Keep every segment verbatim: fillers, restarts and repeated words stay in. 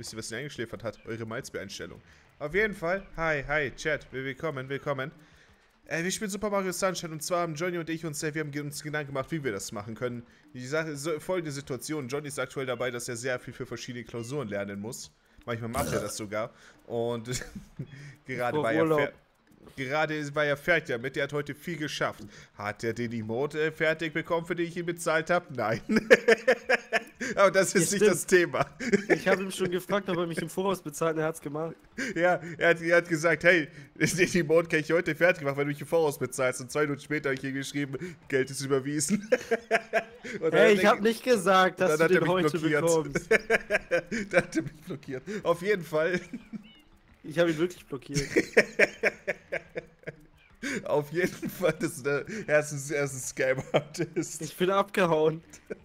Wisst ihr, was ihn eingeschläfert hat? Eure Malzbeeinstellung. Auf jeden Fall, hi, hi, Chat, willkommen, willkommen. Äh, wir spielen Super Mario Sunshine und zwar haben Johnny und ich uns, äh, wir haben uns Gedanken gemacht, wie wir das machen können. Die Sache ist so, folgende Situation, Johnny ist aktuell dabei, dass er sehr viel für verschiedene Klausuren lernen muss. Manchmal macht er das sogar. Und gerade war er fertig. Gerade war er fertig damit, er hat heute viel geschafft. Hat er den Emote äh, fertig bekommen, für den ich ihn bezahlt habe? Nein. Aber das ist ja, nicht stimmt. das Thema. Ich habe ihm schon gefragt, ob er mich im Voraus bezahlt und er hat es gemacht. Ja, er hat, er hat gesagt, hey, den Emote kann ich heute fertig machen, wenn du mich im Voraus bezahlst. Und zwei Minuten später habe ich ihm geschrieben, Geld ist überwiesen. Hey, ich habe nicht gesagt, dass du den heute blockiert. bekommst. Dann hat er mich blockiert. Auf jeden Fall. Ich habe ihn wirklich blockiert. Auf jeden Fall, das ist eine, er ist ein, er ist ein Scam-Artist. Ich bin abgehauen.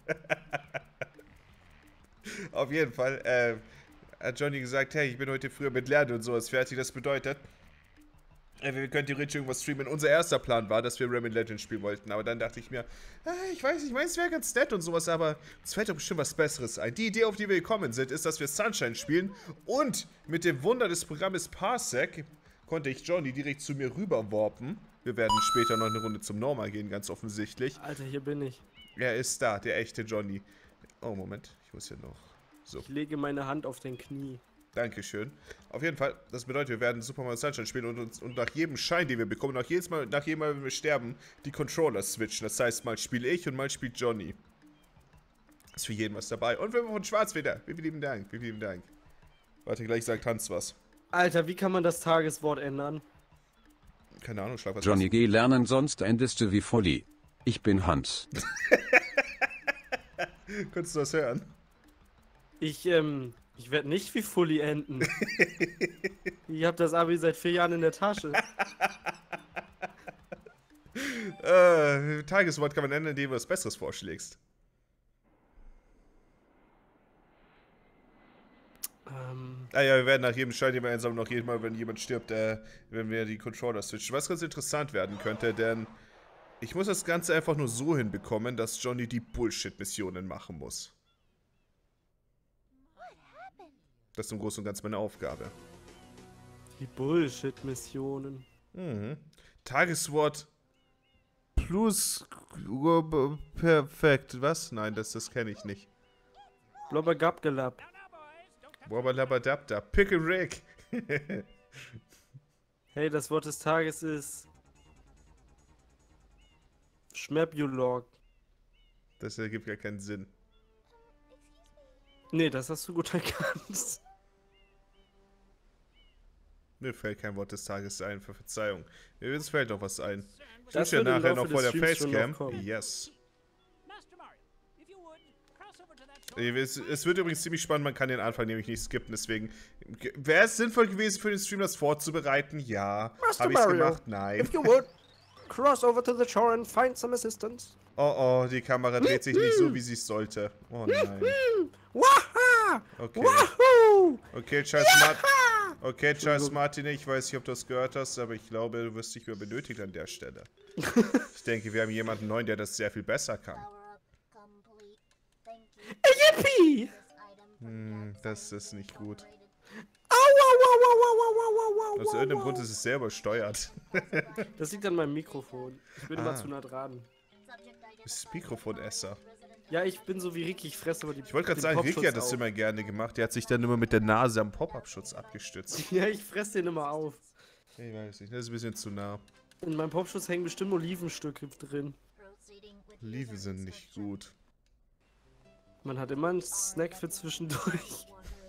Auf jeden Fall äh, hat Johnny gesagt, hey, ich bin heute früher mit Lernen und sowas fertig. Das bedeutet, äh, wir können theoretisch irgendwas streamen. Unser erster Plan war, dass wir Rayman Legends spielen wollten. Aber dann dachte ich mir, äh, ich weiß nicht, ich meine, es wäre ganz nett und sowas, aber es fällt doch bestimmt was Besseres ein. Die Idee, auf die wir gekommen sind, ist, dass wir Sunshine spielen und mit dem Wunder des Programmes Parsec konnte ich Johnny direkt zu mir rüber warpen. Wir werden später noch eine Runde zum Norma gehen, ganz offensichtlich. Alter, hier bin ich. Er ist da, der echte Johnny. Oh, Moment, ich muss hier noch... So. Ich lege meine Hand auf dein Knie. Dankeschön. Auf jeden Fall, das bedeutet, wir werden Super Mario Sunshine spielen und, uns, und nach jedem Schein, den wir bekommen, nach, jedes Mal, nach jedem Mal, wenn wir sterben, die Controller switchen. Das heißt, mal spiele ich und mal spielt Johnny. Ist für jeden was dabei. Und wir von Schwarz wieder. Vielen lieben Dank, vielen lieben Dank. Warte, gleich sagt Hans was. Alter, wie kann man das Tageswort ändern? Keine Ahnung, schlag was. Johnny, was. Geh lernen, sonst endest du wie Volli. Ich bin Hans. Konntest du das hören? Ich, ähm, ich werde nicht wie Fully enden. Ich habe das Abi seit vier Jahren in der Tasche. äh, Tageswort kann man ändern, indem du was Besseres vorschlägst. Ähm. Ah ja, wir werden nach jedem Schein, den wir einsammeln, noch jedes Mal, wenn jemand stirbt, äh, wenn wir die Controller switchen. Was ganz interessant werden könnte, denn ich muss das Ganze einfach nur so hinbekommen, dass Johnny die Bullshit-Missionen machen muss. Das ist im Großen und Ganzen meine Aufgabe. Die Bullshit-Missionen. Mhm. Tageswort plus perfekt. Was? Nein, das, das kenne ich nicht. Blobbergabgelab. Blobberlabadabda. Pickle Rick. Hey, das Wort des Tages ist Schmerbulog. Das ergibt gar keinen Sinn. Nee, das hast du gut erkannt. Mir fällt kein Wort des Tages ein, für Verzeihung. Mir fällt noch was ein. Ich das wünsche ja nachher noch vor der Streams Facecam. Yes. Es, es wird übrigens ziemlich spannend, man kann den Anfang nämlich nicht skippen, deswegen wäre es sinnvoll gewesen für den Stream das vorzubereiten? Ja. Habe ich es gemacht? Nein. If you would, cross over to the shore and find some assistance. Oh oh, die Kamera dreht sich nicht so, wie sie es sollte. Oh nein. Okay. Okay, Charles Martin. Okay, Charles Martin, ich weiß nicht, ob du das gehört hast, aber ich glaube, du wirst nicht mehr benötigt an der Stelle. Ich denke, wir haben jemanden neuen, der das sehr viel besser kann. Yippie! Hm, das ist nicht gut. Au, au, au, au, au, au, au, Aus irgendeinem Grund ist es sehr übersteuert. Das liegt an meinem Mikrofon. Ich bin ah. immer zu nah dran. Das ist Mikrofonesser. Ja, ich bin so wie Ricky, ich fresse aber die Ich wollte gerade sagen, Ricky hat das immer gerne gemacht. Der hat sich dann immer mit der Nase am Pop-Up-Schutz abgestützt. Ja, ich fresse den immer auf. Ich weiß nicht, das ist ein bisschen zu nah. In meinem Popschutz hängen bestimmt Olivenstücke drin. Oliven sind nicht gut. Man hat immer einen Snack für zwischendurch.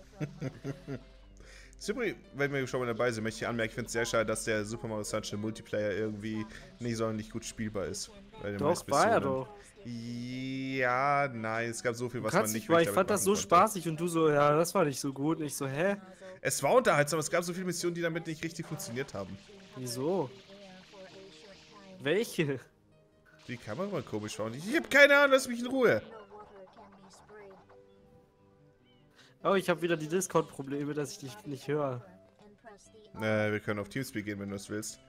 Übrigens, wenn wir schon mal dabei sind, möchte ich anmerken, ich finde es sehr schade, dass der Super Mario Sunshine Multiplayer irgendwie nicht sonderlich gut spielbar ist. Doch, war er doch. Ja, nein, es gab so viel, was man nicht weil ich fand das so konnte. spaßig und du so, ja, das war nicht so gut. Und ich so, hä? Es war unterhaltsam, aber es gab so viele Missionen, die damit nicht richtig funktioniert haben. Wieso? Welche? Die Kamera war komisch war und ich, ich hab keine Ahnung, lass mich in Ruhe. Oh, ich habe wieder die Discord-Probleme, dass ich dich nicht höre. Äh, wir können auf Teamspeak gehen, wenn du es willst.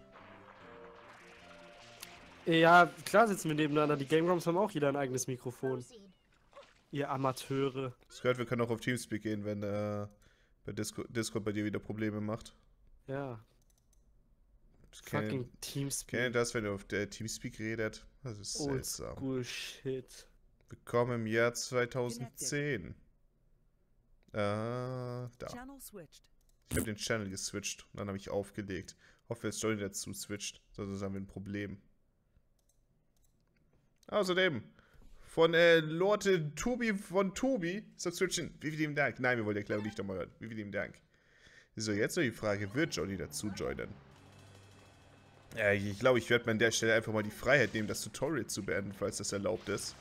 Ja, klar sitzen wir nebeneinander. Die Game Grumps haben auch jeder ein eigenes Mikrofon. Ihr Amateure. Das gehört, wir können auch auf Teamspeak gehen, wenn, äh, bei Discord, Discord bei dir wieder Probleme macht. Ja. Kennt Fucking Teamspeak. kennt ihr das, wenn ihr auf der Teamspeak redet? Das ist seltsam. Oldschool Shit. Willkommen im Jahr zweitausendzehn. Ah, da. Channel switched. Ich habe den Channel geswitcht und dann habe ich aufgelegt. Hoffe, dass Johnny dazu switcht, sonst haben wir ein Problem. Außerdem, von äh, Lord äh, Tobi von Tobi, Subscription, wie vielen Dank. Nein, wir wollen die Erklärung nicht nochmal hören. Wie vielen Dank. So, jetzt noch die Frage, wird Johnny dazu joinen? Ja, ich glaube, ich werde mir an der Stelle einfach mal die Freiheit nehmen, das Tutorial zu beenden, falls das erlaubt ist.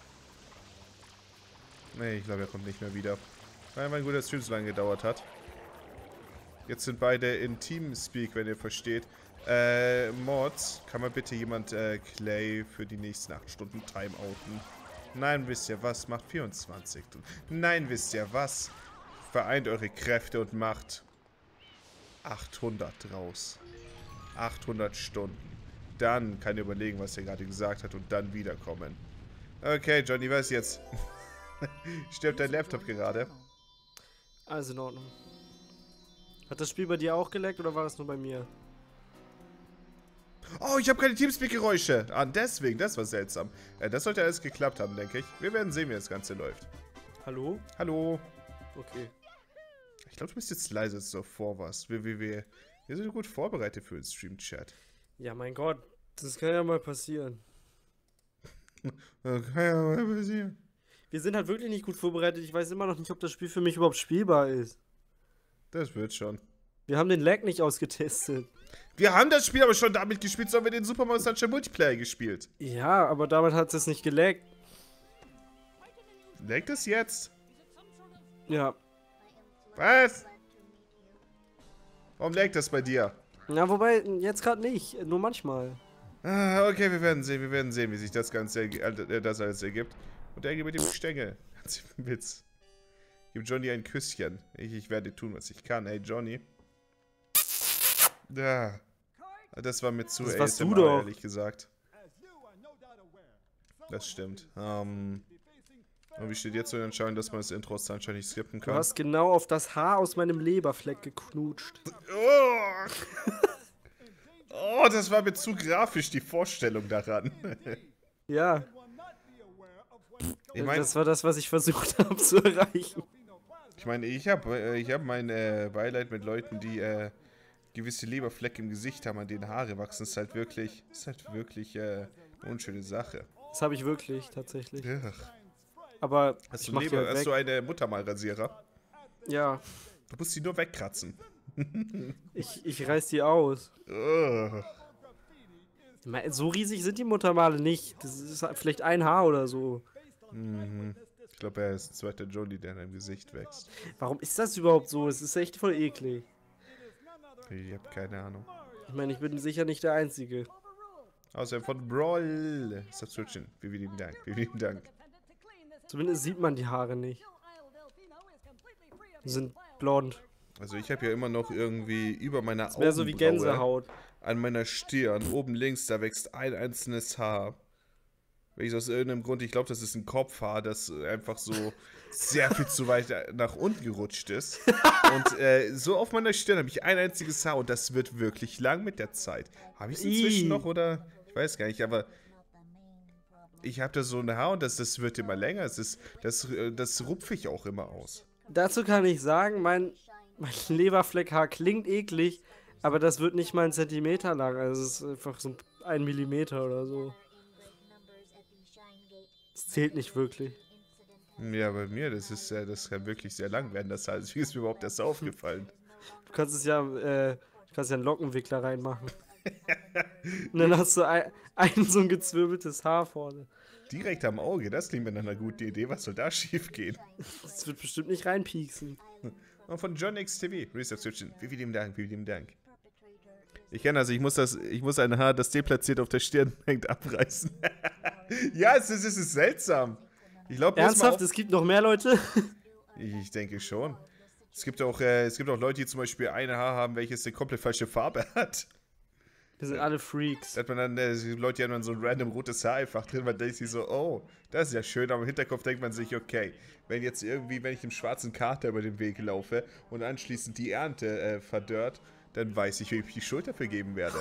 Nee, ich glaube, er kommt nicht mehr wieder. Weil mein guter Stream so lange gedauert hat. Jetzt sind beide in Teamspeak, wenn ihr versteht. Äh, Mods, kann mal bitte jemand äh, Clay für die nächsten acht Stunden timeouten? Nein, wisst ihr was? Macht vierundzwanzig. Nein, wisst ihr was? Vereint eure Kräfte und macht achthundert draus. achthundert Stunden. Dann kann ihr überlegen, was er gerade gesagt hat und dann wiederkommen. Okay, Johnny, was jetzt? Stirbt dein Laptop gerade? Alles in Ordnung. Hat das Spiel bei dir auch geleckt oder war das nur bei mir? Oh, ich habe keine Teamspeak-Geräusche. Ah, deswegen, das war seltsam. Äh, das sollte alles geklappt haben, denke ich. Wir werden sehen, wie das Ganze läuft. Hallo? Hallo. Okay. Ich glaube, du bist jetzt leise, als du davor warst. Wir, wir, wir, wir sind gut vorbereitet für den Stream-Chat. Ja, mein Gott. Das kann ja mal passieren. Das kann ja mal passieren. Wir sind halt wirklich nicht gut vorbereitet. Ich weiß immer noch nicht, ob das Spiel für mich überhaupt spielbar ist. Das wird schon. Wir haben den Lag nicht ausgetestet. Wir haben das Spiel aber schon damit gespielt, so haben wir den Super Mario Sunshine Multiplayer gespielt. Ja, aber damit hat es nicht gelaggt. Laggt es jetzt? Ja. Was? Warum laggt das bei dir? Na, wobei, jetzt gerade nicht. Nur manchmal. Ah, okay, wir werden sehen, wir werden sehen, wie sich das Ganze, äh, das alles ergibt. Und der mit dem Stängel. Ganz im Witz. Gib Johnny ein Küsschen. Ich, ich werde tun, was ich kann. Hey, Johnny. Ja. Das war mir zu Das warst A S M R, du doch. ehrlich gesagt. Das stimmt. Ähm. Und wie steht jetzt so in Entscheidung, dass man das Intro aus Sunshine nicht skippen Du kann? hast genau auf das Haar aus meinem Leberfleck geknutscht. Oh! Oh, das war mir zu grafisch, die Vorstellung daran. Ja. Ich mein, das war das, was ich versucht habe zu erreichen. Ich meine, ich habe äh, ich hab mein äh, Beileid mit Leuten, die äh, gewisse Leberflecke im Gesicht haben, an denen Haare wachsen. Das ist halt wirklich, ist halt wirklich äh, eine unschöne Sache. Das habe ich wirklich, tatsächlich. Ugh. Aber Hast, ich du, mach Leber, die halt hast weg. du eine Muttermalrasierer? Ja, Du musst die nur wegkratzen. ich, ich reiß die aus. Ugh. Ich mein, so riesig sind die Muttermale nicht. Das ist halt vielleicht ein Haar oder so. Mhm. Ich glaube, er ist ein zweiter Johnny, der in deinem Gesicht wächst. Warum ist das überhaupt so? Es ist echt voll eklig. Ich habe keine Ahnung. Ich meine, ich bin sicher nicht der Einzige. Außerdem von Brawl. Subscription. Vielen lieben Dank. Vielen lieben Dank. Zumindest sieht man die Haare nicht. Die sind blond. Also ich habe ja immer noch irgendwie über meiner Das wäre so wie Augenbraue Gänsehaut. an meiner Stirn, oben links, da wächst ein einzelnes Haar. Welches aus irgendeinem Grund, ich glaube, das ist ein Kopfhaar, das einfach so sehr viel zu weit nach unten gerutscht ist. Und äh, so auf meiner Stirn habe ich ein einziges Haar und das wird wirklich lang mit der Zeit. Habe ich es inzwischen Ih. noch oder? Ich weiß gar nicht, aber ich habe da so ein Haar und das, das wird immer länger. Das, ist, das, äh, das rupfe ich auch immer aus. Dazu kann ich sagen, mein, mein Leberfleckhaar klingt eklig, aber das wird nicht mal einen Zentimeter lang. Also es ist einfach so ein Millimeter oder so. Das zählt nicht wirklich. Ja, bei mir, das ist äh, das kann wirklich sehr lang werden. Das heißt, wie ist mir überhaupt erst aufgefallen? Du kannst es ja, äh, du kannst ja einen Lockenwickler reinmachen. Und dann hast du ein, ein so ein gezwirbeltes Haar vorne. Direkt am Auge, das klingt mir nach einer guten Idee. Was soll da schief gehen? Das wird bestimmt nicht reinpieksen. Und von John X T V, Resubscription. Wie vielen Dank, wie vielen Dank. Ich kenne also, ich muss das, ich muss ein Haar, das deplatziert auf der Stirn hängt, abreißen. Ja, es ist, es ist seltsam. Ich glaube, Ernsthaft? Es gibt noch mehr Leute? Ich, ich denke schon. Es gibt auch, äh, es gibt auch Leute, die zum Beispiel ein Haar haben, welches eine komplett falsche Farbe hat. Wir sind alle Freaks. Da hat man dann, äh, die Leute haben dann so ein random rotes Haar einfach drin, man denkt sich so, oh, das ist ja schön, aber im Hinterkopf denkt man sich, okay, wenn jetzt irgendwie, wenn ich dem schwarzen Kater über den Weg laufe und anschließend die Ernte äh, verdörrt, dann weiß ich, wie ich die Schuld dafür geben werde.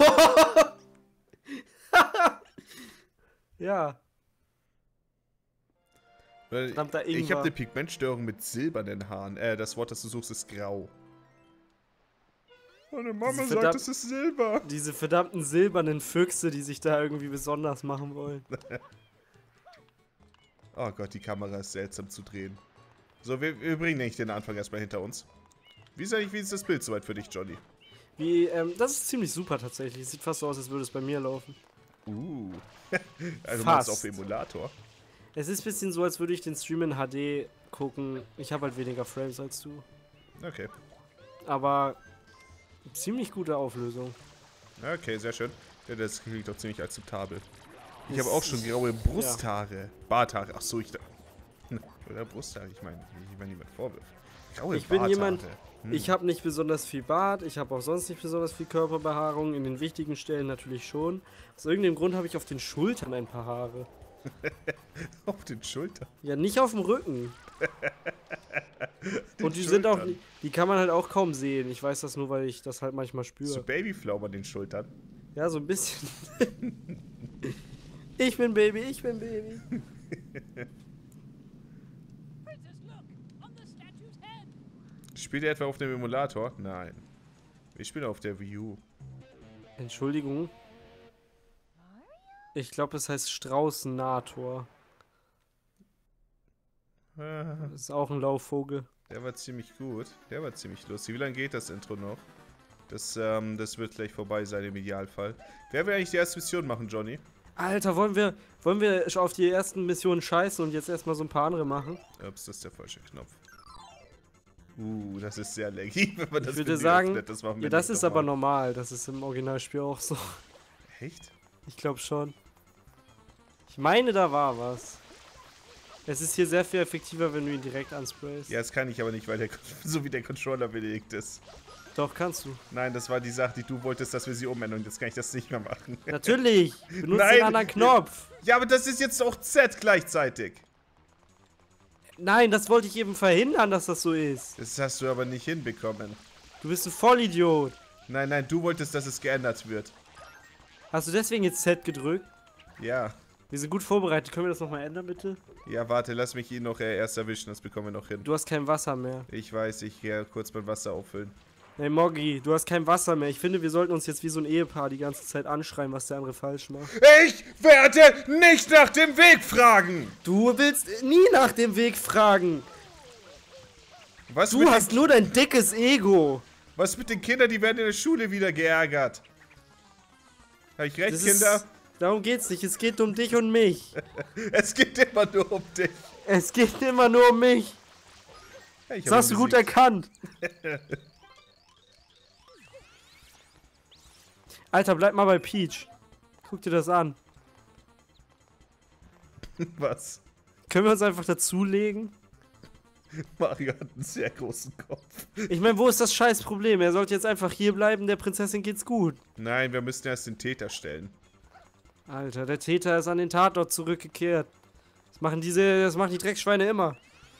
Ja. Weil Verdammter ich Ingwer. habe eine Pigmentstörung mit silbernen Haaren. Äh, das Wort, das du suchst, ist grau. Meine Mama Diese sagt, verdammt- es ist Silber. Diese verdammten silbernen Füchse, die sich da irgendwie besonders machen wollen. Oh Gott, die Kamera ist seltsam zu drehen. So, wir, wir bringen eigentlich den Anfang erstmal hinter uns. Wie ist eigentlich, wie ist das Bild soweit für dich, Johnny? Wie, ähm, das ist ziemlich super tatsächlich. Sieht fast so aus, als würde es bei mir laufen. Uh. Also Fast. machst auf Emulator. Es ist ein bisschen so, als würde ich den Stream in H D gucken. Ich habe halt weniger Frames als du. Okay. Aber ziemlich gute Auflösung. Okay, sehr schön. Ja, das klingt doch ziemlich akzeptabel. Ich Es habe auch schon ist- graue Brusthaare. Barthaare. Ach so, ich da. Oder Brusthaare, ich meine, ich meine niemand vorwirft. Graue Ich bin Barthaare. jemand, Hm. ich habe nicht besonders viel Bart, ich habe auch sonst nicht besonders viel Körperbehaarung. In den wichtigen Stellen natürlich schon. Aus irgendeinem Grund habe ich auf den Schultern ein paar Haare. Auf den Schultern. Ja, nicht auf dem Rücken. Und die sind auch, Schultern. die kann man halt auch kaum sehen. Ich weiß das nur, weil ich das halt manchmal So spüre. Babyflaum an den Schultern. Ja, so ein bisschen. Ich bin Baby, ich bin Baby. Spielt ihr etwa auf dem Emulator? Nein. Ich spiele auf der Wii U. Entschuldigung. Ich glaube, es heißt Straußenator. Ah, Das ist auch ein Laufvogel. der war ziemlich gut. Der war ziemlich lustig. Wie lange geht das Intro noch? Das, ähm, das wird gleich vorbei sein im Idealfall. Wer will eigentlich die erste Mission machen, Johnny? Alter, wollen wir, wollen wir auf die ersten Missionen scheißen und jetzt erstmal so ein paar andere machen? Ups, das ist der falsche Knopf. Uh, das ist sehr laggy, wenn man das Ich würde Menü sagen, öffnet. Das, machen wir ja, das nicht ist aber nochmal. normal. Das ist im Originalspiel auch so. Echt? Ich glaube schon. Ich meine, da war was. Es ist hier sehr viel effektiver, wenn du ihn direkt ansprayst. Ja, das kann ich aber nicht, weil der, so wie der Controller belegt ist. Doch, kannst du. Nein, das war die Sache, die du wolltest, dass wir sie umändern. Und jetzt kann ich das nicht mehr machen. Natürlich! Benutze Nein. den anderen Knopf! Ja, aber das ist jetzt auch Z gleichzeitig. Nein, das wollte ich eben verhindern, dass das so ist. Das hast du aber nicht hinbekommen. Du bist ein Vollidiot. Nein, nein, du wolltest, dass es geändert wird. Hast du deswegen jetzt Z gedrückt? Ja. Wir sind gut vorbereitet. Können wir das nochmal ändern, bitte? Ja, warte, lass mich ihn noch äh, erst erwischen. Das bekommen wir noch hin. Du hast kein Wasser mehr. Ich weiß, ich gehe kurz mein Wasser auffüllen. Hey Moggi, du hast kein Wasser mehr. Ich finde, wir sollten uns jetzt wie so ein Ehepaar die ganze Zeit anschreien, was der andere falsch macht. Ich werde nicht nach dem Weg fragen! Du willst nie nach dem Weg fragen. Was, Du mit, hast den, nur dein dickes Ego. was mit den Kindern, die werden in der Schule wieder geärgert? Hab ich recht, Das Kinder? Ist, darum geht's nicht. Es geht um dich und mich. Es geht immer nur um dich. Es geht immer nur um mich. Ja, ich Das hab hast ihn du gut besiegt. erkannt. Alter, bleib mal bei Peach. Guck dir das an. Was? Können wir uns einfach dazulegen? Mario hat einen sehr großen Kopf. Ich meine, wo ist das scheiß Problem? Er sollte jetzt einfach hier bleiben, der Prinzessin geht's gut. Nein, wir müssen erst den Täter stellen. Alter, der Täter ist an den Tatort zurückgekehrt. Das machen diese, das machen die Dreckschweine immer.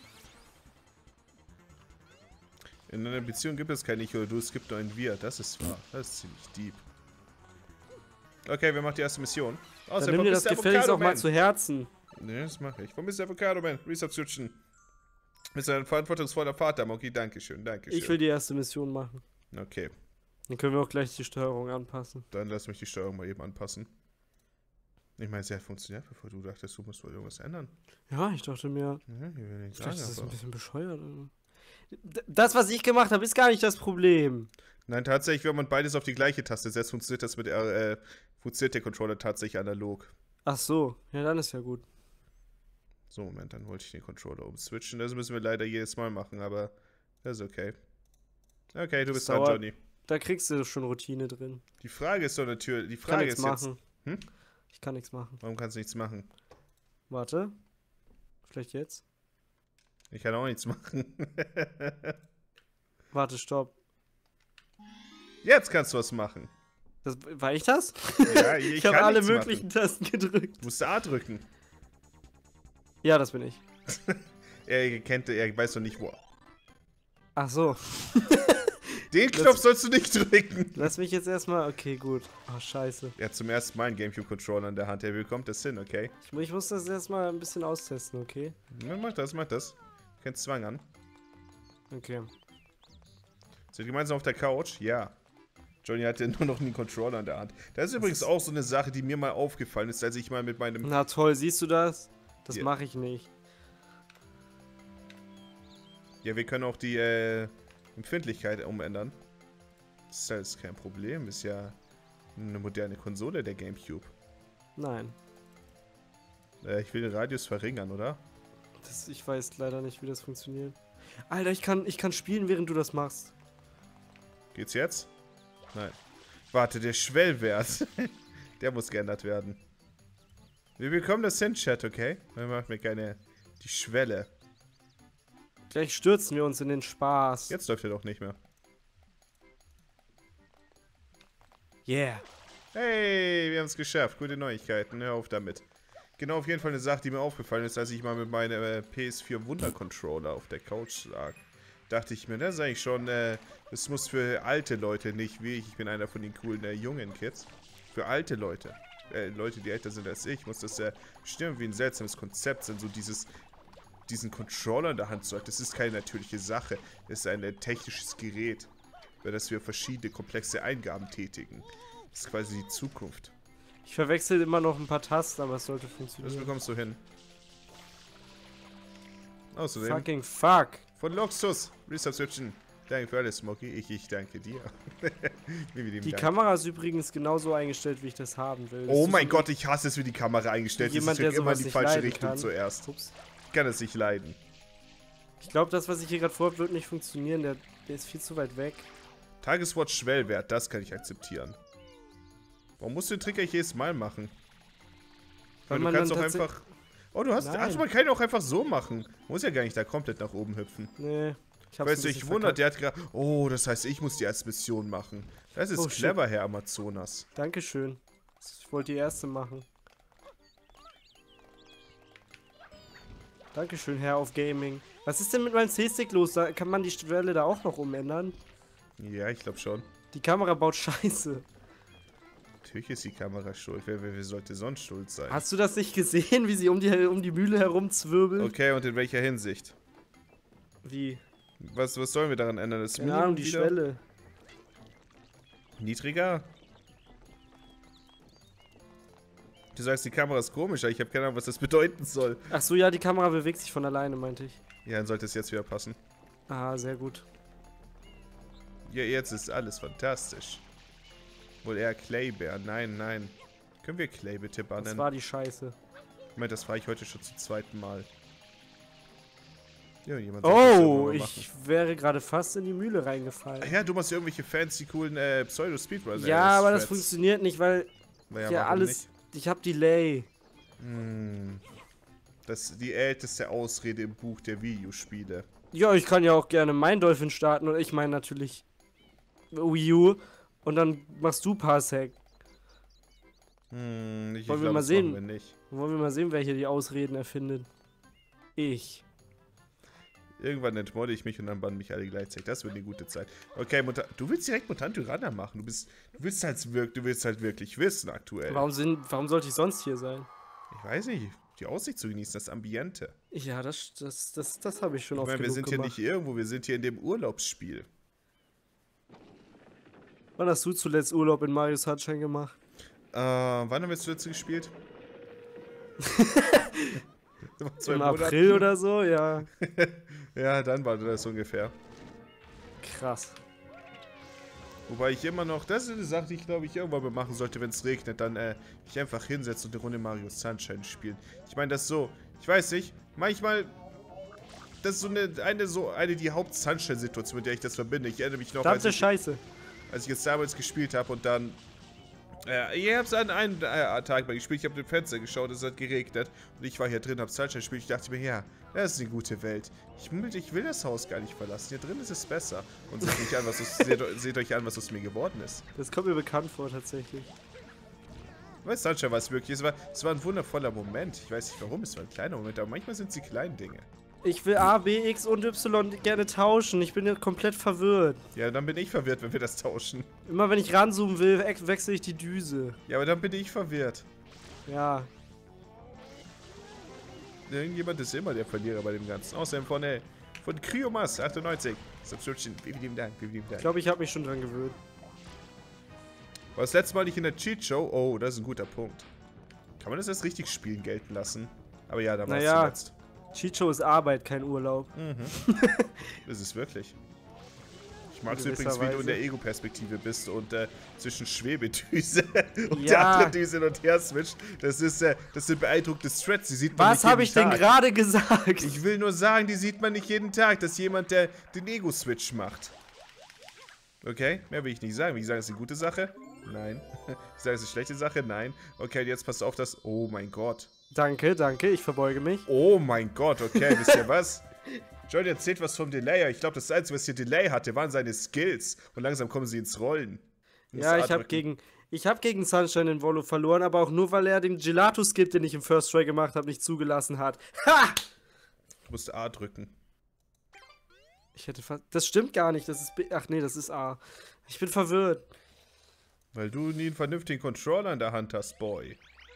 In einer Beziehung gibt es kein Ich oder Du, es gibt nur ein Wir. Das ist wahr. Das ist ziemlich deep. Okay, wer macht die erste Mission? Dann nimm dir das gefälligst auch mal zu Herzen. Ne, das mache ich. Wo ist der Avocado Man? Resubscription. Bist ein verantwortungsvoller Vater, Moki. Dankeschön, Dankeschön. Ich will die erste Mission machen. Okay, Dann können wir auch gleich die Steuerung anpassen. dann lass mich die Steuerung mal eben anpassen. Ich meine, sie hat funktioniert, bevor du dachtest, du musst wohl irgendwas ändern. Ja, ich dachte mir, Ja, ich will nicht ich dachte, sagen, das ist ein aber... bisschen bescheuert. D- Das, was ich gemacht habe, ist gar nicht das Problem. Nein, tatsächlich, wenn man beides auf die gleiche Taste setzt, funktioniert das mit der, äh, funktioniert der Controller tatsächlich analog. Ach so, ja, dann ist ja gut. So, Moment, dann wollte ich den Controller umswitchen. Das müssen wir leider jedes Mal machen, aber das ist okay. Okay, du Das bist dran, dauert- Johnny. Da kriegst du schon Routine drin. Die Frage ist doch natürlich, die Ich kann Frage nichts ist jetzt, machen. Hm? Ich kann nichts machen. warum kannst du nichts machen? Warte. Vielleicht jetzt? Ich kann auch nichts machen. Warte, stopp. Jetzt kannst du was machen. Das, war ich das? Ja, ich, ich habe kann alle nichts möglichen machen. Tasten gedrückt. Du musst A drücken. Ja, das bin ich. Er kennt, er weiß doch nicht wo. Ach so. Den Knopf sollst du nicht drücken. Lass mich jetzt erstmal. Okay, gut. Oh, scheiße. Er hat zum ersten Mal einen Gamecube-Controller in der Hand. Wie kommt das hin, okay? Ich, ich muss das erstmal ein bisschen austesten, okay? Ja, mach das, mach das. Kein Zwang an. Okay. Sind wir gemeinsam auf der Couch? Ja. Johnny hatte nur noch einen Controller in der Hand. Das ist übrigens auch so eine Sache, die mir mal aufgefallen ist, als ich mal mit meinem... Na toll, siehst du das? Das Ja. mache ich nicht. Ja, wir können auch die äh, Empfindlichkeit umändern. Das ist halt kein Problem. Ist ja eine moderne Konsole, der Gamecube. Nein. Äh, ich will den Radius verringern, oder? Das, ich weiß leider nicht, wie das funktioniert. Alter, ich kann, ich kann spielen, während du das machst. Geht's jetzt? Nein. Warte, der Schwellwert. Der muss geändert werden. Wir bekommen das hin, Chat, okay? Man macht mir keine... Die Schwelle. Gleich stürzen wir uns in den Spaß. Jetzt läuft er doch nicht mehr. Yeah. Hey, wir haben es geschafft. Gute Neuigkeiten. Hör auf damit. Genau, auf jeden Fall eine Sache, die mir aufgefallen ist, als ich mal mit meinem äh, P S vier Wunder-Controller auf der Couch lag. Dachte ich mir, das ist eigentlich schon, äh, das muss für alte Leute, nicht wie ich. Ich bin einer von den coolen äh, jungen Kids. Für alte Leute. Äh, Leute, die älter sind als ich, muss das äh, bestimmt wie ein seltsames Konzept sein. So dieses, diesen Controller in der Hand zu halten. Das ist keine natürliche Sache. Das ist ein äh, technisches Gerät, bei das wir verschiedene komplexe Eingaben tätigen. Das ist quasi die Zukunft. Ich verwechsel immer noch ein paar Tasten, aber es sollte Das funktionieren. bekommst du hin. Außerdem Fucking fuck. von Loxus Resubscription. Danke für alles, Smokey. Ich, ich danke dir. Wie wir dem Die danken. Kamera ist übrigens genauso eingestellt, wie ich das haben will. Oh Das mein ist Gott, ich hasse es, wie die Kamera eingestellt ist. Jemand, Ich drück der immer in sowas die nicht falsche leiden Richtung kann. zuerst. Ups. Ich kann es nicht leiden. Ich glaube, das, was ich hier gerade vorhabe, wird nicht funktionieren. Der, der ist viel zu weit weg. Tageswatch Schwellwert, das kann ich akzeptieren. Warum musst du den Trick eigentlich jedes Mal machen? Weil Weil du man kannst dann auch tatsächlich- einfach... Oh, du hast... Nein. Ach, man kann ihn auch einfach so machen. Muss ja gar nicht da komplett nach oben hüpfen. Nee. Ich hab's Weißt ein du, ich bisschen wundert, verkackt. der hat gerade... Oh, das heißt, ich muss die als Mission machen. Das ist Oh, shit. clever, Herr Amazonas. Dankeschön. Ich wollte die erste machen. Dankeschön, Herr auf Gaming. Was ist denn mit meinem C-Stick los? Da kann man die Schwelle da auch noch umändern. Ja, ich glaube schon. Die Kamera baut Scheiße. Natürlich ist die Kamera schuld. Wer, wer, wer sollte sonst schuld sein? Hast du das nicht gesehen, wie sie um die, um die Mühle herumzwirbelt? Okay, und in welcher Hinsicht? Wie? Was, was sollen wir daran ändern? Das Keine Minimum Ahnung, die wieder Schwelle. niedriger? Du sagst, die Kamera ist komisch, aber ich habe keine Ahnung, was das bedeuten soll. Ach so, ja, die Kamera bewegt sich von alleine, meinte ich. Ja, dann sollte es jetzt wieder passen. Ah, sehr gut. Ja, jetzt ist alles fantastisch. Wohl eher Claybär. Nein, nein. Können wir Clay bitte Das bannen? war die Scheiße. Ich meine, das fahre ich heute schon zum zweiten Mal. Ja, jemand sollte das Oh, irgendwann mal machen. ich wäre gerade fast in die Mühle reingefallen. Ach ja, du machst irgendwelche fancy, coolen äh, Pseudo-Speedrun. Ja, aber das funktioniert nicht, weil Ja, ja, warum alles. nicht? Ich hab Delay. Hm. Das ist die älteste Ausrede im Buch der Videospiele. Ja, ich kann ja auch gerne mein Dolphin starten und ich meine natürlich Wii U und dann machst du Parsec. Hm, ich, ich Wollen wir glaub, mal das sehen? machen wir nicht. Wollen wir mal sehen, wer hier die Ausreden erfindet. Ich. Irgendwann entmorde ich mich und dann bannen mich alle gleichzeitig. Das wird eine gute Zeit. Okay, Muta du willst direkt Mutant Tyranner machen. Du bist, du willst halt wirk du willst halt wirklich wissen aktuell. Warum, sind, warum sollte ich sonst hier sein? Ich weiß nicht, die Aussicht zu genießen, das Ambiente. Ja, das, das, das, das habe ich schon Ich oft meine, wir genug sind gemacht. hier nicht irgendwo, wir sind hier in dem Urlaubsspiel. Wann hast du zuletzt Urlaub in Mario Sunshine gemacht? Äh, wann haben wir zuletzt gespielt? Zwei Im Monate? April oder so? Ja. Ja, dann war das ungefähr. Krass. Wobei ich immer noch, das ist eine Sache, die ich glaube ich irgendwann mal machen sollte, wenn es regnet, dann äh, mich einfach hinsetzen und eine Runde Mario Sunshine spielen. Ich meine das so, ich weiß nicht, manchmal, das ist so eine, eine so, eine die Haupt-Sunshine-Situation, mit der ich das verbinde. Ich erinnere mich noch, als Verdammte ich, Scheiße. als ich jetzt damals gespielt habe und dann Äh, ihr habt es an einem äh, Tag mal gespielt, ich habe dem Fenster geschaut, es hat geregnet und ich war hier drin, hab Sunshine gespielt, ich dachte mir, ja, das ist eine gute Welt. Ich, ich will das Haus gar nicht verlassen, hier drin ist es besser. Und seht, mich an, was aus, seht, seht euch an, was aus mir geworden ist. Das kommt mir bekannt vor, tatsächlich. Weil Sunshine war es wirklich, es war, es war ein wundervoller Moment. Ich weiß nicht warum, es war ein kleiner Moment, aber manchmal sind es die kleinen Dinge. Ich will A, B, X und Y gerne tauschen. Ich bin ja komplett verwirrt. Ja, dann bin ich verwirrt, wenn wir das tauschen. Immer wenn ich ranzoomen will, wechsle ich die Düse. Ja, aber dann bin ich verwirrt. Ja. Irgendjemand ist immer der Verlierer bei dem Ganzen. Außerdem von, äh, von Kryomas achtundneunzig. Subscription, vielen lieben Dank, vielen lieben Dank. Ich glaube, ich habe mich schon dran gewöhnt. War das letzte Mal nicht in der Cheat Show? Oh, das ist ein guter Punkt. Kann man das erst richtig spielen gelten lassen? Aber ja, da war es naja, zuletzt. Cheat Show ist Arbeit, kein Urlaub. Mhm. Das ist wirklich. Ich mag es übrigens, wie du in der Ego-Perspektive bist und äh, zwischen Schwebedüse und ja. der anderen Düse hin und her switcht. Das ist, äh, das sind beeindruckende Threads, die sieht man Was nicht habe ich denn gerade gesagt? Ich will nur sagen, die sieht man nicht jeden Tag, dass jemand, der den Ego-Switch macht. Okay, mehr will ich nicht sagen. Will ich sagen, es ist eine gute Sache? Nein. Ich sage, es ist eine schlechte Sache? Nein. Okay, jetzt passt auf, dass... Oh mein Gott. Danke, danke, ich verbeuge mich. Oh mein Gott, okay, wisst ihr was? John erzählt was vom Delay. Ich glaube, das Einzige, was hier Delay hatte, waren seine Skills. Und langsam kommen sie ins Rollen. Ja, ich habe gegen, ich hab gegen Sunshine in Volo verloren, aber auch nur, weil er den Gelato-Skip, den ich im First Try gemacht habe, nicht zugelassen hat. Ha! Du musst A drücken. Ich hätte fast... Das stimmt gar nicht, das ist B... Ach nee, das ist A. Ich bin verwirrt. Weil du nie einen vernünftigen Controller in der Hand hast, Boy.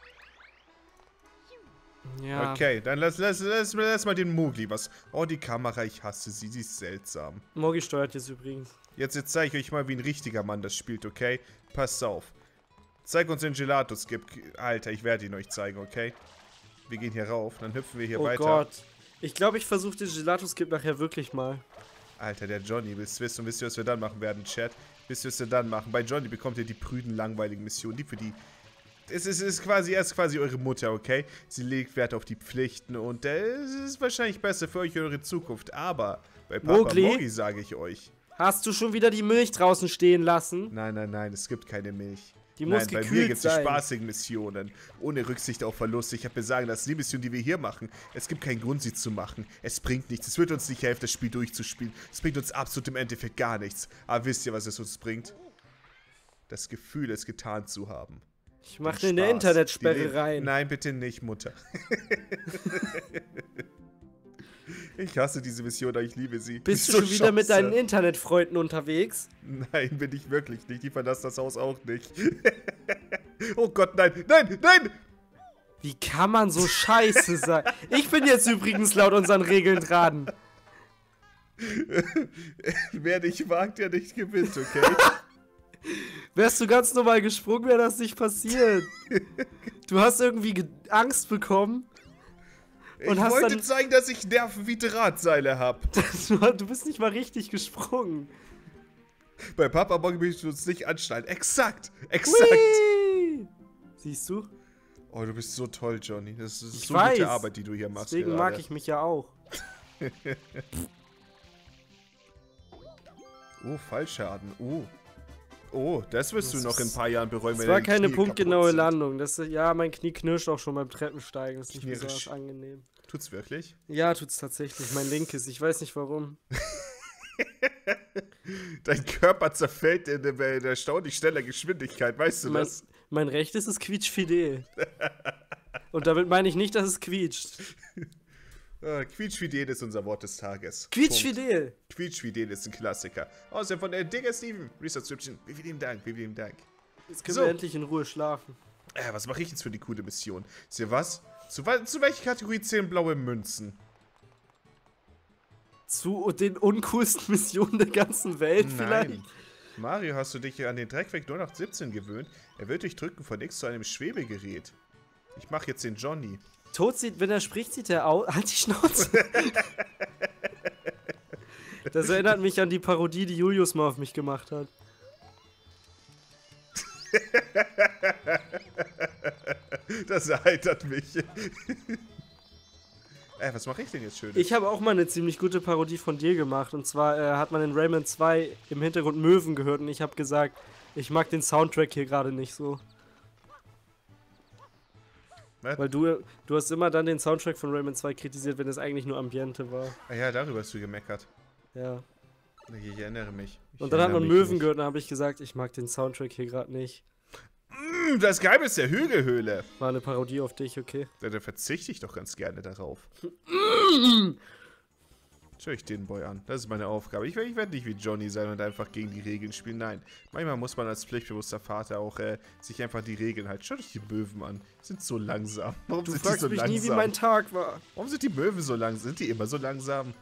Ja. Okay, dann lass, lass, lass, lass mal den Mowgli was. Oh, die Kamera, ich hasse sie, sie ist seltsam. Mogi steuert jetzt übrigens. Jetzt, jetzt zeige ich euch mal, wie ein richtiger Mann das spielt, okay? Passt auf. Zeig uns den Gelato-Skip. Alter, ich werde ihn euch zeigen, okay? Wir gehen hier rauf, dann hüpfen wir hier oh weiter. Oh Gott. Ich glaube, ich versuche den Gelato-Skip nachher wirklich mal. Alter, der Johnny, willst du wissen, und wisst ihr, was wir dann machen werden, Chat? Wisst ihr, was wir dann machen? Bei Johnny bekommt ihr die prüden, langweiligen Missionen, die für die... Es ist, es ist quasi, er ist quasi eure Mutter, okay? Sie legt Wert auf die Pflichten und äh, es ist wahrscheinlich besser für euch und eure Zukunft. Aber bei Papa Mowgli? Mogi sage ich euch. Hast du schon wieder die Milch draußen stehen lassen? Nein, nein, nein, es gibt keine Milch. Die Nein, muss bei mir gekühlt gibt es die sein. spaßigen Missionen. Ohne Rücksicht auf Verluste. Ich habe mir sagen lassen, die Mission, die wir hier machen, es gibt keinen Grund, sie zu machen. Es bringt nichts. Es wird uns nicht helfen, das Spiel durchzuspielen. Es bringt uns absolut im Endeffekt gar nichts. Aber wisst ihr, was es uns bringt? Das Gefühl, es getan zu haben. Ich mach Den dir eine Spaß. Internetsperre Die- rein. Nein, bitte nicht, Mutter. Ich hasse diese Mission, aber ich liebe sie. Bist Die du ist schon so wieder mit scheiße. deinen Internetfreunden unterwegs? Nein, bin ich wirklich nicht. Die verlassen das Haus auch nicht. Oh Gott, nein, nein, nein! Wie kann man so scheiße sein? Ich bin jetzt übrigens laut unseren Regeln dran. Wer nicht wagt, der nicht gewinnt, okay? Wärst du ganz normal gesprungen, wäre das nicht passiert. Du hast irgendwie ge- Angst bekommen. Und ich hast wollte dann- zeigen, dass ich Nerven wie Drahtseile habe. Du bist nicht mal richtig gesprungen. Bei Papa Mogi will ich uns nicht anschneiden. Exakt, exakt. Whee! Siehst du? Oh, du bist so toll, Johnny. Das ist Ich so weiß. gute Arbeit, die du hier machst. Deswegen gerade. mag ich mich ja auch. Oh, Fallschaden. Oh. Oh, das wirst Das du noch in ein ist- paar Jahren bereuen, Das wenn war deine keine Knie punktgenaue kaputt sind. Landung. Das, ja, mein Knie knirscht auch schon beim Treppensteigen. Das ist nicht Knirsch. besonders angenehm. Tut's wirklich? Ja, tut's tatsächlich. Mein linkes. Ich weiß nicht warum. Dein Körper zerfällt in, in, in erstaunlich schneller Geschwindigkeit, weißt du Mein, das? mein rechtes ist quietschfidel. Und damit meine ich nicht, dass es quietscht. Ah, Quietschfidel ist unser Wort des Tages. Punkt. Quietschfidel. Quietschfidel ist ein Klassiker. Außerdem von der Digger Steven. Resubscription. Wie vielen Dank, wie vielen Dank. Jetzt können So. wir endlich in Ruhe schlafen. Äh, was mache ich jetzt für die coole Mission? Ist ihr was? Zu, wa- zu welcher Kategorie zählen blaue Münzen? Zu den uncoolsten Missionen der ganzen Welt vielleicht. Nein. Mario, hast du dich an den Dreckweg null acht siebzehn gewöhnt? Er wird dich drücken von X zu einem Schwebegerät. Ich mache jetzt den Johnny. Tod sieht, wenn er spricht, sieht er aus. Halt die Schnauze. Das erinnert mich an die Parodie, die Julius mal auf mich gemacht hat. Das erheitert mich. Äh, was mache ich denn jetzt schön? Ich habe auch mal eine ziemlich gute Parodie von dir gemacht. Und zwar äh, hat man in Rayman zwei im Hintergrund Möwen gehört und ich habe gesagt, ich mag den Soundtrack hier gerade nicht so. Was? Weil du, du hast immer dann den Soundtrack von Rayman zwei kritisiert, wenn es eigentlich nur Ambiente war. Ah ja, darüber hast du gemeckert. Ja. Ich erinnere mich. Ich Und dann hat man erinnere mich Möwen nicht. gehört und dann habe ich gesagt, ich mag den Soundtrack hier gerade nicht. Mm, das Geheimnis der Hügelhöhle. War eine Parodie auf dich, okay? Ja, da verzichte ich doch ganz gerne darauf. Schau ich den Boy an. Das ist meine Aufgabe. Ich, ich werde nicht wie Johnny sein und einfach gegen die Regeln spielen. Nein. Manchmal muss man als pflichtbewusster Vater auch äh, sich einfach die Regeln halten. Schaut euch die Möwen an. Die sind so langsam. Warum Du sind die fragst so mich langsam? nie, wie mein Tag war. Warum sind die Möwen so langsam? Sind die immer so langsam?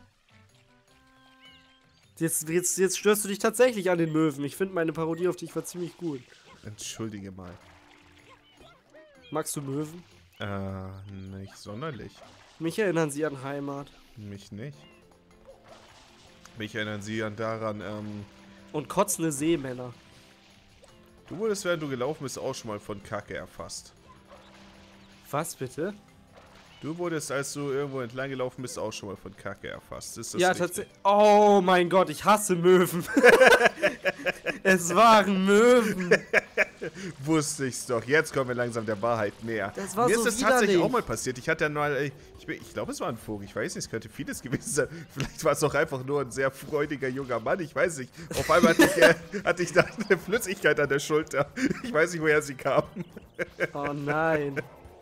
Jetzt, jetzt, jetzt störst du dich tatsächlich an den Möwen. Ich finde, meine Parodie auf dich war ziemlich gut. Entschuldige mal. Magst du Möwen? Äh, nicht sonderlich. Mich erinnern sie an Heimat. Mich nicht. Mich erinnern sie an daran, ähm... Und kotzende Seemänner. Du wurdest, während du gelaufen bist, auch schon mal von Kacke erfasst. Was bitte? Du wurdest, als du irgendwo entlang gelaufen bist, auch schon mal von Kacke erfasst. Ist das Ja, richtig? tatsächlich. Oh mein Gott, ich hasse Möwen. Es waren Möwen. Wusste ich's doch. Jetzt kommen wir langsam der Wahrheit näher. Das war Mir so ist das tatsächlich widerlich. auch mal passiert. Ich hatte ja mal, ich, ich, ich glaube, es war ein Vogel. Ich weiß nicht, es könnte vieles gewesen sein. Vielleicht war es auch einfach nur ein sehr freudiger junger Mann. Ich weiß nicht. Auf einmal hatte ich, äh, hatte ich da eine Flüssigkeit an der Schulter. Ich weiß nicht, woher sie kam. Oh nein.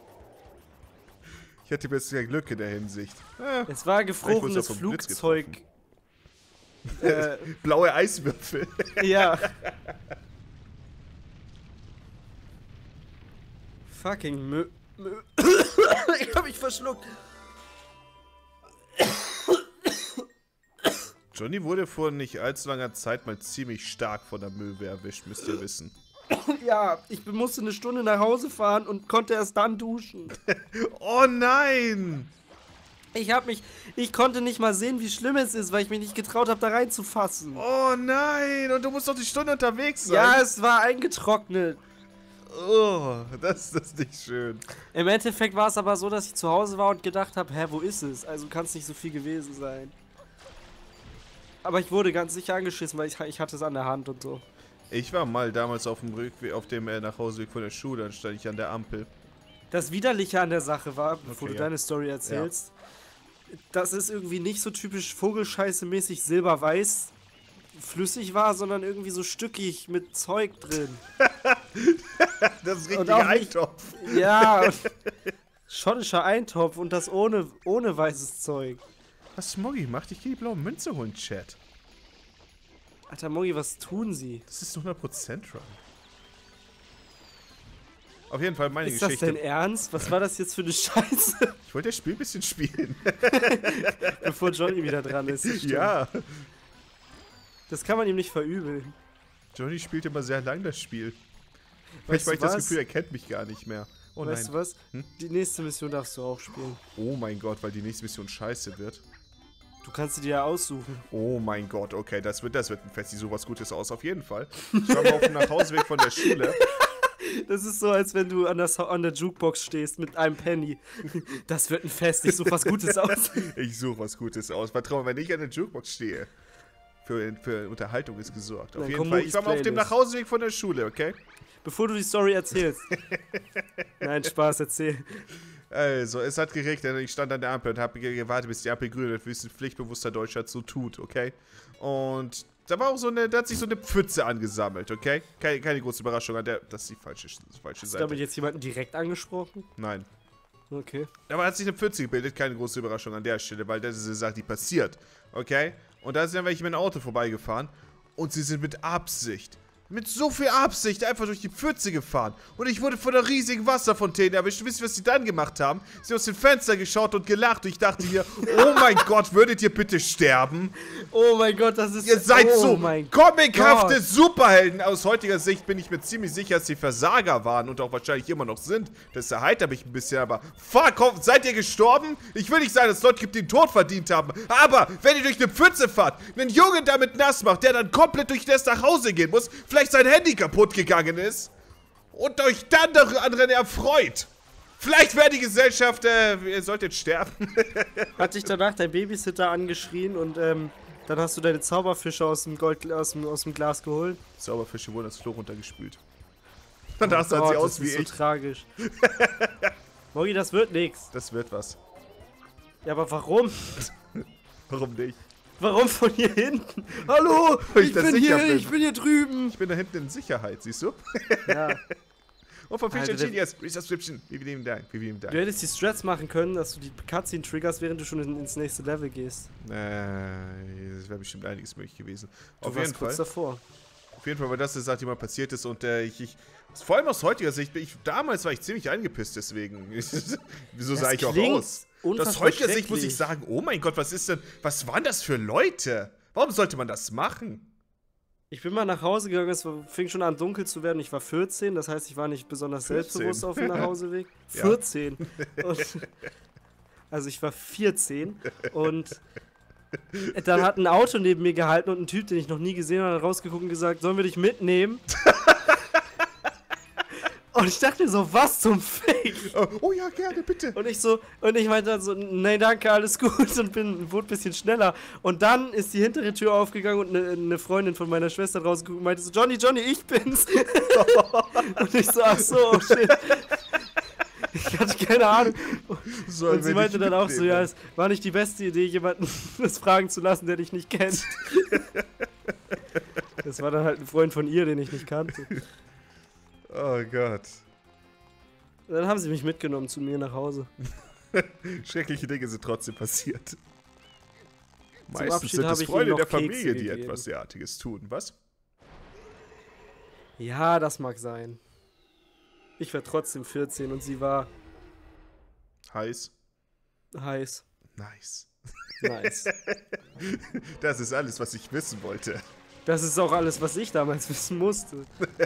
Ich hatte bisher Glück in der Hinsicht. Ah, Es war gefrorenes Vielleicht wurde es vom Blitz Flugzeug. Äh, blaue Eiswürfel. ja. Fucking Mö... Mö ich hab mich verschluckt. Johnny wurde vor nicht allzu langer Zeit mal ziemlich stark von der Möwe erwischt, müsst ihr wissen. Ja, ich musste eine Stunde nach Hause fahren und konnte erst dann duschen. Oh nein! Ich hab mich... Ich konnte nicht mal sehen, wie schlimm es ist, weil ich mich nicht getraut habe, da reinzufassen. Oh nein! Und du musst doch die Stunde unterwegs sein. Ja, es war eingetrocknet. Oh, das, das ist nicht schön. Im Endeffekt war es aber so, dass ich zu Hause war und gedacht habe, hä, wo ist es? Also kann es nicht so viel gewesen sein. Aber ich wurde ganz sicher angeschissen, weil ich, ich hatte es an der Hand und so. Ich war mal damals auf dem Rückweg, auf dem äh, Nachhauseweg von der Schule, dann stand ich an der Ampel. Das Widerliche an der Sache war, bevor Okay, du ja. deine Story erzählst, dass es irgendwie nicht so typisch Vogelscheiße-mäßig silber-weiß flüssig war, sondern irgendwie so stückig mit Zeug drin. Das ist Und richtig auch nicht- Eintopf. Ja, und schottischer Eintopf und das ohne, ohne weißes Zeug. Was Smoggy macht? Ich gehe die blaue Münze holen, Chat. Alter Mogi, was tun sie? Das ist hundert Prozent Run. Auf jeden Fall meine Ist das Geschichte. denn ernst? Was war das jetzt für eine Scheiße? Ich wollte das Spiel ein bisschen spielen. Bevor Johnny wieder dran ist. das stimmt. Ja. Das kann man ihm nicht verübeln. Johnny spielt immer sehr lang das Spiel. Weißt Vielleicht habe du ich das was? Gefühl, er kennt mich gar nicht mehr. Oh Weißt nein. du was? Hm? Die nächste Mission darfst du auch spielen. Oh mein Gott, weil die nächste Mission scheiße wird. Du kannst sie dir ja aussuchen. Oh mein Gott, okay, das wird, das wird ein Fest. Die sucht was Gutes aus, auf jeden Fall. Ich war mal auf dem Nachhauseweg von der Schule. Das ist so, als wenn du an der, Sa- an der Jukebox stehst mit einem Penny. Das wird ein Fest, ich suche was Gutes aus. Ich suche was Gutes aus. Vertraue, wenn ich an der Jukebox stehe. Für, für Unterhaltung ist gesorgt. Auf Dann jeden komm, Fall. Ich Mogis war mal auf dem Playlist. Nachhauseweg von der Schule, okay? Bevor du die Story erzählst. Nein, Spaß, erzähl. Also, es hat geregnet und ich stand an der Ampel und habe gewartet, bis die Ampel grün wird, wie es ein pflichtbewusster Deutscher so tut, okay? Und da war auch so eine, da hat sich so eine Pfütze angesammelt, okay? Keine, keine große Überraschung an der, das ist die falsche, die falsche Hast du damit Seite. jetzt jemanden direkt angesprochen? Nein. Okay. Aber hat sich eine Pfütze gebildet, keine große Überraschung an der Stelle, weil das ist eine Sache, die passiert, okay? Und da sind dann welche mit einem Auto vorbeigefahren und sie sind mit Absicht, mit so viel Absicht einfach durch die Pfütze gefahren. Und ich wurde von einer riesigen Wasserfontäne erwischt. Wisst ihr, was sie dann gemacht haben? Sie haben aus dem Fenster geschaut und gelacht und ich dachte mir, oh mein Gott, würdet ihr bitte sterben? Oh mein Gott, das ist... Ihr seid oh so mein comichafte Gott. Superhelden. Aus heutiger Sicht bin ich mir ziemlich sicher, dass sie Versager waren und auch wahrscheinlich immer noch sind. Das erheitert mich ein bisschen, aber fuck, komm, seid ihr gestorben? Ich will nicht sagen, dass es Leute gibt, die den Tod verdient haben. Aber wenn ihr durch eine Pfütze fahrt, einen Jungen damit nass macht, der dann komplett durch das nach Hause gehen muss, vielleicht sein Handy kaputt gegangen ist und euch dann daran erfreut. Vielleicht wäre die Gesellschaft, äh, ihr solltet sterben. Hat dich danach dein Babysitter angeschrien und ähm, dann hast du deine Zauberfische aus dem, Gold, aus dem, aus dem Glas geholt? Zauberfische wurden das Klo runtergespült. Und das sah Gott, sie aus das wie ist so ich. tragisch. Morgi, das wird nix. Das wird was. Ja, aber warum? Warum nicht? Warum von hier hinten? Hallo, Weil ich ich da bin sicher hier, bin. ich bin hier drüben. Ich bin da hinten in Sicherheit, siehst du? Ja. Und von Fiction Alter, der- Genius, Resubscription. Wie vielen Dank, wie vielen Dank. Du hättest die Strats machen können, dass du die Cutscene triggerst, während du schon in, ins nächste Level gehst. Äh, das wäre bestimmt einiges möglich gewesen. Du Auf warst jeden kurz Fall. davor. Auf jeden Fall, weil das seitdem mal passiert ist und äh, ich, ich. Vor allem aus heutiger Sicht, ich, damals war ich ziemlich angepisst deswegen. Wieso sah ich auch klingt aus? Aus unfassbar heutiger Sicht muss schrecklich. ich sagen, oh mein Gott, was ist denn, was waren das für Leute? Warum sollte man das machen? Ich bin mal nach Hause gegangen, es war- fing schon an dunkel zu werden. Ich war vierzehn, das heißt, ich war nicht besonders vierzehn. selbstbewusst auf dem Nachhauseweg. Ja. vierzehn. Und, also ich war vierzehn und dann hat ein Auto neben mir gehalten und ein Typ, den ich noch nie gesehen habe, hat rausgeguckt und gesagt, sollen wir dich mitnehmen? Und ich dachte mir so, was zum Fick? Oh, oh ja, gerne, bitte. Und ich so, und ich meinte dann so, nee, danke, alles gut und bin, wurde ein bisschen schneller. Und dann ist die hintere Tür aufgegangen und eine ne Freundin von meiner Schwester rausgeguckt und meinte so, Johnny, Johnny, ich bin's. Und ich so, ach so, oh shit. Ich hatte keine Ahnung. Sollen Und wir sie meinte dich dann auch so, mitnehmen? ja, es war nicht die beste Idee, jemanden das fragen zu lassen, der dich nicht kennt. Das war dann halt ein Freund von ihr, den ich nicht kannte. Oh Gott. Und dann haben sie mich mitgenommen zu mir nach Hause. Schreckliche Dinge sind trotzdem passiert. Meistens Abschied sind habe es ich ihm Freunde noch der Kekse Familie, die gegeben. etwas derartiges tun, was? Ja, das mag sein. Ich war trotzdem vierzehn und sie war Heiß. heiß. Nice. Nice. Das ist alles, was ich wissen wollte. Das ist auch alles, was ich damals wissen musste.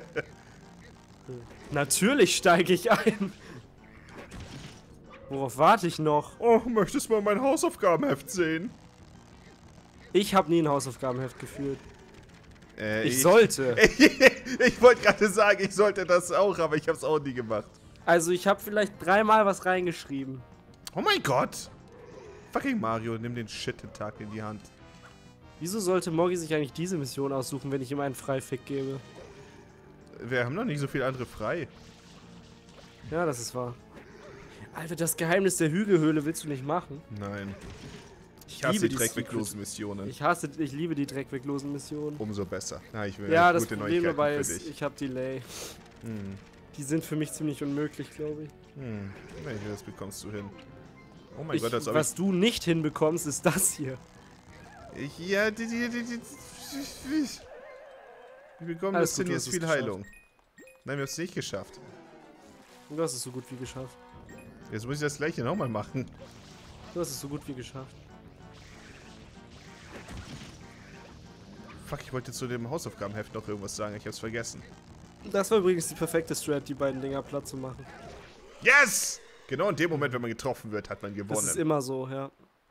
Natürlich steige ich ein. Worauf warte ich noch? Oh, möchtest du mal mein Hausaufgabenheft sehen? Ich habe nie ein Hausaufgabenheft geführt. Äh, Ich sollte. ich wollte gerade sagen, ich sollte das auch, aber ich habe es auch nie gemacht. Also ich habe vielleicht dreimal was reingeschrieben. Oh mein Gott. Fucking Mario, nimm den Shit-Tag in die Hand. Wieso sollte Morgi sich eigentlich diese Mission aussuchen, wenn ich ihm einen Freifick gebe? Wir haben noch nicht so viel andere frei. Ja, das ist wahr. Alter, das Geheimnis der Hügelhöhle willst du nicht machen? Nein. Ich Ich hasse liebe die die dreckweglosen Missionen. Ich hasse, ich liebe die dreckweglosen Missionen. Umso besser. Na, ich will Ja, gute das Problem Neuigkeiten dabei für ist, dich. ich habe Delay. Hm. Die sind für mich ziemlich unmöglich, glaube ich. Hm. Nee, das bekommst du hin. Oh mein ich Gott, als ob was du nicht hinbekommst, ist das hier. ich... ich ja, die, die, die, die, die, wir bekommen Alles das gut, hin, du jetzt hast es viel geschafft. Heilung. Nein, wir haben es nicht geschafft. Du hast es so gut wie geschafft. Jetzt muss ich das gleiche nochmal machen. Du hast es so gut wie geschafft. Fuck, ich wollte zu dem Hausaufgabenheft noch irgendwas sagen, ich hab's vergessen. Das war übrigens die perfekte Strat, die beiden Dinger platt zu machen. Yes! Genau in dem Moment, wenn man getroffen wird, hat man Das gewonnen. ist immer so, ja.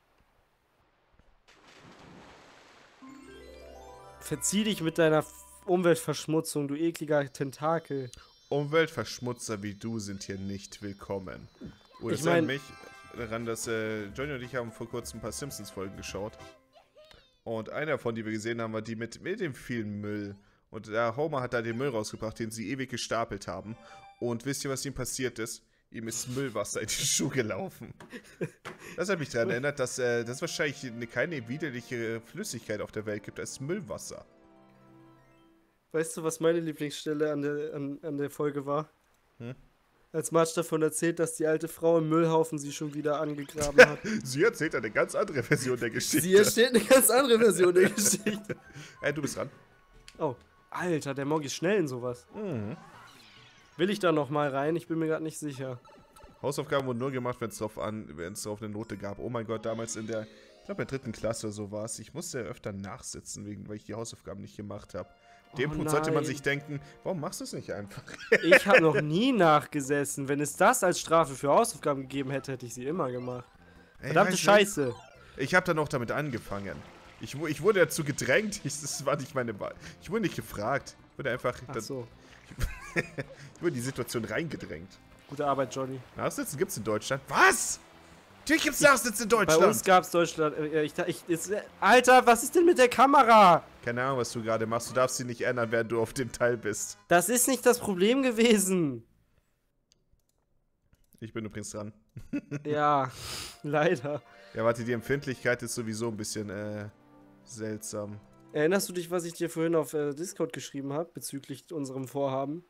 Verzieh dich mit deiner F- Umweltverschmutzung, du ekliger Tentakel. Umweltverschmutzer wie du sind hier nicht willkommen. Oder Ich es erinnert mein- mich daran, dass äh, Johnny und ich haben vor kurzem ein paar Simpsons-Folgen geschaut. Und eine davon, die wir gesehen haben, war die mit, mit dem vielen Müll. Und der Homer hat da den Müll rausgebracht, den sie ewig gestapelt haben. Und wisst ihr, was ihm passiert ist? Ihm ist Müllwasser in die Schuhe gelaufen. Das hat mich daran erinnert, dass äh, das wahrscheinlich eine, keine widerliche Flüssigkeit auf der Welt gibt als Müllwasser. Weißt du, was meine Lieblingsstelle an der, an, an der Folge war? Hm? Als Marge davon erzählt, dass die alte Frau im Müllhaufen sie schon wieder angegraben hat. Sie erzählt eine ganz andere Version der Geschichte. Sie erzählt eine ganz andere Version der Geschichte. Äh, du bist dran. Oh, Alter, der Morgi ist schnell in sowas. Mhm. Will ich da noch mal rein? Ich bin mir gerade nicht sicher. Hausaufgaben wurden nur gemacht, wenn es drauf an, wenn es drauf eine Note gab. Oh mein Gott, damals in der, ich glaube in der dritten Klasse oder so war es. Ich musste öfter nachsitzen, wegen, weil ich die Hausaufgaben nicht gemacht habe. Dem Oh Punkt sollte man nein. sich denken, warum machst du es nicht einfach? Ich habe noch nie nachgesessen. Wenn es das als Strafe für Hausaufgaben gegeben hätte, hätte ich sie immer gemacht. Ey, Verdammte weiß nicht. Scheiße. Ich habe dann auch damit angefangen. Ich, wu- ich wurde dazu gedrängt, ich, das war nicht meine Wahl. Ich wurde nicht gefragt. Ich wurde einfach, Ach dann, so. ich wurde in die Situation reingedrängt. Gute Arbeit, Johnny. Nachsitzen gibt's in Deutschland? Was? Natürlich gibt's Nachsitzen in Bei Deutschland. uns gab's Deutschland. Äh, ich, ich, ist, äh, Alter, was ist denn mit der Kamera? Keine Ahnung, was du gerade machst. Du darfst sie nicht ändern, während du auf dem Teil bist. Das ist nicht das Problem gewesen. Ich bin übrigens dran. Ja, leider. Ja, warte, die Empfindlichkeit ist sowieso ein bisschen, äh, seltsam. Erinnerst du dich, was ich dir vorhin auf äh, Discord geschrieben habe, bezüglich unserem Vorhaben?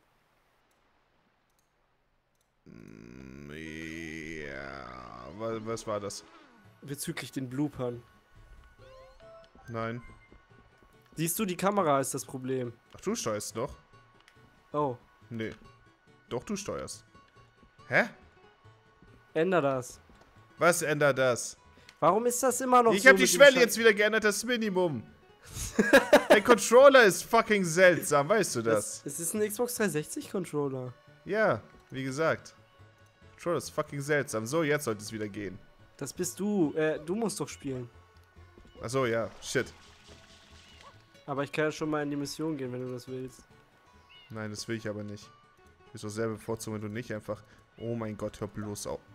Mm, ja, was, was war das? Bezüglich den Bloopern. Nein. Siehst du, die Kamera ist das Problem. Ach, du steuerst noch? Oh, Nee. Doch, du steuerst. Hä? änder das. Was ändert das? Warum ist das immer noch Ich so hab die mit dem Schwelle Scha- jetzt wieder geändert, das Minimum. Der Controller ist fucking seltsam, weißt du das? Es ist ein Xbox dreihundertsechzig Controller. Ja, wie gesagt. Controller ist fucking seltsam. So, jetzt sollte es wieder gehen. Das bist du. Äh, du musst doch spielen. Achso, ja, shit. Aber ich kann ja schon mal in die Mission gehen, wenn du das willst. Nein, das will ich aber nicht. Ich will doch sehr bevorzugen, wenn du nicht einfach... Oh mein Gott, hör bloß auf.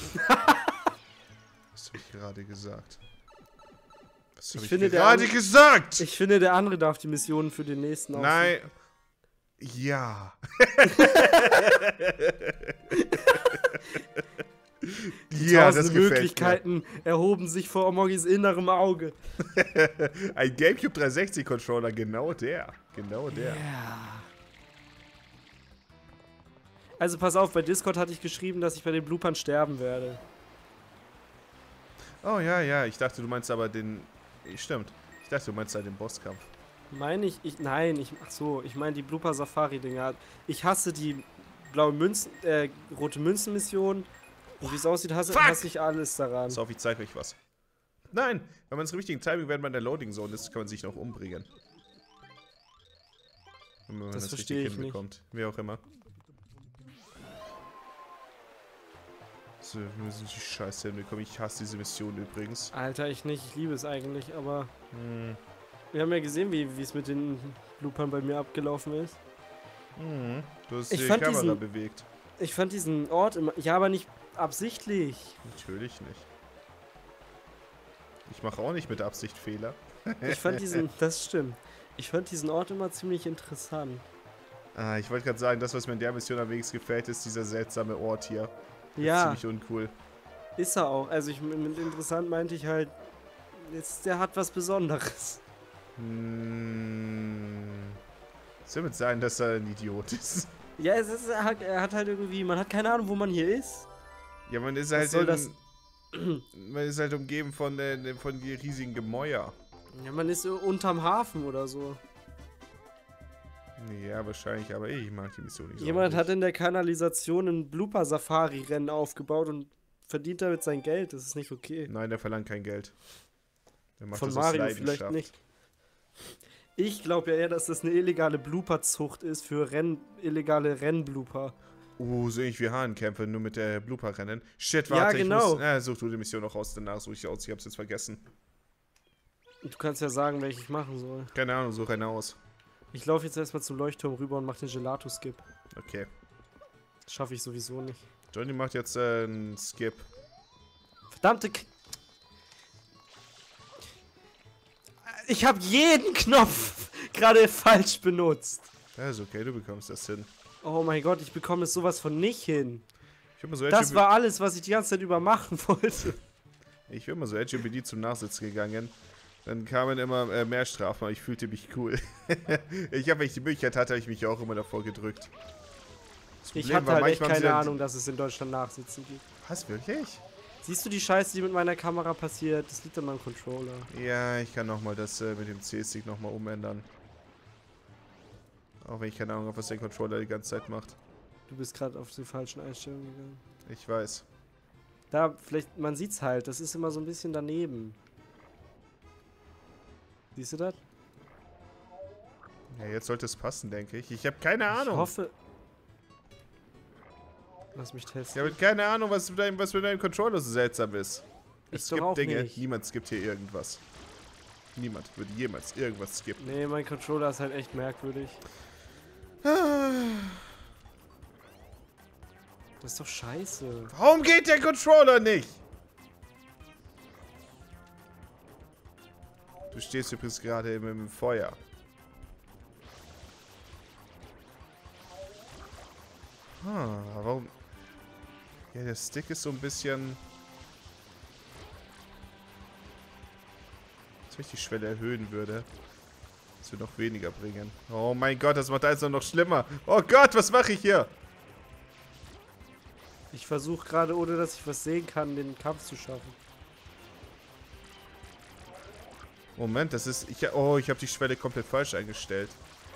Was habe ich gerade gesagt? Was habe Ich ich, finde, der gerade an- gesagt? Ich finde, der andere darf die Missionen für den nächsten aussuchen. Nein. Ja. Ja, das Tausend gefällt Möglichkeiten erhoben sich vor Omogis innerem Auge. mir. Ein GameCube dreihundertsechzig Controller, genau der. Genau der. Ja. Also pass auf, bei Discord hatte ich geschrieben, dass ich bei den Bloopern sterben werde. Oh ja, ja, ich dachte, du meinst aber den... Stimmt. Ich dachte, du meinst halt den Bosskampf. Meine ich, ich, nein, ich, ach so, ich meine die Blooper-Safari-Dinger. Ich hasse die blaue Münzen, äh, rote Münzen-Mission. Und wie es aussieht, hasse, Fuck! hasse ich alles daran. Pass auf, ich zeige euch was. Nein, wenn man es im richtigen Timing, wenn man in der Loading Zone ist, kann man sich noch umbringen. Wenn man Das das verstehe richtig ich nicht. hinbekommt. Wie auch immer. So, wir müssen die Scheiße hinbekommen. Ich hasse diese Mission übrigens. Alter, ich nicht, ich liebe es eigentlich, aber Hm. wir haben ja gesehen, wie es mit den Bloopern bei mir abgelaufen ist. Mhm. Du hast Ich die fand Kamera diesen- bewegt. Ich fand diesen Ort immer, ja, aber nicht absichtlich. Natürlich nicht. Ich mache auch nicht mit Absicht Fehler. Ich fand diesen, das stimmt. Ich fand diesen Ort immer ziemlich interessant. Ah, ich wollte gerade sagen, das, was mir in der Mission am wenigsten gefällt, ist dieser seltsame Ort hier. Das Ja, ist ziemlich uncool. ist er auch. Also ich mit interessant meinte ich halt, jetzt, der hat was Besonderes. Hm. Es wird mit sein, dass er ein Idiot ist. Ja, es ist, er, hat, er hat halt irgendwie, man hat keine Ahnung, wo man hier ist. Ja, man ist Was halt soll in, das? man ist halt umgeben von, äh, von die riesigen Gemäuer. Ja, man ist so unterm Hafen oder so. Ja, wahrscheinlich, aber ich mag die Mission nicht so. Jemand hat wirklich. in der Kanalisation ein Blooper-Safari-Rennen aufgebaut und verdient damit sein Geld. Das ist nicht okay. Nein, der verlangt kein Geld. Der macht Von das aus Mario vielleicht Leidenschaft. nicht. Ich glaube ja eher, dass das eine illegale Blooper-Zucht ist für Renn illegale Rennblooper. Uh, so ähnlich wie Hahnkämpfe, nur mit der Blooper-Rennen. Shit, Ja, warte, genau. ich muss... Ah, such du die Mission noch aus, danach suche ich aus. Ich hab's jetzt vergessen. Du kannst ja sagen, welche ich machen soll. Keine Ahnung, such eine aus. Ich laufe jetzt erstmal zum Leuchtturm rüber und mache den Gelato-Skip. Okay. Das schaffe ich sowieso nicht. Johnny macht jetzt äh, einen Skip. Verdammte K Ich habe jeden Knopf gerade falsch benutzt. Ja, ist okay, du bekommst das hin. Oh mein Gott, ich bekomme es sowas von nicht hin. Ich will mal so Das Edge war alles, was ich die ganze Zeit über machen wollte. Ich bin mal so Edge B D zum Nachsitzen gegangen. Dann kamen immer äh, mehr Strafen, aber ich fühlte mich cool. Ich habe, wenn ich die Möglichkeit hatte, habe ich mich auch immer davor gedrückt. Das Ich Problem hatte war, halt echt manchmal haben sie keine dann- Ahnung, dass es in Deutschland Nachsitzen gibt. Was, wirklich? Siehst du die Scheiße, die mit meiner Kamera passiert? Das liegt an meinem Controller. Ja, ich kann nochmal das äh, mit dem C-Stick nochmal umändern. Auch wenn ich keine Ahnung habe, was der Controller die ganze Zeit macht. Du bist gerade auf die falschen Einstellungen gegangen. Ich weiß. Da, vielleicht, man sieht's halt, das ist immer so ein bisschen daneben. Siehst du das? Ja, jetzt sollte es passen, denke ich. Ich habe keine Ahnung. Ich hoffe... Lass mich testen. Ich habe keine Ahnung, was mit, deinem, was mit deinem Controller so seltsam ist. Ich Es doch gibt auch Dinge, nicht. niemand skippt hier irgendwas. Niemand würde jemals irgendwas skippen. Nee, mein Controller ist halt echt merkwürdig. Das ist doch scheiße. Warum geht der Controller nicht? Du stehst übrigens gerade im, im Feuer. Ah, warum? Ja, Der Stick ist so ein bisschen... Als wenn ich die Schwelle erhöhen würde. Das würde noch weniger bringen. Oh mein Gott, das macht alles noch schlimmer. Oh Gott, was mache ich hier? Ich versuche gerade, ohne dass ich was sehen kann, den Kampf zu schaffen. Moment, das ist... Ich, oh, ich habe die Schwelle komplett falsch eingestellt.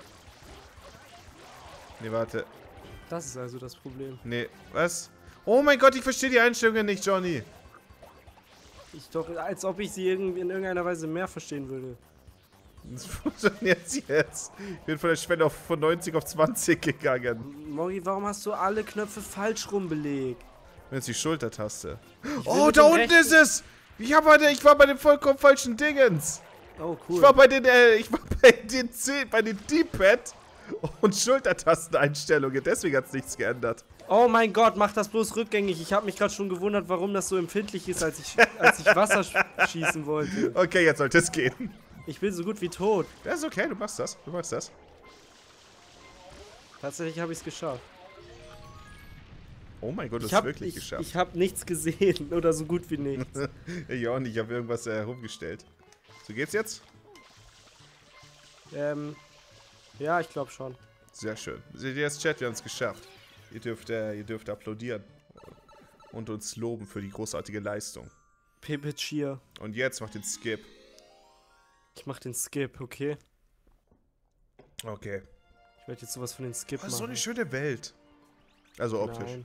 Nee, warte. Das ist also das Problem. Nee, was? Oh mein Gott, ich verstehe die Einstellungen nicht, Johnny. Ich doch, als ob ich sie irgendwie in irgendeiner Weise mehr verstehen würde. Das funktioniert jetzt. Ich bin von der Schwelle auf, von neunzig auf zwanzig gegangen. Morgi, warum hast du alle Knöpfe falsch rumbelegt? Wenn es die Schultertaste. Ich will Oh, mit da dem unten rechten- ist es! Ich, hab bei der, ich war bei den vollkommen falschen Dingens. Oh, cool. Ich war bei den, äh, ich war bei den, C- bei den D-Pad und Schultertasteneinstellungen. Deswegen hat es nichts geändert. Oh mein Gott, mach das bloß rückgängig. Ich habe mich gerade schon gewundert, warum das so empfindlich ist, als ich, als ich Wasser sch schießen wollte. Okay, jetzt sollte es gehen. Ich bin so gut wie tot. Das ist okay, du machst das. Du machst das. Tatsächlich habe ich es geschafft. Oh mein Gott, du Ich hast habe wirklich ich, geschafft. ich hab nichts gesehen oder so gut wie nichts. Ja, und ich habe irgendwas äh, herumgestellt. So geht's jetzt? ähm, ja, ich glaube schon. Sehr schön. Seht ihr jetzt, Chat, wir haben es geschafft. Ihr dürft, äh, ihr dürft applaudieren. Und uns loben für die großartige Leistung. Pepe Cheer. Und jetzt macht den Skip. Ich mach den Skip, okay? Okay. Ich werde jetzt sowas von den Skip Das ist so machen. eine schöne Welt. Also optisch. Nein.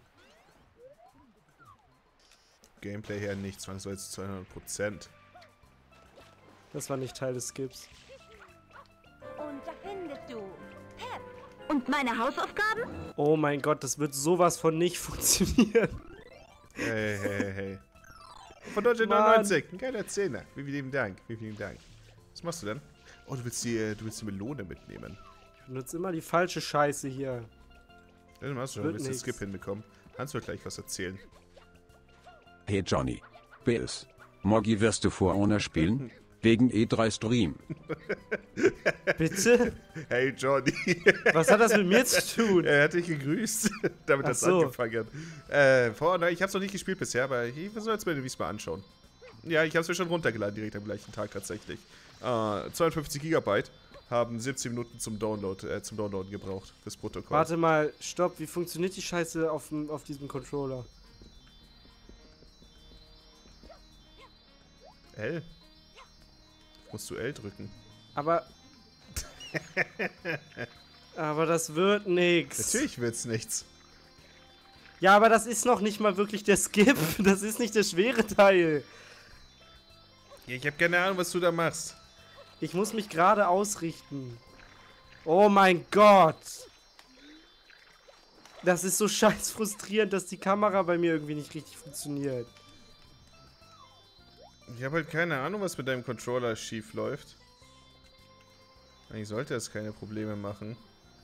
Gameplay her nicht, zwangsweise zu hundert Prozent. Das war nicht Teil des Skips. Und da findest du Pep. Und meine Hausaufgaben? Oh mein Gott, das wird sowas von nicht funktionieren. Hey, hey, hey, hey. Von neunzehnhundertneunundneunzig. Ein geiler Zehner. Vielen lieben Dank. Vielen lieben Dank. Was machst du denn? Oh, du willst die, äh, du willst die Melone mitnehmen. Ich benutze immer die falsche Scheiße hier. Dann machst du schon, Wird willst den nix. Skip hinbekommen. Hans wird gleich was erzählen. Hey Johnny. Bills. Morgi wirst du For Honor spielen? Wegen E drei Stream. Bitte? Hey Johnny. Was hat das mit mir zu tun? Er hat dich gegrüßt. Damit Ach das so. angefangen hat. Äh, For Honor, ich hab's noch nicht gespielt bisher, aber ich soll jetzt mir den mal anschauen. Ja, ich hab's mir schon runtergeladen, direkt am gleichen Tag tatsächlich. Äh, zweiundfünfzig Gigabyte haben siebzehn Minuten zum Download, äh, zum Downloaden gebraucht, fürs Protokoll. Warte mal, stopp, wie funktioniert die Scheiße auf, dem- auf diesem Controller? L? Musst du L drücken. Aber... aber das wird nix. Natürlich wird's nichts. Ja, aber das ist noch nicht mal wirklich der Skip. Das ist nicht der schwere Teil. Ja, ich habe keine Ahnung, was du da machst. Ich muss mich gerade ausrichten. Oh mein Gott. Das ist so scheiß frustrierend, dass die Kamera bei mir irgendwie nicht richtig funktioniert. Ich habe halt keine Ahnung, was mit deinem Controller schief läuft. Eigentlich sollte es keine Probleme machen.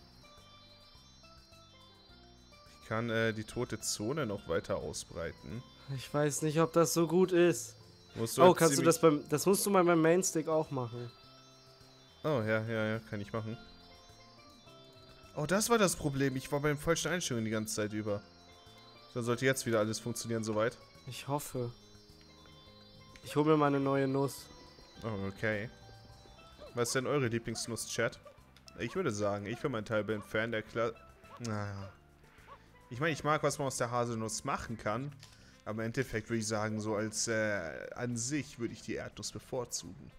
Ich kann äh, die tote Zone noch weiter ausbreiten. Ich weiß nicht, ob das so gut ist. Musst du Oh, halt kannst du ziemlich- das beim... Das musst du mal beim Mainstick auch machen. Oh, ja, ja, ja, kann ich machen. Oh, das war das Problem. Ich war beim falschen Einstellungen die ganze Zeit über. Dann sollte jetzt wieder alles funktionieren soweit. Ich hoffe. Ich hole mir mal eine neue Nuss. Oh, okay. Was ist denn eure Lieblingsnuss, Chat? Ich würde sagen, ich für meinen Teil bin Fan der Kla... Naja. Ich meine, ich mag, was man aus der Haselnuss machen kann. Aber im Endeffekt würde ich sagen, so als äh, an sich würde ich die Erdnuss bevorzugen.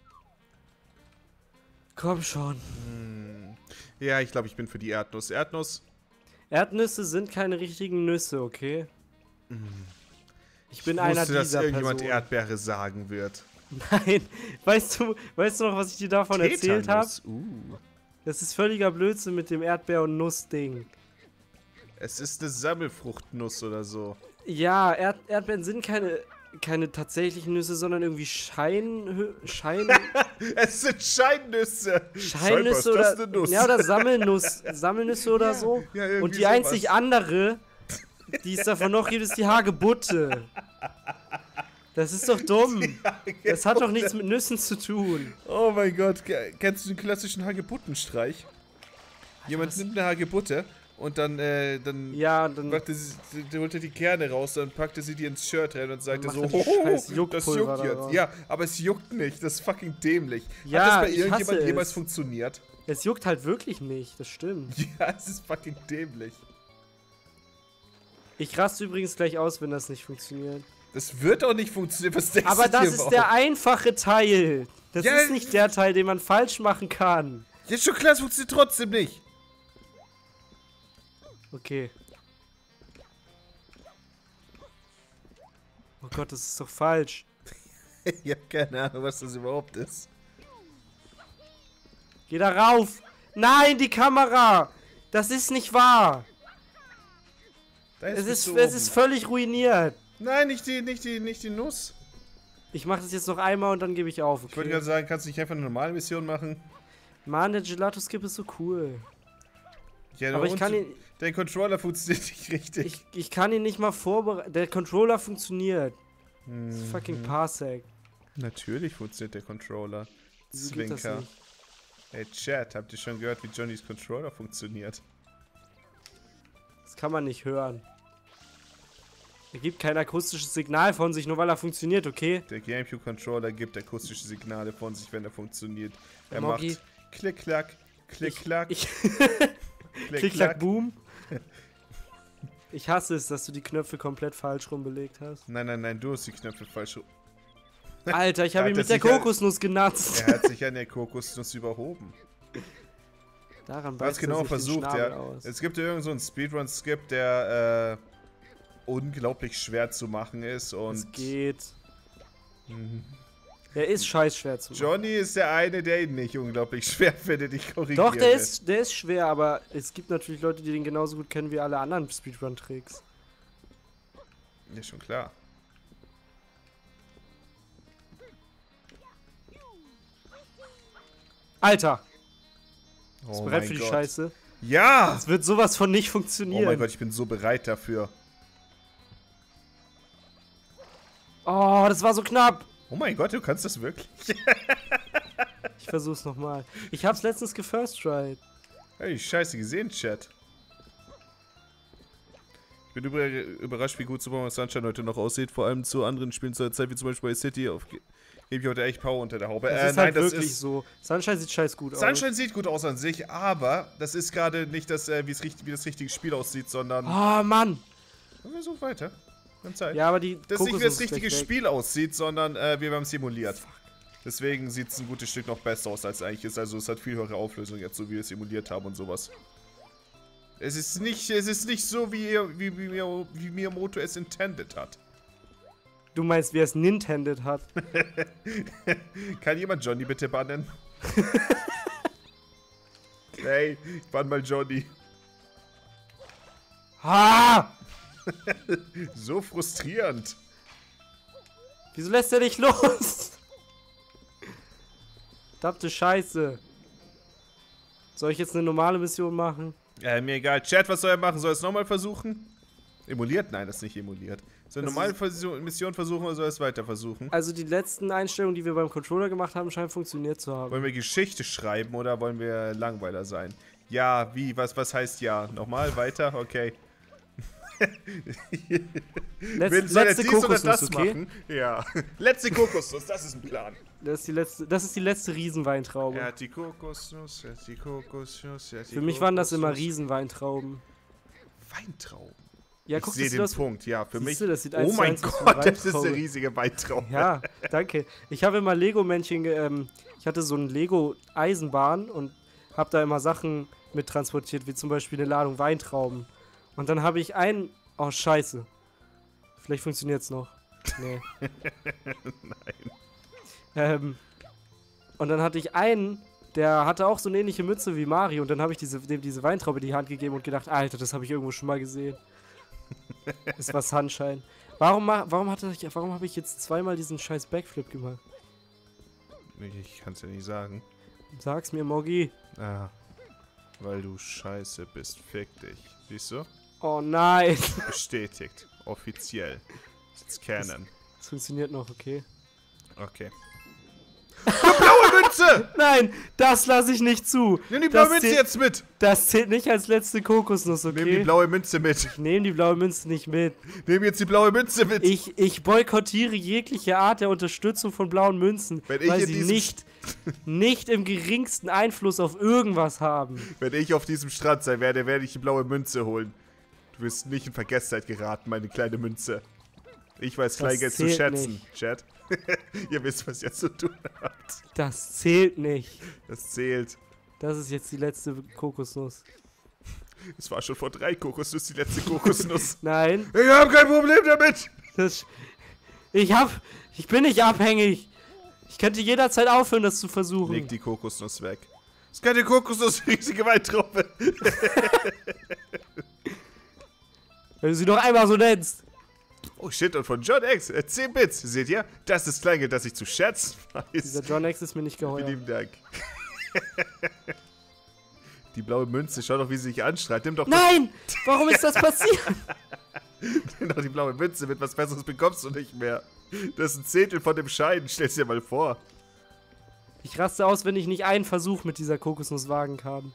Komm schon. Hm. Ja, ich glaube, ich bin für die Erdnuss. Erdnuss... Erdnüsse sind keine richtigen Nüsse, okay? Ich bin ich einer wusste, dass dieser irgendjemand Personen. Erdbeere sagen wird. Nein, weißt du, weißt du noch, was ich dir davon erzählt habe? Tetanus. Uh. Das ist völliger Blödsinn mit dem Erdbeer- und Nussding. Es ist eine Sammelfruchtnuss oder so. Ja, Erd Erdbeeren sind keine, keine tatsächlichen Nüsse, sondern irgendwie Schein... Schein... Es sind Scheinnüsse. Scheinnüsse Scheinbar ist das oder... eine Nuss. Ja, oder Sammelnuss, Sammelnüsse oder so. ja, irgendwie Und die sowas. einzig andere, die es davon noch gibt, ist die Hagebutte. Das ist doch dumm. Das hat doch nichts mit Nüssen zu tun. Oh mein Gott, ke- kennst du den klassischen Hagebuttenstreich? Jemand was? nimmt eine Hagebutte Und dann, äh, dann, Ja, dann machte sie, die holte die Kerne raus, dann packte sie die ins Shirt rein und sagte Dann so, macht er die oh, scheiß das Juckpulver juckt da jetzt. raus. Ja, aber es juckt nicht, das ist fucking dämlich. Ja, Hat das bei ich irgendjemandem hasse jemals es. funktioniert? es juckt halt wirklich nicht, das stimmt. Ja, es ist fucking dämlich. Ich raste übrigens gleich aus, wenn das nicht funktioniert. Das wird auch nicht funktionieren, was denkst Aber du das dir ist überhaupt? der einfache Teil. Das Ja, ist nicht der Teil, den man falsch machen kann. Ja, ist schon klar, es funktioniert trotzdem nicht. Okay. Oh Gott, das ist doch falsch. Ich hab keine Ahnung, was das überhaupt ist. Geh da rauf. Nein, die Kamera. Das ist nicht wahr. Da Es bis ist, oben. es ist völlig ruiniert. Nein, nicht die, nicht die, nicht die Nuss. Ich mache das jetzt noch einmal und dann gebe ich auf, Ich wollte okay? gerade sagen, kannst du nicht einfach eine normale Mission machen? Mann, der Gelato-Skip ist so cool. Ja, Aber ich und kann ihn, der Controller funktioniert nicht richtig. ich, ich kann ihn nicht mal vorbereiten. Der Controller funktioniert. Das Mhm. ist fucking Parsec. Natürlich funktioniert der Controller. Wieso geht das Zwinker. nicht? Hey Chat, habt ihr schon gehört, wie Johnnys Controller funktioniert? Das kann man nicht hören. Er gibt kein akustisches Signal von sich, nur weil er funktioniert, okay? Der GameCube-Controller gibt akustische Signale von sich, wenn er funktioniert. Der Er Moggi- macht Klick-Klack, Klick-Klack, Ich, Klick-Klack. Klick, klack, boom. Ich hasse es, dass du die Knöpfe komplett falsch rumbelegt hast. Nein, nein, nein, du hast die Knöpfe falsch. ru- Alter, ich Er habe hat ihn mit das der sicher- Kokosnuss genatzt. Er hat sich an der Kokosnuss überhoben. Daran Du hast beißt er genau sich den versucht, Schnabel ja. aus. Es gibt ja irgend so einen Speedrun-Skip, der äh, unglaublich schwer zu machen ist und Es geht. Mhm. Der ist scheiß schwer zu machen. Johnny ist der eine, der ihn nicht unglaublich schwer findet. Ich korrigiere. Doch, der ist, der ist schwer, aber es gibt natürlich Leute, die den genauso gut kennen wie alle anderen Speedrun-Tricks. Ja, schon klar. Alter, bist Oh du bereit mein für die Gott. Scheiße? Ja! Es wird sowas von nicht Oh funktionieren. mein Gott, ich bin so bereit dafür. Oh, das war so knapp. Oh mein Gott, du kannst das wirklich? Ich versuch's nochmal. Ich hab's letztens gefirst tried. Hey, scheiße gesehen, Chat. Ich bin über überrascht, wie gut Super Mario Sunshine heute noch aussieht. Vor allem zu anderen Spielen zur Zeit, wie zum Beispiel bei City. Auf gebe ich heute echt Power unter der Haube. Das Äh, ist nein, halt das wirklich ist... so. Sunshine sieht scheiß gut aus. Sunshine sieht gut aus an sich, aber das ist gerade nicht das, äh, wie's richt- wie das richtige Spiel aussieht, sondern... Oh, Mann. Wir suchen weiter. Wir haben Zeit. Ja, aber die Das ist nicht, wie Kokosnuss das ist richtige gleich weg. Spiel aussieht, sondern äh, wir haben es simuliert. Deswegen sieht es ein gutes Stück noch besser aus, als es eigentlich ist. Also es hat viel höhere Auflösung jetzt, so wie wir es simuliert haben und sowas. Es ist nicht, es ist nicht so, wie, ihr- wie, wie, Mia- wie Miyamoto es intended hat. Du meinst, wie er es Nintended hat. Kann jemand Johnny bitte bannen? Hey, bann mal Johnny. Ha! So frustrierend. Wieso lässt er dich los? Verdammte Scheiße. Soll ich jetzt eine normale Mission machen? Äh, mir egal. Chat, was soll er machen? Soll er es nochmal versuchen? Emuliert? Nein, das ist nicht emuliert. Soll er eine Das normale ist- Versu- Mission versuchen oder soll er es weiter versuchen? Also die letzten Einstellungen, die wir beim Controller gemacht haben, scheinen funktioniert zu haben. Wollen wir Geschichte schreiben oder wollen wir Langweiler sein? Ja, wie? Was, was heißt ja? Nochmal weiter? Okay. Letz, Will- soll er letzte dies oder Kokosnuss, das okay? machen? Ja. Letzte Kokosnuss, das ist ein Plan. Das ist die letzte, das ist die letzte Riesenweintraube. Er hat die Kokosnuss, er hat die Kokosnuss, er hat die Für mich waren das immer Kokosnuss. Riesenweintrauben. Weintrauben. Ja, Ich guck, sehe das den das, Punkt, ja. Für Siehst mich. du, das sieht Oh eins zu mein eins aus wie Gott, eine das ist eine Weintraube. riesige Weintraube. Ja, danke. Ich habe immer Lego-Männchen, ge- ähm, ich hatte so ein Lego-Eisenbahn und habe da immer Sachen mit transportiert, wie zum Beispiel eine Ladung Weintrauben. Und dann habe ich einen, oh scheiße. Vielleicht funktioniert's noch. Nee. Nein. Ähm, und dann hatte ich einen, der hatte auch so eine ähnliche Mütze wie Mario und dann habe ich diese, dem diese Weintraube in die Hand gegeben und gedacht, Alter, das habe ich irgendwo schon mal gesehen. Das war Sunshine. Warum, ma- warum, hatte ich, warum habe ich jetzt zweimal diesen scheiß Backflip gemacht? Ich kann es ja nicht sagen. Sag's mir, Moggi. Ah. Weil du scheiße bist. Fick dich. Siehst du? Oh nein. Bestätigt. Offiziell. It's Canon. Das funktioniert noch, okay. Okay. Eine blaue Münze! Nein, das lasse ich nicht zu. Nimm die blaue Das Münze zählt- jetzt mit! Das zählt nicht als letzte Kokosnuss, okay? Nimm die blaue Münze mit. Ich nehme die blaue Münze nicht mit. Nimm jetzt die blaue Münze mit. Ich, ich boykottiere jegliche Art der Unterstützung von blauen Münzen, Wenn ich weil in sie diesem nicht, nicht im geringsten Einfluss auf irgendwas haben. Wenn ich auf diesem Strand sein werde, werde ich die blaue Münze holen. Du wirst nicht in Vergessenheit geraten, meine kleine Münze. Ich weiß Kleingeld zu zählt schätzen, nicht. Chat. Ihr wisst, was ihr zu tun habt. Das zählt nicht. Das zählt. Das ist jetzt die letzte Kokosnuss. Es war schon vor drei Kokosnuss die letzte Kokosnuss. Nein, Ich habe kein Problem damit. das, ich hab, ich bin nicht abhängig. Ich könnte jederzeit aufhören, das zu versuchen. Leg die Kokosnuss weg. Das ist keine Kokosnuss, riesige Weintraube. Wenn du sie noch einmal so nennst. Oh shit, und von John X, äh, zehn Bits. Seht ihr? Das ist Kleingeld, das ich zu schätzen Dieser weiß. John X ist mir nicht Vielen geheuer. lieben Dank. Die blaue Münze, schau doch, wie sie sich anstrahlt. Nimm doch, Nein! Warum ist das passiert? nimm doch die blaue Münze mit, was Besseres bekommst du nicht mehr. Das ist ein Zehntel von dem Schein, stell's dir mal vor. Ich raste aus, wenn ich nicht einen Versuch mit dieser Kokosnuss wagen kann.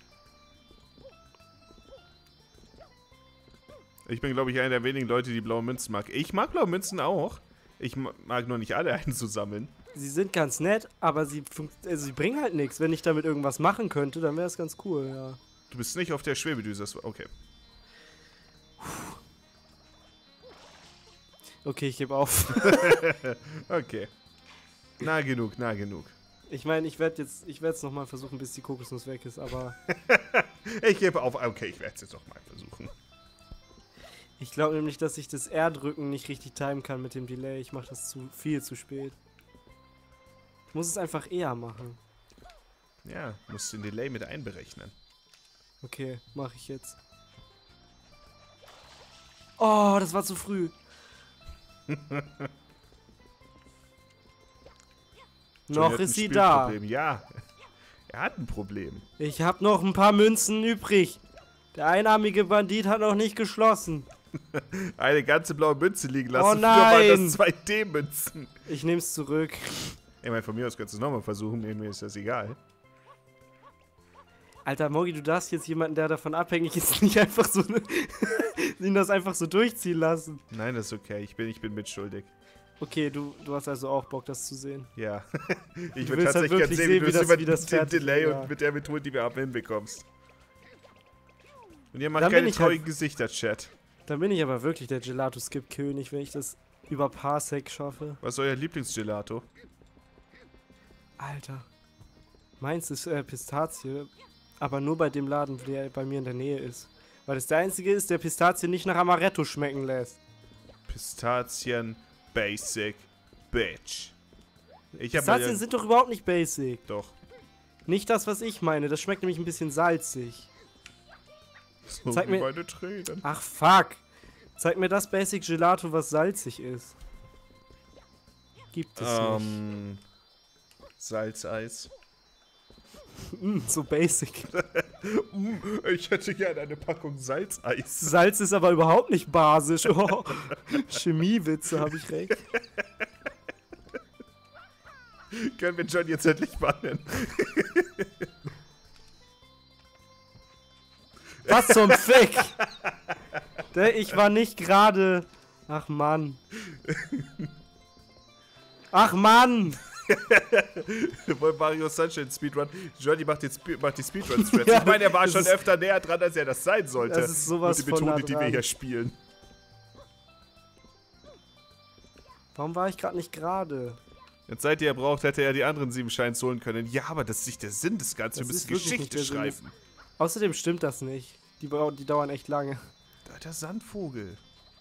Ich bin, glaube ich, einer der wenigen Leute, die blaue Münzen mag. Ich mag blaue Münzen auch. Ich ma- mag nur nicht alle einzusammeln. Sie sind ganz nett, aber sie, funkt- also sie bringen halt nichts. Wenn ich damit irgendwas machen könnte, dann wäre es ganz cool, ja. Du bist nicht auf der Schwebedüse. das war- Okay. Okay, ich gebe auf. Okay. Na genug, na genug. Ich meine, ich werde jetzt, ich werde es nochmal versuchen, bis die Kokosnuss weg ist, aber Ich gebe auf. Okay, ich werde es jetzt noch mal versuchen. ich glaube nämlich, dass ich das R-Drücken nicht richtig timen kann mit dem Delay. Ich mache das zu viel zu spät. Ich muss es einfach eher machen. Ja, musst den Delay mit einberechnen. Okay, mache ich jetzt. Oh, das war zu früh. Johnny Noch hat ein ist sie da. Spielproblem. Ja, er hat ein Problem. Ich habe noch ein paar Münzen übrig. Der einarmige Bandit hat noch nicht geschlossen. Eine ganze blaue Münze liegen lassen. Oh Früher waren nein. das zwei D-Münzen. Ich nehme es zurück. Ich meine, von mir aus kannst du es nochmal versuchen. Mir ist das egal. Alter, Mogi, du darfst jetzt jemanden, der davon abhängig ist, nicht einfach so ihn das einfach so durchziehen lassen. Nein, das ist okay. Ich bin, ich bin mitschuldig. Okay, du, du hast also auch Bock, das zu sehen. Ja. Ich Du will willst halt tatsächlich gerne wirklich sehen, sehen, wie wie du es das- über wie das den fertig- Delay ja. und mit der Methode, die wir haben, hinbekommst. Und ihr macht Dann bin keine ich halt- traurigen Gesichter, Chat. Dann bin ich aber wirklich der Gelato-Skip-König, wenn ich das über Parsec schaffe. Was ist euer Lieblingsgelato? Alter. Meins ist äh, Pistazie, aber nur bei dem Laden, der bei mir in der Nähe ist. Weil das der einzige ist, der Pistazie nicht nach Amaretto schmecken lässt. Pistazien Basic Bitch. Ich habe Pistazien sind doch überhaupt nicht basic. doch. Nicht das, was ich meine. Das schmeckt nämlich ein bisschen salzig. So Zeig wie mir- meine Tränen. Ach, fuck. Zeig mir das Basic Gelato, was salzig ist. Gibt es nicht. Ähm, Salzeis. Mm, so basic. Mm, ich hätte gerne eine Packung Salzeis. Salz ist aber überhaupt nicht basisch. Oh, Chemiewitze, habe ich recht. Können wir John jetzt endlich bannen? Was zum Fick? Der- Ich war nicht gerade... Ach, Mann. Ach, Mann. Wir wollen Mario Sunshine Speedrun. Johnny macht, jetzt, Spe- macht die Speedrun-Strats. Ja, ich meine, er war das schon ist- öfter näher dran, als er das sein sollte. Das ist sowas mit der von nah Methode, die wir dran. hier spielen. Warum war ich gerade nicht gerade? Jetzt Zeit, die er braucht, hätte er die anderen sieben Scheins holen können. Ja, aber das ist nicht der Sinn des Ganzen. Das Wir ist müssen wirklich nicht Geschichte der Sinn. schreiben. Außerdem stimmt das nicht. Die, brau- die dauern echt lange. Da, der Sandvogel.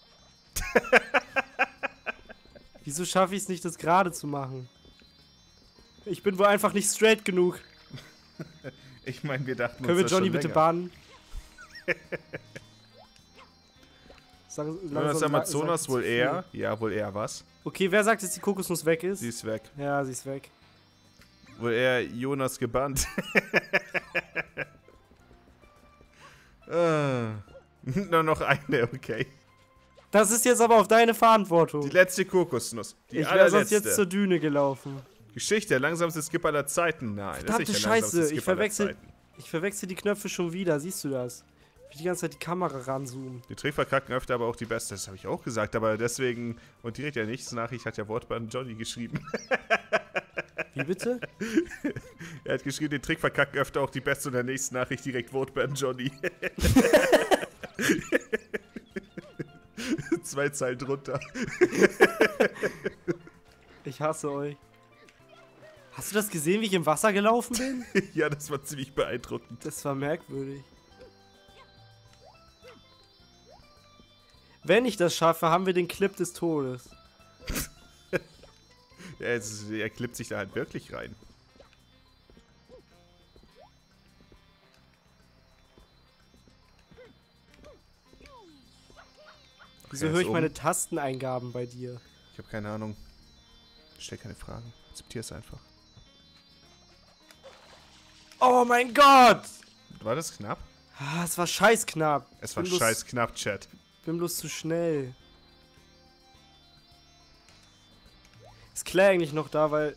Wieso schaffe ich es nicht, das gerade zu machen? Ich bin wohl einfach nicht straight genug. Ich meine, wir dachten Können wir uns das Johnny schon bitte länger. bannen? Sag, War das langsam- Amazonas sag- wohl eher? Ja, wohl eher was? Okay, wer sagt, dass die Kokosnuss weg ist? Sie ist weg. Ja, sie ist weg. Wohl eher Jonas gebannt. ah. Nur noch eine, okay. Das ist jetzt aber auf deine Verantwortung. Die letzte Kokosnuss. Die Ich wäre sonst allerletzte. jetzt zur Düne gelaufen. Geschichte, der langsamste Skip aller Zeiten. Nein, Verdammte das ist nicht der langsamste Scheiße, Skip ich verwechsel, aller Zeiten. ich verwechsel die Knöpfe schon wieder, siehst du das? Wie die ganze Zeit die Kamera ranzoomen. Die Trickverkacken öfter aber auch die beste, das habe ich auch gesagt, aber deswegen, und direkt ja nichts, Nachricht hat ja Wortband Johnny geschrieben. Wie bitte? Er hat geschrieben, den Trickverkacken öfter auch die beste und in der nächsten Nachricht direkt Wortband Johnny. Zwei Zeilen drunter. Ich hasse euch. Hast du das gesehen, wie ich im Wasser gelaufen bin? Ja, das war ziemlich beeindruckend. Das war merkwürdig. Wenn ich das schaffe, haben wir den Clip des Todes. Ja, jetzt, er klippt sich da halt wirklich rein. Wieso Er höre ist ich oben. meine Tasteneingaben bei dir? Ich habe keine Ahnung. Stell keine Fragen. Akzeptier es einfach. Oh mein Gott! War das knapp? Ah, es war scheiß knapp. Es war Bin bloß- scheiß knapp, Chat. Bin bloß zu schnell. Ist Claire eigentlich noch da, weil...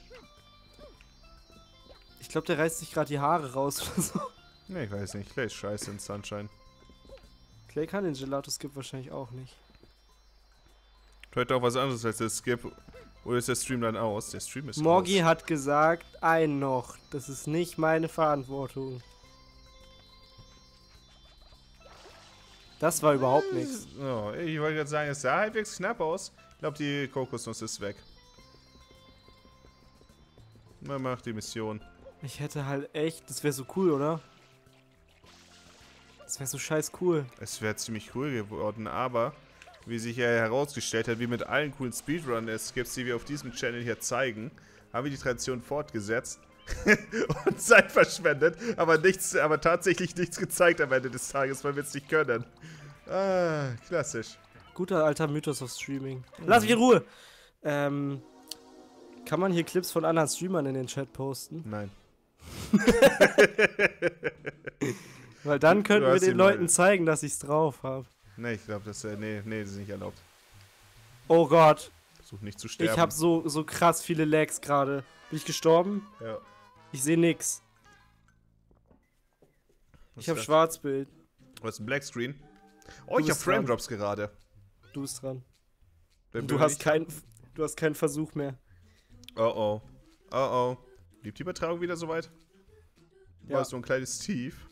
Ich glaube, der reißt sich gerade die Haare raus oder so. Ne, ich weiß nicht. Clay ist scheiße in Sunshine. Clay kann den Gelato-Skip wahrscheinlich auch nicht. Vielleicht auch was anderes als der Skip. Oder ist der Stream dann aus? Der Stream ist Morgi aus. hat gesagt, ein noch. Das ist nicht meine Verantwortung. Das war überhaupt nichts. Oh, ich wollte gerade sagen, es sah halbwegs knapp aus. Ich glaube, die Kokosnuss ist weg. Man macht die Mission. Ich hätte halt echt... Das wäre so cool, oder? Das wäre so scheiß cool. Es wäre ziemlich cool geworden, aber wie sich ja herausgestellt hat, wie mit allen coolen Speedrun-Skips, die wir auf diesem Channel hier zeigen, haben wir die Tradition fortgesetzt und Zeit verschwendet, aber nichts, aber tatsächlich nichts gezeigt am Ende des Tages, weil wir es nicht können. Ah, klassisch. Guter alter Mythos auf Streaming. Lass mich in Ruhe! Ähm... Kann man hier Clips von anderen Streamern in den Chat posten? Nein. Weil dann könnten wir hast den ihn Leuten mal- zeigen, dass ich's drauf habe. Nee, ich glaube, das, äh, nee, nee, das ist nicht erlaubt. Oh Gott, Versuch nicht zu sterben. ich habe so, so krass viele Lags gerade. Bin ich gestorben? Ja. Ich sehe nix. Was Ich habe ist das? Schwarzbild. Was ist ein Blackscreen? Oh, Du ich habe bist dran. Frame Drops gerade. Du bist dran. Wer Du will hast, nicht? kein, du hast keinen Versuch mehr. Oh oh. Oh oh. Blieb die Übertragung wieder soweit? Ja. War es nur ein kleines Tief?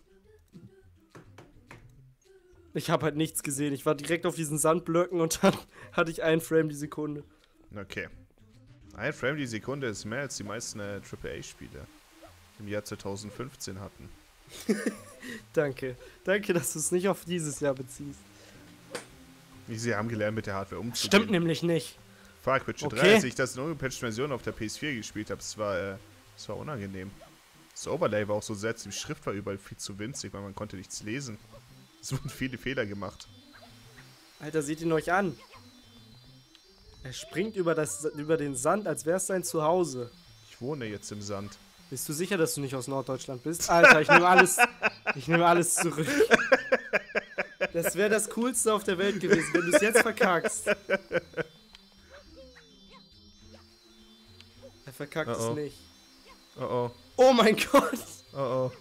Ich habe halt nichts gesehen. Ich war direkt auf diesen Sandblöcken und dann hatte ich einen Frame die Sekunde. Okay. Ein Frame die Sekunde ist mehr als die meisten äh, Triple A-Spiele im Jahr zweitausendfünfzehn hatten. Danke. Danke, dass du es nicht auf dieses Jahr beziehst. Sie haben gelernt, mit der Hardware umzugehen. Stimmt nämlich nicht. Fuck, Witcher Okay. drei, als ich das in ungepatchte Version auf der P S vier gespielt habe, es war, äh, es war unangenehm. Das Overlay war auch so seltsam, die Schrift war überall viel zu winzig, weil man konnte nichts lesen. Es wurden viele Fehler gemacht. Alter, seht ihn euch an. Er springt über, das, über den Sand, als wäre es sein Zuhause. Ich wohne jetzt im Sand. Bist du sicher, dass du nicht aus Norddeutschland bist? Alter, ich nehme alles, ich nehme alles zurück. Das wäre das Coolste auf der Welt gewesen, wenn du es jetzt verkackst. Er verkackt Oh oh. es nicht. Oh oh. Oh mein Gott! Oh oh.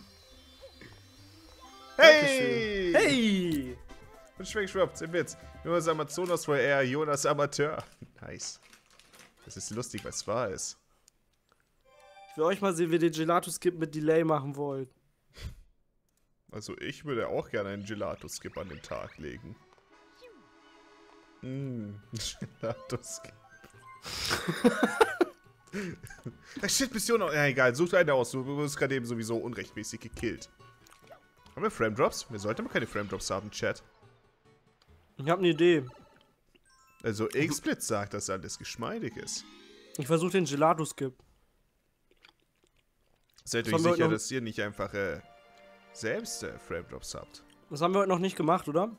Dankeschön. Hey! Hey! Und Schwenkschwupps, im Witz. Jonas Amazonas war er, Jonas Amateur. Nice. Das ist lustig, was wahr ist. Für euch mal sehen, wie den Gelato-Skip mit Delay machen wollt. Also ich würde auch gerne einen Gelato-Skip an den Tag legen. Mmm, Gelato-Skip. Ah, shit, Mission. Ja, egal, such einen aus. Du wirst gerade eben sowieso unrechtmäßig gekillt. Haben wir Frame Drops? Wir sollten aber keine Frame Drops haben, Chat. Ich habe eine Idee. Also X-Split sagt, dass alles geschmeidig ist. Ich versuche den Gelato-Skip. Seid Das euch haben wir sicher, heute noch- dass ihr nicht einfach äh, selbst äh, Frame Drops habt? Das haben wir heute noch nicht gemacht, oder?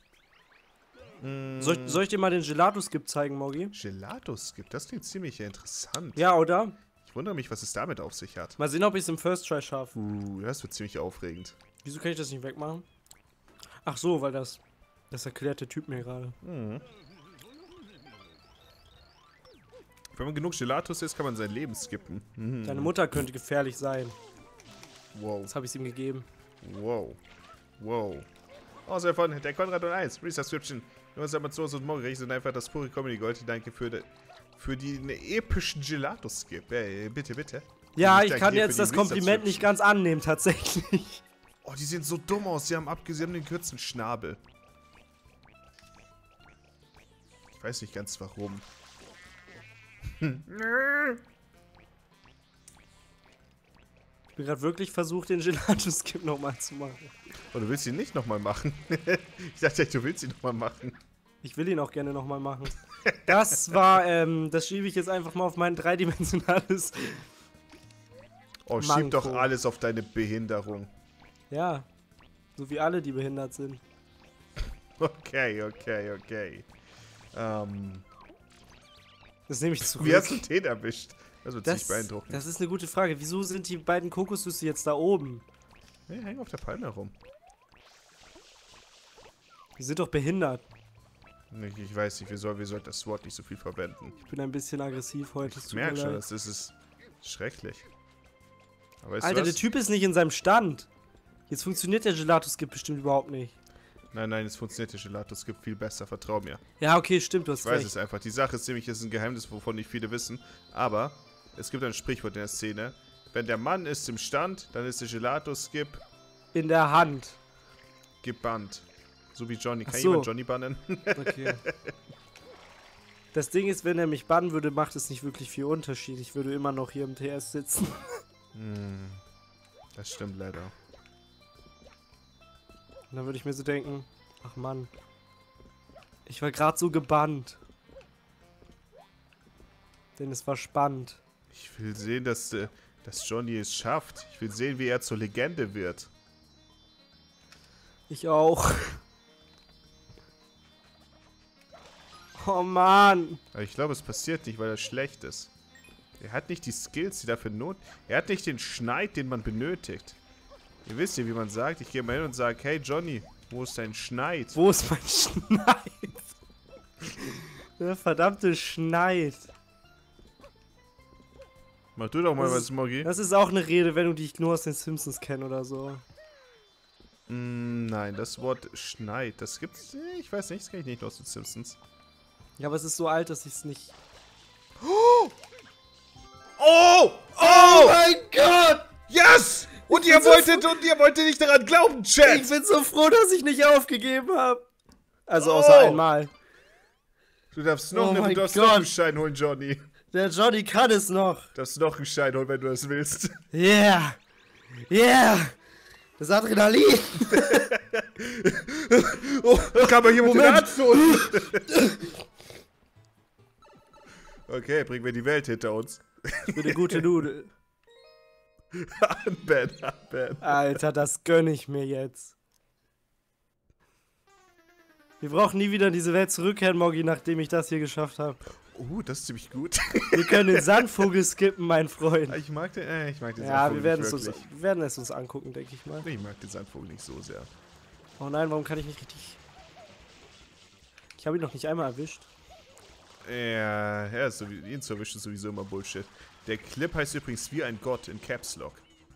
Mm, Soll ich, soll ich dir mal den Gelato-Skip zeigen, Morgi? Gelato-Skip, das klingt ziemlich interessant. Ja, oder? Ich wundere mich, was es damit auf sich hat. Mal sehen, ob ich es im First Try schaffe. Uh, das wird ziemlich aufregend. Wieso kann ich das nicht wegmachen? Ach so, weil das... Das erklärt der Typ mir gerade. Mhm. Wenn man genug Gelatos ist, kann man sein Leben skippen. Mhm. Deine Mutter könnte gefährlich sein. Wow. Das habe ich ihm gegeben. Wow. Wow. Außer von der Konrad und eins. Resubscription. Nur was Amazon und Morgen sind einfach das pure Comedy Gold. Danke für, de, für die ne, epischen Gelato-Skip. Ey, bitte, bitte. Ja, ich ich kann jetzt das Kompliment nicht ganz annehmen, tatsächlich. Oh, die sehen so dumm aus. Sie haben abgesehen den kürzen Schnabel. Ich weiß nicht ganz warum. Ich bin gerade wirklich versucht, den Gelato-Skip nochmal zu machen. Oh, du willst ihn nicht nochmal machen? Ich dachte, du willst ihn nochmal machen. Ich will ihn auch gerne nochmal machen. Das war, ähm, das schiebe ich jetzt einfach mal auf mein dreidimensionales... Oh, Manko. schieb doch alles auf deine Behinderung. Ja, so wie alle, die behindert sind. Okay, okay, okay. Ähm... Das nehme ich zurück. Wie hast du den erwischt? Das wird Das, ziemlich beeindruckend. das ist eine gute Frage. Wieso sind die beiden Kokosnüsse jetzt da oben? Nee, hängen auf der Palme herum. Die sind doch behindert. Ich, ich weiß nicht, wir sollten wir soll das Wort nicht so viel verwenden. Ich bin ein bisschen aggressiv heute. es Ich tut mir merke schon, leid. das ist, ist schrecklich. Aber weißt Alter, du der was? Typ ist nicht in seinem Stand. Jetzt funktioniert der Gelato-Skip bestimmt überhaupt nicht. Nein, nein, es funktioniert der Gelato, es gibt viel besser, vertrau mir. Ja, okay, stimmt, du hast Ich weiß recht. es einfach. Die Sache ist nämlich, es ist ein Geheimnis, wovon nicht viele wissen. Aber es gibt ein Sprichwort in der Szene. Wenn der Mann ist im Stand, dann ist der Gelato-Skip In der Hand. gebannt. So wie Johnny. Kann Ach so. jemand Johnny bannen? Okay. Das Ding ist, wenn er mich bannen würde, macht es nicht wirklich viel Unterschied. Ich würde immer noch hier im T S sitzen. Hm, das stimmt leider. Und dann würde ich mir so denken, ach Mann, ich war gerade so gebannt. Denn es war spannend. Ich will sehen, dass, äh, dass Johnny es schafft. Ich will sehen, wie er zur Legende wird. Ich auch. Oh Mann. Aber ich glaube, es passiert nicht, weil er schlecht ist. Er hat nicht die Skills, die dafür not... Er hat nicht den Schneid, den man benötigt. Ihr wisst ja, wie man sagt. Ich gehe mal hin und sage, hey Johnny, wo ist dein Schneid? Wo ist mein Schneid? Der verdammte Schneid. Mach du doch mal Das was, ist- Moggi. Das ist auch eine Redewendung, die ich nur aus den Simpsons kenne oder so. Mm, nein, das Wort Schneid, das gibt's... äh, Ich weiß nicht, das kenne ich nicht aus den Simpsons. Ja, aber es ist so alt, dass ich es nicht... Oh! Oh! mein Gott! Yes! Und ihr bin so wolltet, und ihr wolltet nicht daran glauben, Chat! Ich bin so froh, dass ich nicht aufgegeben habe. Also Oh. außer einmal. Du darfst noch, Oh eine, mein du darfst Gott. noch einen Schein holen, Johnny. Der Johnny kann es noch. Du darfst noch einen Schein holen, wenn du das willst. Yeah. Yeah. Das Adrenalin. Oh, kann man hier mit dem Moment. Arzt holen? Okay, bringen wir die Welt hinter uns. Ich bin eine gute Nudel. Unban, unban. Alter, das gönne ich mir jetzt. Wir brauchen nie wieder in diese Welt zurückkehren, Moggi, nachdem ich das hier geschafft habe. Uh, das ist ziemlich gut. Wir können den Sandvogel skippen, mein Freund. Ich mag den, äh, ich mag den Ja, Sandvogel wir werden, nicht es uns, wirklich. wir werden es uns angucken, denke ich mal. Ich mag den Sandvogel nicht so sehr. Oh nein, warum kann ich nicht richtig... Ich habe ihn noch nicht einmal erwischt. Ja, ja, ist sowie, ihn zu erwischen ist sowieso immer Bullshit. Der Clip heißt übrigens wie ein Gott in Caps Lock.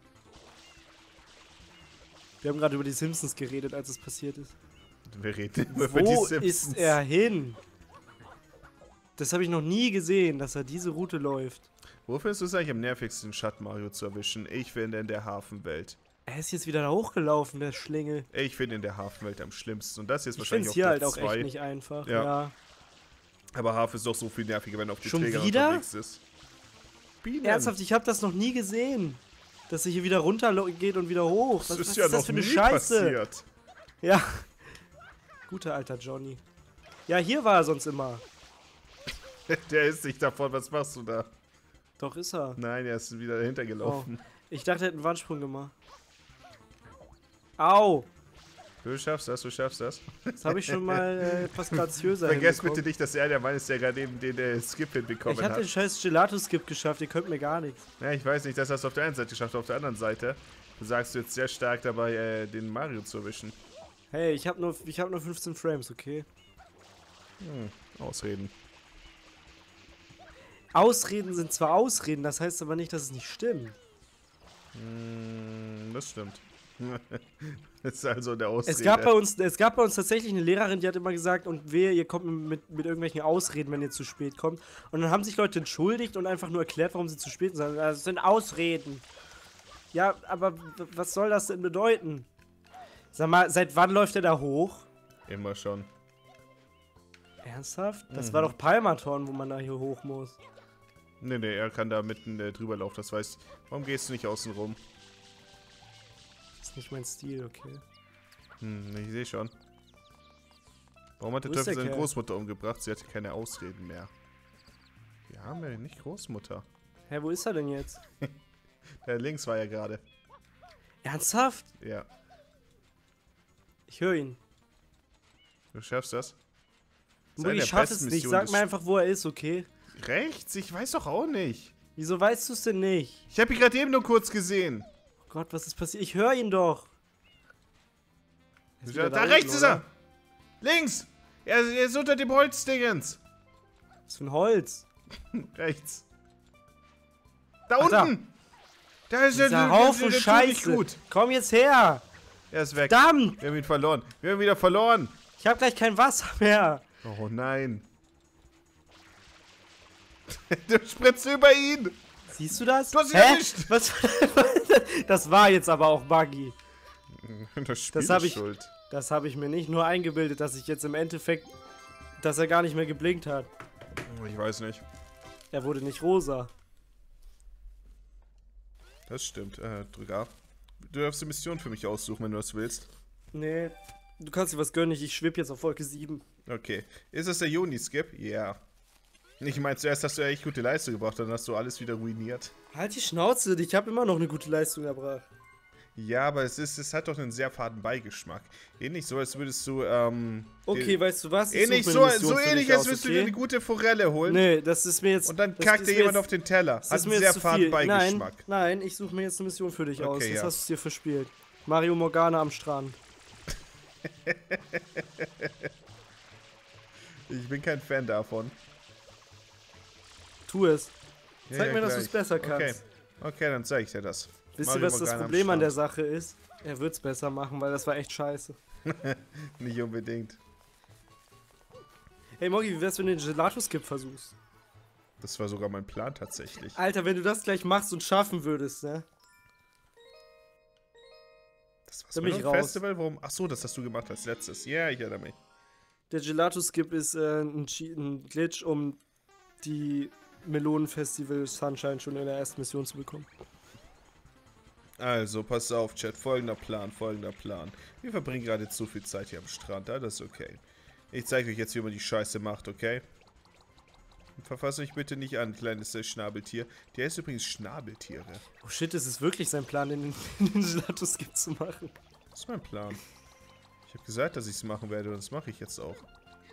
Wir haben gerade über die Simpsons geredet, als es passiert ist. Wir reden immer über die Wo Simpsons. ist er hin? Das habe ich noch nie gesehen, dass er diese Route läuft. Wo findest du es eigentlich am nervigsten, Schatten Mario zu erwischen? Ich finde in der Hafenwelt. Er ist jetzt wieder da hochgelaufen, der Schlingel. Ich finde in der Hafenwelt am schlimmsten. Und das hier ist Ich finde wahrscheinlich es hier auf halt Platz auch zwei. echt nicht einfach. Ja. Ja. Aber Hafen ist doch so viel nerviger, wenn er auf die Schon Träger wieder? unterwegs ist. Bienen. Ernsthaft, ich habe das noch nie gesehen. Dass er hier wieder runter geht und wieder hoch. Das Was, ist was ja ist das noch für eine nie Scheiße? passiert. Ja. Guter alter Johnny. Ja, hier war er sonst immer. Der ist nicht davon. Was machst du da? Doch ist er. Nein, er ist wieder dahinter gelaufen. Ich dachte, er hätte einen Wandsprung gemacht. Au! Du schaffst das, du schaffst das. Das habe ich schon mal äh, etwas graziöser Vergesst hinbekommen. bitte nicht, dass er der Mann ist, der gerade eben den äh, Skip hinbekommen Ich habe den hat. scheiß Gelato-Skip geschafft, ihr könnt mir gar nichts. Ja, ich weiß nicht, dass er es auf der einen Seite geschafft hat, auf der anderen Seite. Du sagst du jetzt sehr stark dabei, äh, den Mario zu erwischen. Hey, ich habe nur, ich hab nur fünfzehn Frames, okay? Hm, Ausreden. Ausreden sind zwar Ausreden, das heißt aber nicht, dass es nicht stimmt. Mm, das stimmt. Das ist also der Ausrede. Es gab, bei uns, es gab bei uns tatsächlich eine Lehrerin, die hat immer gesagt, und wehe, ihr kommt mit, mit irgendwelchen Ausreden, wenn ihr zu spät kommt. Und dann haben sich Leute entschuldigt und einfach nur erklärt, warum sie zu spät sind. Das sind Ausreden. Ja, aber was soll das denn bedeuten? Sag mal, seit wann läuft er da hoch? Immer schon. Ernsthaft? Das Mhm. war doch Palmaton, wo man da hier hoch muss. Nee, nee, er kann da mitten äh, drüber laufen, das weißt. Warum gehst du nicht außen rum? Das ist nicht mein Stil, okay. Hm, ich sehe schon. Warum hat der Wo ist Teufel der seine Kerl? Großmutter umgebracht? Sie hatte keine Ausreden mehr. Wir haben ja nicht Großmutter. Hä, wo ist er denn jetzt? Der links war ja gerade. Ernsthaft? Ja. Ich höre ihn. Du schaffst das? Das ist Mugi, eine ich der schaff besten es nicht. Missionen Sag des mir einfach, wo er ist, okay? Rechts? Ich weiß doch auch nicht. Wieso weißt du es denn nicht? Ich habe ihn gerade eben nur kurz gesehen. Oh Gott, was ist passiert? Ich höre ihn doch. Er ist Da, wieder da unten, rechts ist oder? er. Links. Er, er ist unter dem Holzdingens. Was für ein Holz? Rechts. Da Ach, da. unten. Da ist der, Dieser der, Haufen der, der tut nicht Scheiße. gut. Komm jetzt her. Er ist weg. Verdammt. Wir haben ihn verloren. Wir haben ihn wieder verloren. Ich habe gleich kein Wasser mehr. Oh nein. Du spritzt über ihn. Siehst du das? Du hast ihn Hä? erwischt. Was? Das war jetzt aber auch Buggy. Das Spiel Das hab ist ich- schuld. Das habe ich mir nicht nur eingebildet, dass ich jetzt im Endeffekt, dass er gar nicht mehr geblinkt hat. Ich weiß nicht. Er wurde nicht rosa. Das stimmt. Äh, drück ab. Du darfst die Mission für mich aussuchen, wenn du das willst. Nee, du kannst dir was gönnen, ich schweb jetzt auf Wolke sieben. Okay. Ist das der Juni-Skip? Ja. Ich meine, zuerst hast du ja echt gute Leistung gebracht, dann hast du alles wieder ruiniert. Halt die Schnauze, ich habe immer noch eine gute Leistung erbracht. Ja, aber es ist, es hat doch einen sehr faden Beigeschmack. Ähnlich so, als würdest du, ähm... Okay, den- weißt du was? Ich ähnlich such mir so, eine Mission so für ähnlich, dich als aus, würdest du okay? dir eine gute Forelle holen. Nee, das ist mir jetzt... Und dann das kackt ist dir mir jemand jetzt- auf den Teller. Das Hat ist einen mir sehr jetzt zu faden viel. Beigeschmack. Nein, nein, ich suche mir jetzt eine Mission für dich aus. Okay, Das ja. hast du dir verspielt. Mario Morgana am Strand. Ich bin kein Fan davon. Tu es. Ja, Zeig ja, mir, dass du gleich. es besser Okay. kannst. Okay, dann zeig ich dir das. Wisst Mario ihr, was das Morgana am Problem an der Strand. Sache ist? Er wird's besser machen, weil das war echt scheiße. Nicht unbedingt. Hey Moggi, wie wär's, wenn du den Gelato-Skip versuchst? Das war sogar mein Plan tatsächlich. Alter, wenn du das gleich machst und schaffen würdest, ne? Das war da so bin ein ich raus. Festival, warum? Ach so, das hast du gemacht als letztes. Ja, ich erinnere mich. Der Gelato-Skip ist äh, ein, Cheat- ein Glitch, um die Melonen-Festival Sunshine schon in der ersten Mission zu bekommen. Also, pass auf, Chat. Folgender Plan, folgender Plan. Wir verbringen gerade zu viel Zeit hier am Strand, ja, das ist okay. Ich zeige euch jetzt, wie man die Scheiße macht, okay? Verfass mich bitte nicht an, kleines äh, Schnabeltier. Der ist übrigens Schnabeltiere. Oh shit, es ist wirklich sein Plan, den, den Gelato-Skip zu machen. Das ist mein Plan. Ich habe gesagt, dass ich es machen werde und das mache ich jetzt auch.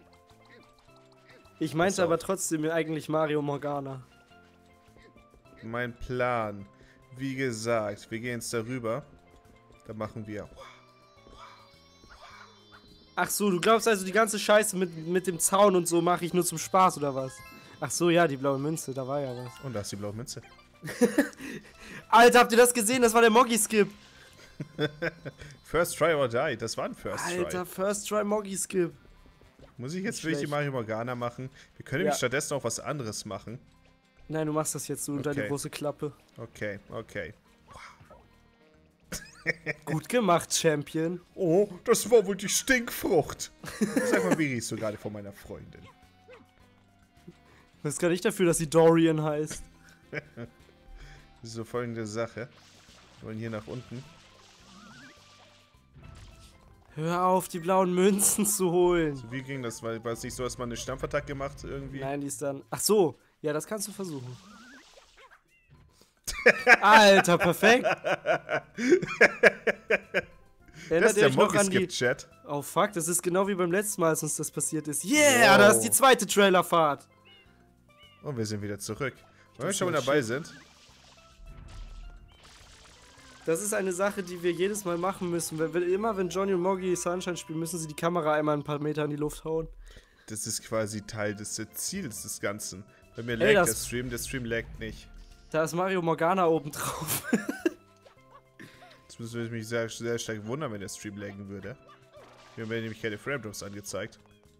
Ich meinte Pass auf. aber trotzdem eigentlich Mario Morgana. Mein Plan. Wie gesagt, wir gehen jetzt darüber. Da machen wir... Ach so, du glaubst also, die ganze Scheiße mit, mit dem Zaun und so mache ich nur zum Spaß, oder was? Ach so, ja, die blaue Münze, da war ja was. Und da ist die blaue Münze. Alter, habt ihr das gesehen? Das war der Moggi-Skip. First Try or Die, das war ein First Alter, Try. First Try Moggi-Skip. Muss ich jetzt Nicht wirklich die schlecht. Mario Morgana machen? Wir können Ja. nämlich stattdessen auch was anderes machen. Nein, du machst das jetzt so unter die Okay. große Klappe. Okay, okay. Gut gemacht, Champion. Oh, das war wohl die Stinkfrucht. Sag mal, wie riechst du gerade von meiner Freundin? Das ist gar nicht dafür, dass sie Dorian heißt. So, folgende Sache. Wir wollen hier nach unten. Hör auf, die blauen Münzen zu holen. So, wie ging das? War war es nicht so, dass man eine Stampfattacke gemacht irgendwie? Nein, die ist dann... Ach so, ja, das kannst du versuchen. Alter, perfekt. Das Erinnert ist ihr der euch noch an die... Moggi-Skip-Chat. Oh fuck, das ist genau wie beim letzten Mal, als uns das passiert ist. Yeah, Wow. da ist die zweite Trailerfahrt. Und wir sind wieder zurück. Wenn wir Das schon mal ist dabei shit. sind. Das ist eine Sache, die wir jedes Mal machen müssen. Wenn, wenn, immer wenn Johnny und Moggi Sunshine spielen, müssen sie die Kamera einmal ein paar Meter in die Luft hauen. Das ist quasi Teil des äh, Ziels des Ganzen. Bei mir Ey, laggt das- der Stream, der Stream laggt nicht. Da ist Mario Morgana oben drauf. Das würde mich sehr, sehr stark wundern, wenn der Stream laggen würde. Mir werden nämlich keine Frame-Drops angezeigt.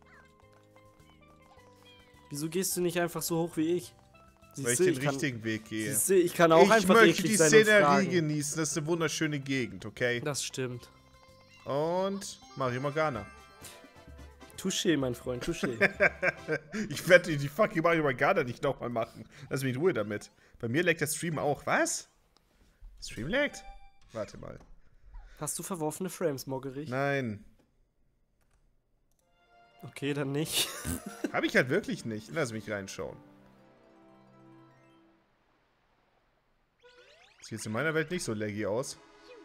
Wieso gehst du nicht einfach so hoch wie ich? Weil ich Siehste, den kann- richtigen Weg gehe. siehste, ich kann auch Ich einfach möchte eklig die sein und Szenerie fragen. genießen. Das ist eine wunderschöne Gegend, okay? Das stimmt. Und Mario Morgana. Touché, mein Freund, touché. Ich werde die fucking Mario Morgana nicht nochmal machen. Lass mich in Ruhe damit. Bei mir laggt der Stream auch. Was? Stream laggt? Warte mal. Hast du verworfene Frames, Moggerich? Nein. Okay, dann nicht. Habe ich halt wirklich nicht. Lass mich reinschauen. Sieht jetzt in meiner Welt nicht so laggy aus.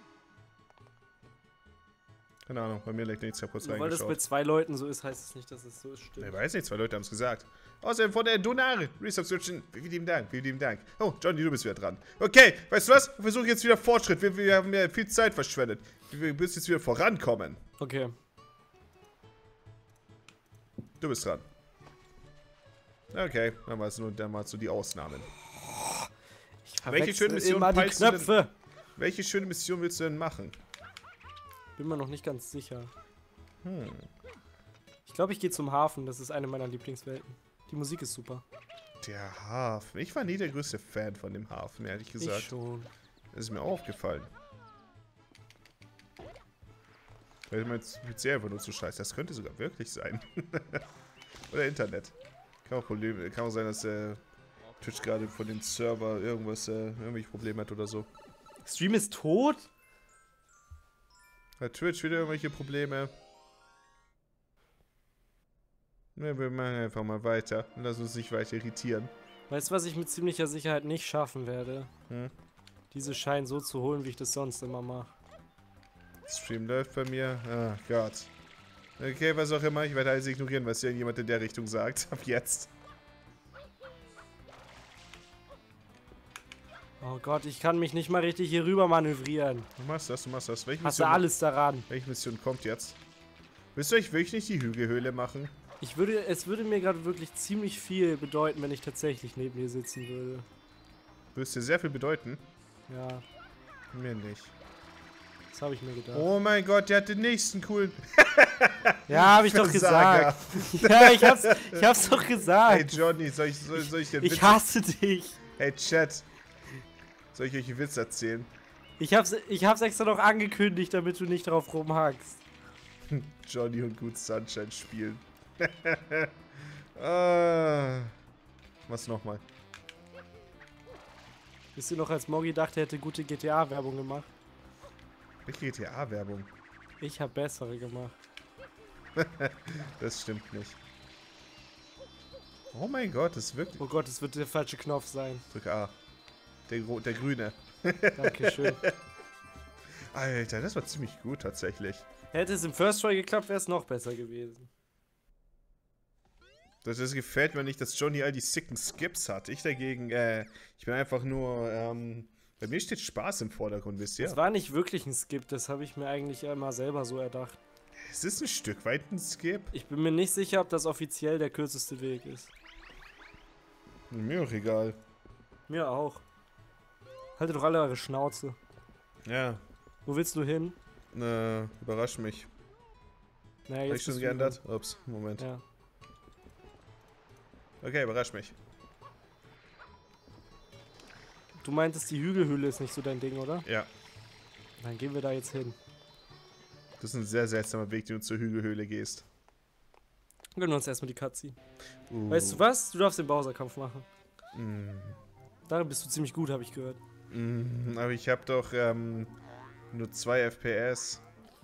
Keine Ahnung, bei mir laggt nichts. Ich hab kurz Nur weil das bei reingeschaut. zwei Leuten so ist, heißt es nicht, dass es so ist. Ich Stimmt. weiß nicht, zwei Leute haben es gesagt. Außerdem von der Donare. Resubscription. Vielen lieben Dank, vielen lieben Dank. Oh, Johnny, du bist wieder dran. Okay, weißt du was? Wir versuchen jetzt wieder Fortschritt. Wir, wir haben ja viel Zeit verschwendet. Wir müssen jetzt wieder vorankommen. Okay. Du bist dran. Okay, dann mal nur dann mal so die Ausnahmen. Ich Welche verwechsel schöne Mission immer die peilst du denn- Knöpfe. Welche schöne Mission willst du denn machen? Bin mir noch nicht ganz sicher. Hm. Ich glaube, ich gehe zum Hafen. Das ist eine meiner Lieblingswelten. Die Musik ist super. Der Hafen. Ich war nie der größte Fan von dem Hafen, ehrlich gesagt. Ich schon. Das ist mir aufgefallen. Weil mein P C einfach nur zu scheiße. Das könnte sogar wirklich sein. Oder Internet. Kann auch, Probleme, kann auch sein, dass äh, Twitch gerade von den Server irgendwas, äh, irgendwelche Probleme hat oder so. Stream ist tot? Hat Twitch wieder irgendwelche Probleme? Ne, wir machen einfach mal weiter. Und lass uns nicht weiter irritieren. Weißt du, was ich mit ziemlicher Sicherheit nicht schaffen werde? Hm? Diese Scheine so zu holen, wie ich das sonst immer mache. Stream läuft bei mir. Ah, Gott. Okay, was auch immer. Ich werde alles ignorieren, was irgendjemand in der Richtung sagt. Ab jetzt. Oh Gott, ich kann mich nicht mal richtig hier rüber manövrieren. Du machst das, du machst das. Welche Hast du Mission, alles daran? welche Mission kommt jetzt? Willst du euch wirklich nicht die Hügelhöhle machen? Ich würde, es würde mir gerade wirklich ziemlich viel bedeuten, wenn ich tatsächlich neben dir sitzen würde. Würde dir sehr viel bedeuten? Ja, Mir nicht. das habe ich mir gedacht. Oh mein Gott, der hat den nächsten coolen... Ja, habe ich doch Versager. gesagt. Ja, ich hab's, ich hab's doch Hey gesagt. Johnny, soll ich, soll, soll ich dir einen Ich Witz... hasse dich. Hey Chat. Soll ich euch einen Witz erzählen? Ich hab's, ich hab's extra noch angekündigt, damit du nicht drauf rumhackst. Johnny und Good Sunshine spielen. ah. Was nochmal? Wisst ihr noch, als Moggi dachte, er hätte gute G T A-Werbung gemacht? Welche G T A-Werbung? Ich habe bessere gemacht. Das stimmt nicht. Oh mein Gott, das ist wirklich... Oh Gott, es wird der falsche Knopf sein. Drück A. Der, Gro- der grüne. Dankeschön. Alter, das war ziemlich gut tatsächlich. Hätte es im First Try geklappt, wäre es noch besser gewesen. Das, das gefällt mir nicht, dass Johnny all die sicken Skips hat. Ich dagegen, äh, ich bin einfach nur, ähm, bei mir steht Spaß im Vordergrund, wisst ihr? Das war nicht wirklich ein Skip, das habe ich mir eigentlich immer selber so erdacht. Es ist ein Stück weit ein Skip. Ich bin mir nicht sicher, ob das offiziell der kürzeste Weg ist. Mir auch egal. Mir auch. Haltet doch alle eure Schnauze. Ja, Wo willst du hin? äh, überrasch mich. Naja, Hab jetzt ich schon bist du geändert? Ups, Moment. dran. Ja. Okay, überrasch mich. Du meintest, die Hügelhöhle ist nicht so dein Ding, oder? Ja, Dann gehen wir da jetzt hin. das ist ein sehr seltsamer Weg, den du zur Hügelhöhle gehst. Gönnen wir uns erstmal die Cutscene. Uh. Weißt du was? Du darfst den Bowser-Kampf machen. Mm, Darin bist du ziemlich gut, habe ich gehört. mm, aber ich habe doch, ähm, nur zwei F P S.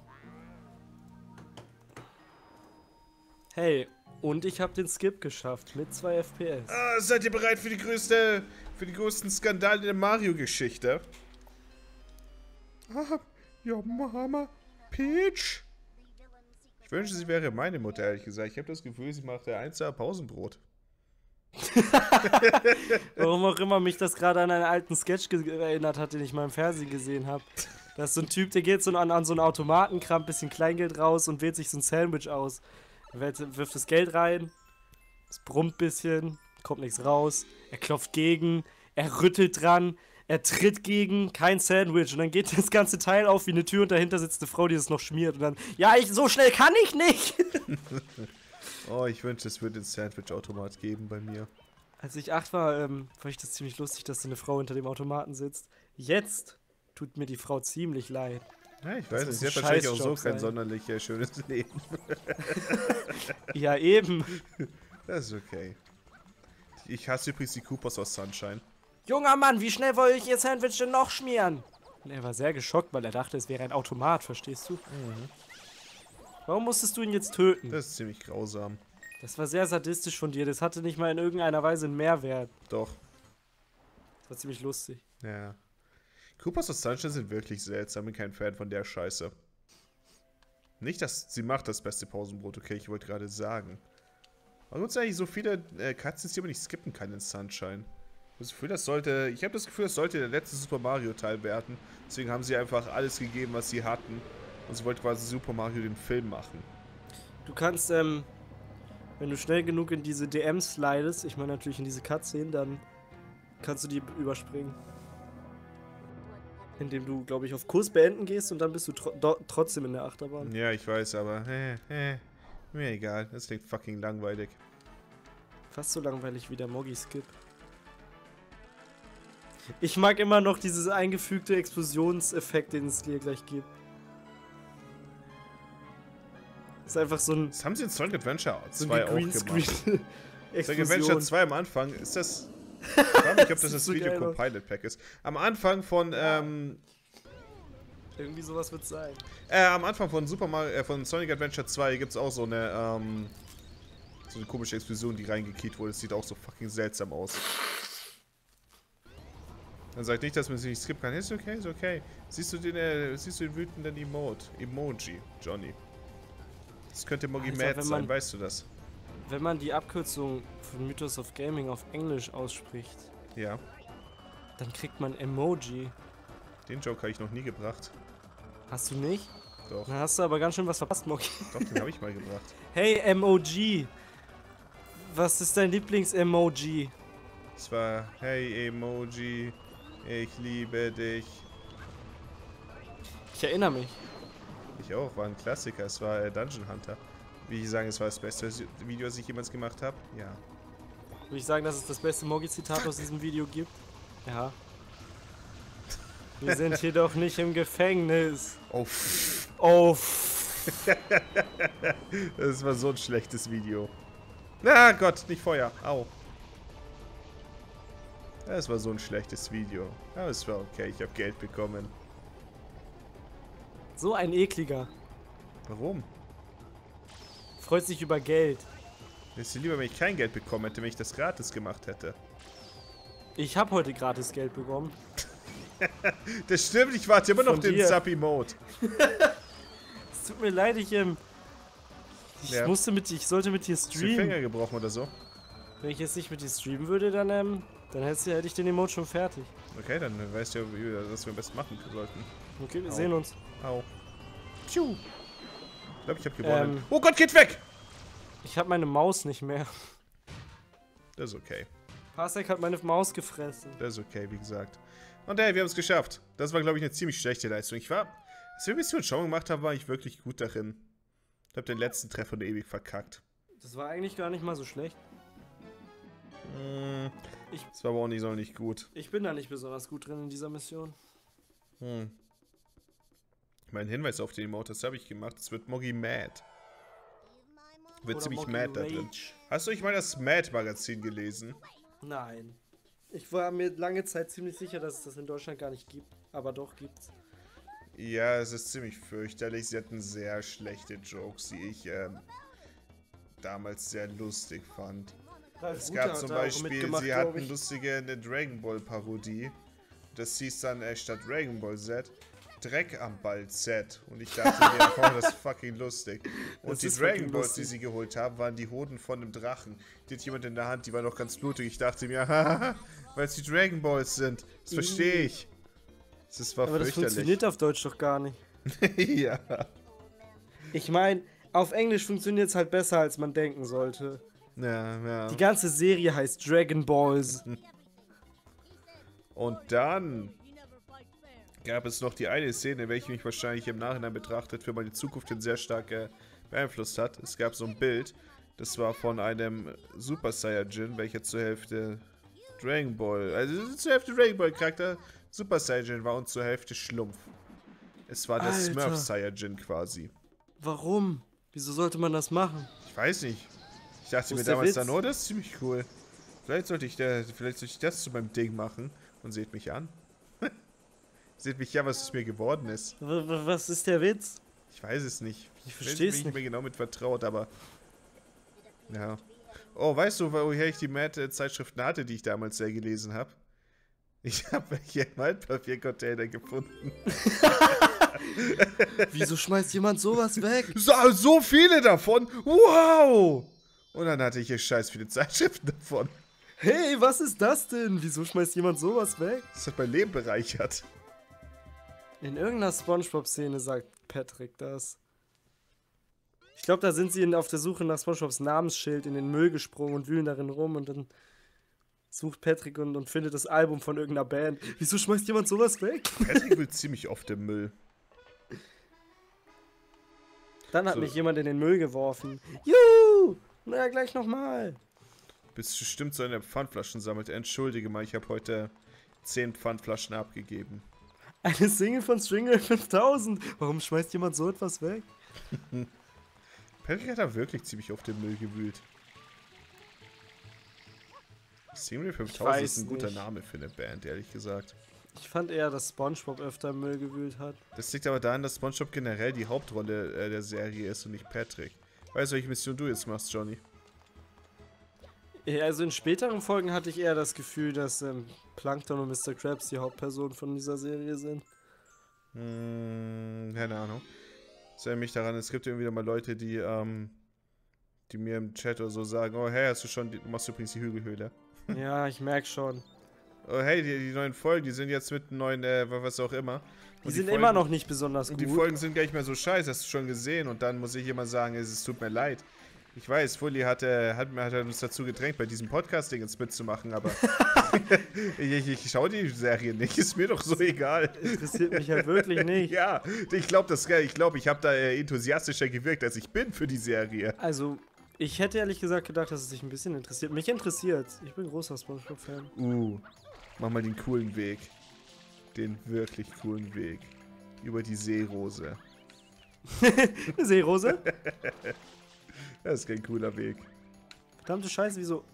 Hey, und ich habe den Skip geschafft mit zwei F P S. Ah, seid ihr bereit für die größte, für die größten Skandal in der Mario-Geschichte? Ah, ja, Mama, Peach. Ich wünsche, sie wäre meine Mutter, ehrlich gesagt. Ich habe das Gefühl, sie macht der einzige Pausenbrot. Warum auch immer mich das gerade an einen alten Sketch ge- erinnert hat, den ich mal im Fernsehen gesehen habe. Da ist so ein Typ, der geht so an, an so einen Automaten, kramt ein bisschen Kleingeld raus und wählt sich so ein Sandwich aus. Er wählt- wirft das Geld rein, es brummt ein bisschen, kommt nichts raus. Er klopft gegen, er rüttelt dran, er tritt gegen, kein Sandwich. Und dann geht das ganze Teil auf wie eine Tür und dahinter sitzt eine Frau, die es noch schmiert. Und dann, ja, ich, so schnell kann ich nicht. Oh, ich wünschte, es würde einen Sandwich-Automat geben bei mir. Als ich acht war, ähm, fand ich das ziemlich lustig, dass so eine Frau hinter dem Automaten sitzt. Jetzt tut mir die Frau ziemlich leid. Ja, ich Das weiß nicht, muss sie hat ein wahrscheinlich auch so Scheißjob kein sein. sonderlich äh, schönes Leben. Ja, eben. Das ist okay. Ich hasse übrigens die Coopers aus Sunshine. Junger Mann, wie schnell wollte ich Ihr Sandwich denn noch schmieren? Und er war sehr geschockt, weil er dachte, es wäre ein Automat, verstehst du? Mhm. Warum musstest du ihn jetzt töten? Das ist ziemlich grausam. Das war sehr sadistisch von dir, das hatte nicht mal in irgendeiner Weise einen Mehrwert. Doch. Das war ziemlich lustig. Ja. Coopers aus Sunshine sind wirklich seltsam. Bin kein Fan von der Scheiße. Nicht, dass sie macht das beste Pausenbrot, okay, ich wollte gerade sagen. Aber gibt es eigentlich so viele äh, Cutscenes, die man nicht skippen kann in Sunshine? Ich habe das Gefühl, das sollte, ich habe das Gefühl, das sollte der letzte Super Mario Teil werden. Deswegen haben sie einfach alles gegeben, was sie hatten. Und sie wollten quasi Super Mario den Film machen. Du kannst, ähm, wenn du schnell genug in diese D Ms slidest, ich meine natürlich in diese Cutscene, dann kannst du die überspringen. Indem du, glaube ich, auf Kurs beenden gehst und dann bist du tro trotzdem in der Achterbahn. Ja, ich weiß, aber äh, äh, mir egal. Das klingt fucking langweilig. Fast so langweilig wie der Moggy-Skip. Ich mag immer noch dieses eingefügte Explosionseffekt, den es dir gleich gibt. Ist einfach so ein... Das haben sie in Sonic Adventure so zwei auch gemacht. Sonic Adventure zwei am Anfang ist das... Ich glaube, dass das das so Video geil aus. Compiled Pack ist. Am Anfang von, ähm... Irgendwie sowas wird sein. Äh, am Anfang von Super Mario, äh, von Sonic Adventure zwei gibt es auch so eine, ähm... so eine komische Explosion, die reingekeyt wurde. Das sieht auch so fucking seltsam aus. Dann sagt nicht, dass man sie nicht skippen kann. Ist okay, ist okay. Siehst du den, äh, siehst du den wütenden Emote? Emoji, Johnny. Das könnte Moggy Alter, Mad wenn sein, man- weißt du das? Wenn man die Abkürzung von Mythos of Gaming auf Englisch ausspricht, Ja. dann kriegt man Emoji. Den Joke habe ich noch nie gebracht. Hast du nicht? Doch, Dann hast du aber ganz schön was verpasst, Moggy. doch, den habe ich mal gebracht. Hey, M O G. Was ist dein Lieblings-Emoji? Es war, hey Emoji, ich liebe dich. Ich erinnere mich. Ich auch, war ein Klassiker. Es war äh, Dungeon Hunter. Wie ich sagen, es war das beste Video, das ich jemals gemacht habe. Ja. Würde ich sagen, dass es das beste Moggy-Zitat aus diesem Video gibt? Ja. Wir sind hier doch nicht im Gefängnis. Oh, pff. Oh. Pff. Das war so ein schlechtes Video. Na Gott, nicht Feuer. Au. Das war so ein schlechtes Video. Aber es war okay, ich habe Geld bekommen. So ein ekliger. Warum? Freut sich über Geld. Wärst du lieber, wenn ich kein Geld bekommen hätte, wenn ich das gratis gemacht hätte? Ich habe heute gratis Geld bekommen. Das stimmt, ich warte immer noch Von den dir. Zappi-Mode. Es tut mir leid, ich, ähm, ich Ja. musste mit, ich sollte mit dir Hast du den streamen. Finger gebrochen oder so? Wenn ich jetzt nicht mit dir streamen würde, dann, ähm, dann hättest du- hätte ich den Emote schon fertig. Okay, dann weißt du ja, wie wir- was wir am besten machen sollten. Okay, wir Au. sehen uns. Au. Tschu. Ich glaube, ich habe gewonnen. Ähm. Oh Gott, geht weg! Ich habe meine Maus nicht mehr. Das ist okay. Parsec hat meine Maus gefressen. Das ist okay, wie gesagt. Und hey, wir haben es geschafft. Das war, glaube ich, eine ziemlich schlechte Leistung. Ich war, als wir ein bisschen Show gemacht haben, war ich wirklich gut darin. Ich habe den letzten Treffer nur ewig verkackt. Das war eigentlich gar nicht mal so schlecht. Hm, Ich- das war aber auch nicht so nicht gut. Ich bin da nicht besonders gut drin in dieser Mission. Hm. Mein Hinweis auf den Emote, das habe ich gemacht. Es wird Moggy mad. Wird Oder ziemlich Moggy mad da drin. Rage. Hast du nicht mal das Mad-Magazin gelesen? Nein. Ich war mir lange Zeit ziemlich sicher, dass es das in Deutschland gar nicht gibt. Aber doch gibt's. Ja, es ist ziemlich fürchterlich. Sie hatten sehr schlechte Jokes, die ich ähm, damals sehr lustig fand. Es gab zum Beispiel, sie hatten lustige eine Dragon Ball Parodie. Das hieß dann äh, statt Dragon Ball Z Dreck am Ball Z. Und ich dachte mir, oh, das ist fucking lustig. Und Das die ist Dragon fucking Balls, lustig. die sie geholt haben, waren die Hoden von einem Drachen. Die hat jemand in der Hand, die war noch ganz blutig. Ich dachte mir, haha, weil es die Dragon Balls sind. Das verstehe ich. Das war Aber das fürchterlich. funktioniert auf Deutsch doch gar nicht. Ja. Ich meine, auf Englisch funktioniert es halt besser, als man denken sollte. Ja, ja. Die ganze Serie heißt Dragon Balls. Und dann gab es noch die eine Szene, welche mich wahrscheinlich im Nachhinein betrachtet für meine Zukunft hin sehr stark äh, beeinflusst hat. Es gab so ein Bild, das war von einem Super Saiyajin, welcher zur Hälfte Dragon Ball, also zur Hälfte Dragon Ball Charakter Super Saiyajin war und zur Hälfte Schlumpf. Es war der Alter. Smurf Saiyajin quasi. Warum? Wieso sollte man das machen? Ich weiß nicht. Ich dachte Wo mir ist der damals Witz? dann, oh, das ist ziemlich cool. Vielleicht sollte ich, da, vielleicht sollte ich das zu meinem Ding machen. Und seht mich an. Seht mich an, was es mir geworden ist. W w was ist der Witz? Ich weiß es nicht. Ich bin versteh's nicht nicht. mehr genau mit vertraut, aber... Ja. Oh, weißt du, woher ich die Mad-Zeitschriften hatte, die ich damals sehr gelesen habe? Ich habe welche im Altpapiercontainer gefunden. Wieso schmeißt jemand sowas weg? So, so viele davon! Wow! Und dann hatte ich hier scheiß viele Zeitschriften davon. Hey, was ist das denn? Wieso schmeißt jemand sowas weg? Das hat mein Leben bereichert. In irgendeiner Spongebob-Szene sagt Patrick das. Ich glaube, da sind sie in, auf der Suche nach Spongebobs Namensschild in den Müll gesprungen und wühlen darin rum und dann sucht Patrick und, und findet das Album von irgendeiner Band. Wieso schmeißt jemand sowas weg? Patrick will ziemlich oft im Müll. Dann hat So. mich jemand in den Müll geworfen. Juhu! Na ja, gleich nochmal. Bist bestimmt so eine Pfandflaschen sammelt. Entschuldige mal, ich habe heute zehn Pfandflaschen abgegeben. Eine Single von Stringer fünftausend. Warum schmeißt jemand so etwas weg? Patrick hat da wirklich ziemlich auf den Müll gewühlt. Stingray fünftausend ist ein guter nicht. Name für eine Band, ehrlich gesagt. Ich fand eher, dass Spongebob öfter im Müll gewühlt hat. Das liegt aber daran, dass SpongeBob generell die Hauptrolle äh, der Serie ist und nicht Patrick. Weißt du, welche Mission du jetzt machst, Johnny? Ja, also in späteren Folgen hatte ich eher das Gefühl, dass ähm, Plankton und Mister Krabs die Hauptpersonen von dieser Serie sind. Hm, keine Ahnung. Das erinnert mich daran, es gibt immer wieder mal Leute, die, ähm, die mir im Chat oder so sagen, oh hey, hast du schon, die, du machst übrigens die Hügelhöhle. Ja, ich merk schon. Oh hey, die, die neuen Folgen, die sind jetzt mit neuen, äh, was auch immer. Die Und sind Folgen, immer noch nicht besonders Und gut. die Folgen sind gar nicht mehr so scheiße, hast du schon gesehen. Und dann muss ich immer sagen, es, es tut mir leid. Ich weiß, Fully hat, äh, hat, hat uns dazu gedrängt, bei diesem Podcast-Ding jetzt mitzumachen, aber ich, ich, ich schaue die Serie nicht, ist mir doch so egal. Interessiert mich halt wirklich nicht. Ja, ich glaube, das, ich, glaub, ich habe da äh, enthusiastischer gewirkt, als ich bin für die Serie. Also, ich hätte ehrlich gesagt gedacht, dass es sich ein bisschen interessiert. Mich interessiert. Ich bin großer Spongebob-Fan. Uh, mach mal den coolen Weg. Den wirklich coolen Weg. Über die Seerose. Eine Seerose? Das ist kein cooler Weg. Verdammte Scheiße, wieso?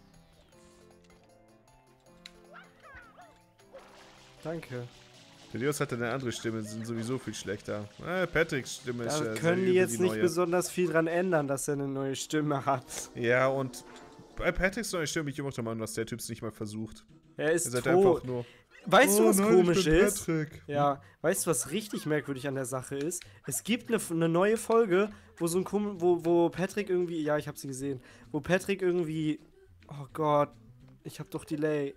Danke. Der Leos hat eine andere Stimme, sind sowieso viel schlechter. Äh, Patricks Stimme ist Da äh, können sehr die über jetzt nicht neue. besonders viel dran ändern, dass er eine neue Stimme hat. Ja, und bei Patricks neue Stimme bin ich immer noch der Meinung, dass der Typ es nicht mal versucht. Er ist Er sagt tot. einfach nur. Weißt du, "Oh was nein, ich komisch bin ist? Patrick." Ja, weißt du, was richtig merkwürdig an der Sache ist? Es gibt eine, eine neue Folge, wo so ein Kum wo, wo Patrick irgendwie, ja, ich habe sie gesehen, wo Patrick irgendwie, oh Gott, ich habe doch Delay.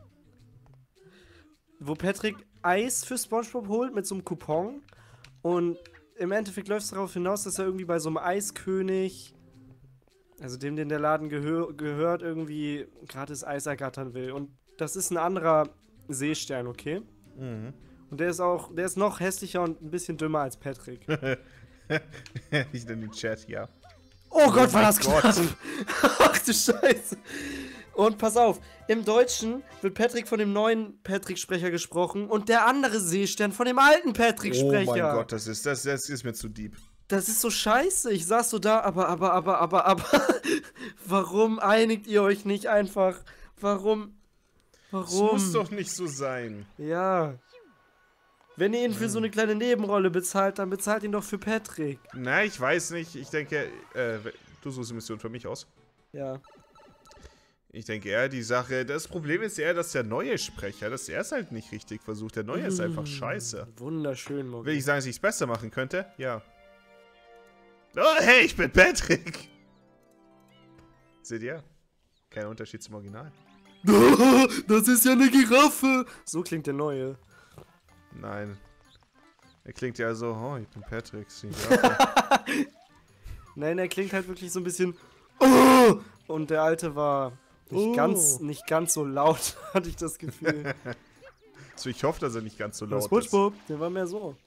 Wo Patrick Eis für SpongeBob holt mit so einem Coupon und im Endeffekt läuft es darauf hinaus, dass er irgendwie bei so einem Eiskönig, also dem, den der Laden gehör gehört, irgendwie gratis Eis ergattern will. Und das ist ein anderer Seestern, okay? Mhm. Und der ist auch, der ist noch hässlicher und ein bisschen dümmer als Patrick. Ich nenne den Chat, ja. Oh Gott, war mein das knapp! Ach du Scheiße! Und pass auf, im Deutschen wird Patrick von dem neuen Patrick-Sprecher gesprochen und der andere Seestern von dem alten Oh Patrick-Sprecher. mein Gott, das ist, das, das ist mir zu deep. Das ist so scheiße. Ich saß so da, aber, aber, aber, aber, aber. Warum einigt ihr euch nicht einfach? Warum? Das Warum? muss doch nicht so sein. Ja. Wenn ihr ihn für so eine kleine Nebenrolle bezahlt, dann bezahlt ihn doch für Patrick. Na, ich weiß nicht. Ich denke, äh, du suchst die Mission für mich aus. Ja. Ich denke eher, die Sache, das Problem ist eher, dass der neue Sprecher, dass er es halt nicht richtig versucht. Der neue ist einfach scheiße. Wunderschön, Moggy. Will ich sagen, dass ich es besser machen könnte? Ja. Oh, hey, ich bin Patrick! Seht ihr? Kein Unterschied zum Original. Das ist ja eine Giraffe! So klingt der neue. Nein. Er klingt ja so, oh, ich bin Patrick. ist die Giraffe. Nein, er klingt halt wirklich so ein bisschen. Oh, und der alte war nicht, Oh. ganz, nicht ganz so laut, hatte ich das Gefühl. Also ich hoffe, dass er nicht ganz so laut ist. SpongeBob, der war mehr so.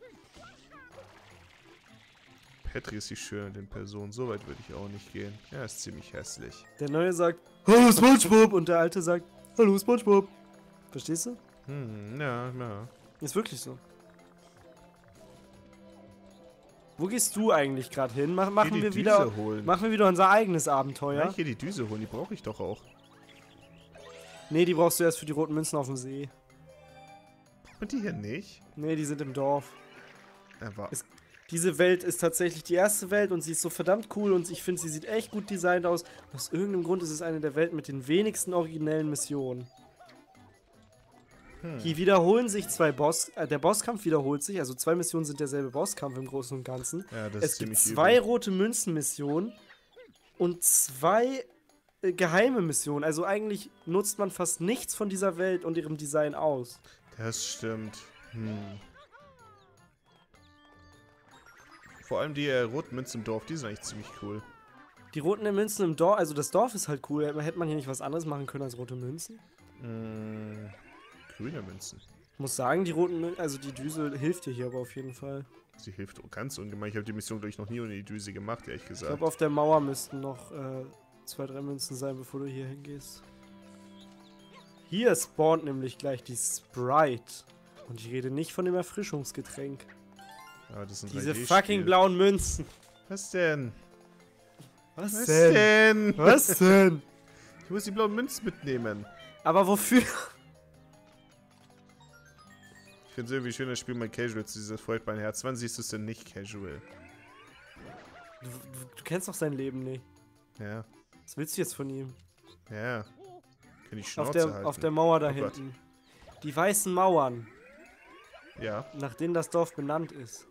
Patrick ist die schöne den Person. So weit würde ich auch nicht gehen. Er ist ziemlich hässlich. Der Neue sagt, Hallo SpongeBob, und der Alte sagt, Hallo SpongeBob. Verstehst du? Hm, ja, ja. Ist wirklich so. Wo gehst du eigentlich gerade hin? Mach, machen, Geh die wir Düse wieder, holen. machen wir wieder unser eigenes Ja, Abenteuer? ich gehe die Düse holen. Die brauche ich doch auch. Nee, die brauchst du erst für die roten Münzen auf dem See. Und die hier nicht? Nee, die sind im Dorf. Er war. Es- Diese Welt ist tatsächlich die erste Welt und sie ist so verdammt cool und ich finde, sie sieht echt gut designt aus. Aus irgendeinem Grund ist es eine der Welten mit den wenigsten originellen Missionen. Hm. Hier wiederholen sich zwei Boss... Äh, der Bosskampf wiederholt sich, also zwei Missionen sind derselbe Bosskampf im Großen und Ganzen. Ja, das Es ist gibt ziemlich zwei übel. rote Münzen-Missionen und zwei äh, geheime Missionen. Also eigentlich nutzt man fast nichts von dieser Welt und ihrem Design aus. Das stimmt. Hm. Vor allem die äh, roten Münzen im Dorf, die sind eigentlich ziemlich cool. Die roten Münzen im Dorf, also das Dorf ist halt cool. Hätte man hier nicht was anderes machen können als rote Münzen? Hm. Grüne Münzen. Ich muss sagen, die roten Münzen, also die Düse hilft dir hier aber auf jeden Fall. Sie hilft ganz ungemein. Ich habe die Mission, glaube ich, noch nie ohne die Düse gemacht, ehrlich Ich gesagt. glaube, auf der Mauer müssten noch äh, zwei, drei Münzen sein, bevor du hier hingehst. Hier spawnt nämlich gleich die Sprite. Und ich rede nicht von dem Erfrischungsgetränk. Ja, das ist ein Diese drei D-Spiel. fucking blauen Münzen. Was denn? Was, Was denn? Was denn? Ich muss die blauen Münzen mitnehmen. Aber wofür? Ich finde es irgendwie schön, das Spiel mal casual zu dieses freut mein Herz. Wann siehst du es denn nicht casual? Du, du, du kennst doch sein Leben nicht. Ja, Was willst du jetzt von ihm? ja. Kann ich Auf Schnauze der, halten. auf der Mauer da Oh Gott. hinten. Die weißen Mauern, Ja. nach denen das Dorf benannt ist.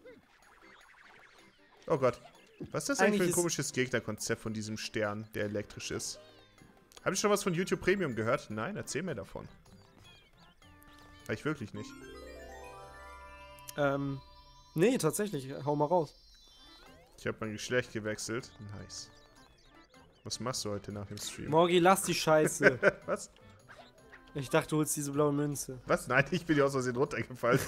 Oh Gott. Was ist das eigentlich Eigentlich für ein ist- komisches Gegnerkonzept von diesem Stern, der elektrisch ist? Habe ich schon was von YouTube Premium gehört? Nein, erzähl mir davon. Habe ich wirklich nicht. Ähm, nee, tatsächlich. Hau mal raus. Ich habe mein Geschlecht gewechselt. Nice. Was machst du heute nach dem Stream? Morgi, lass die Scheiße. Was? Ich dachte, du holst diese blaue Münze. Was? Nein, ich bin ja aus Versehen runtergefallen.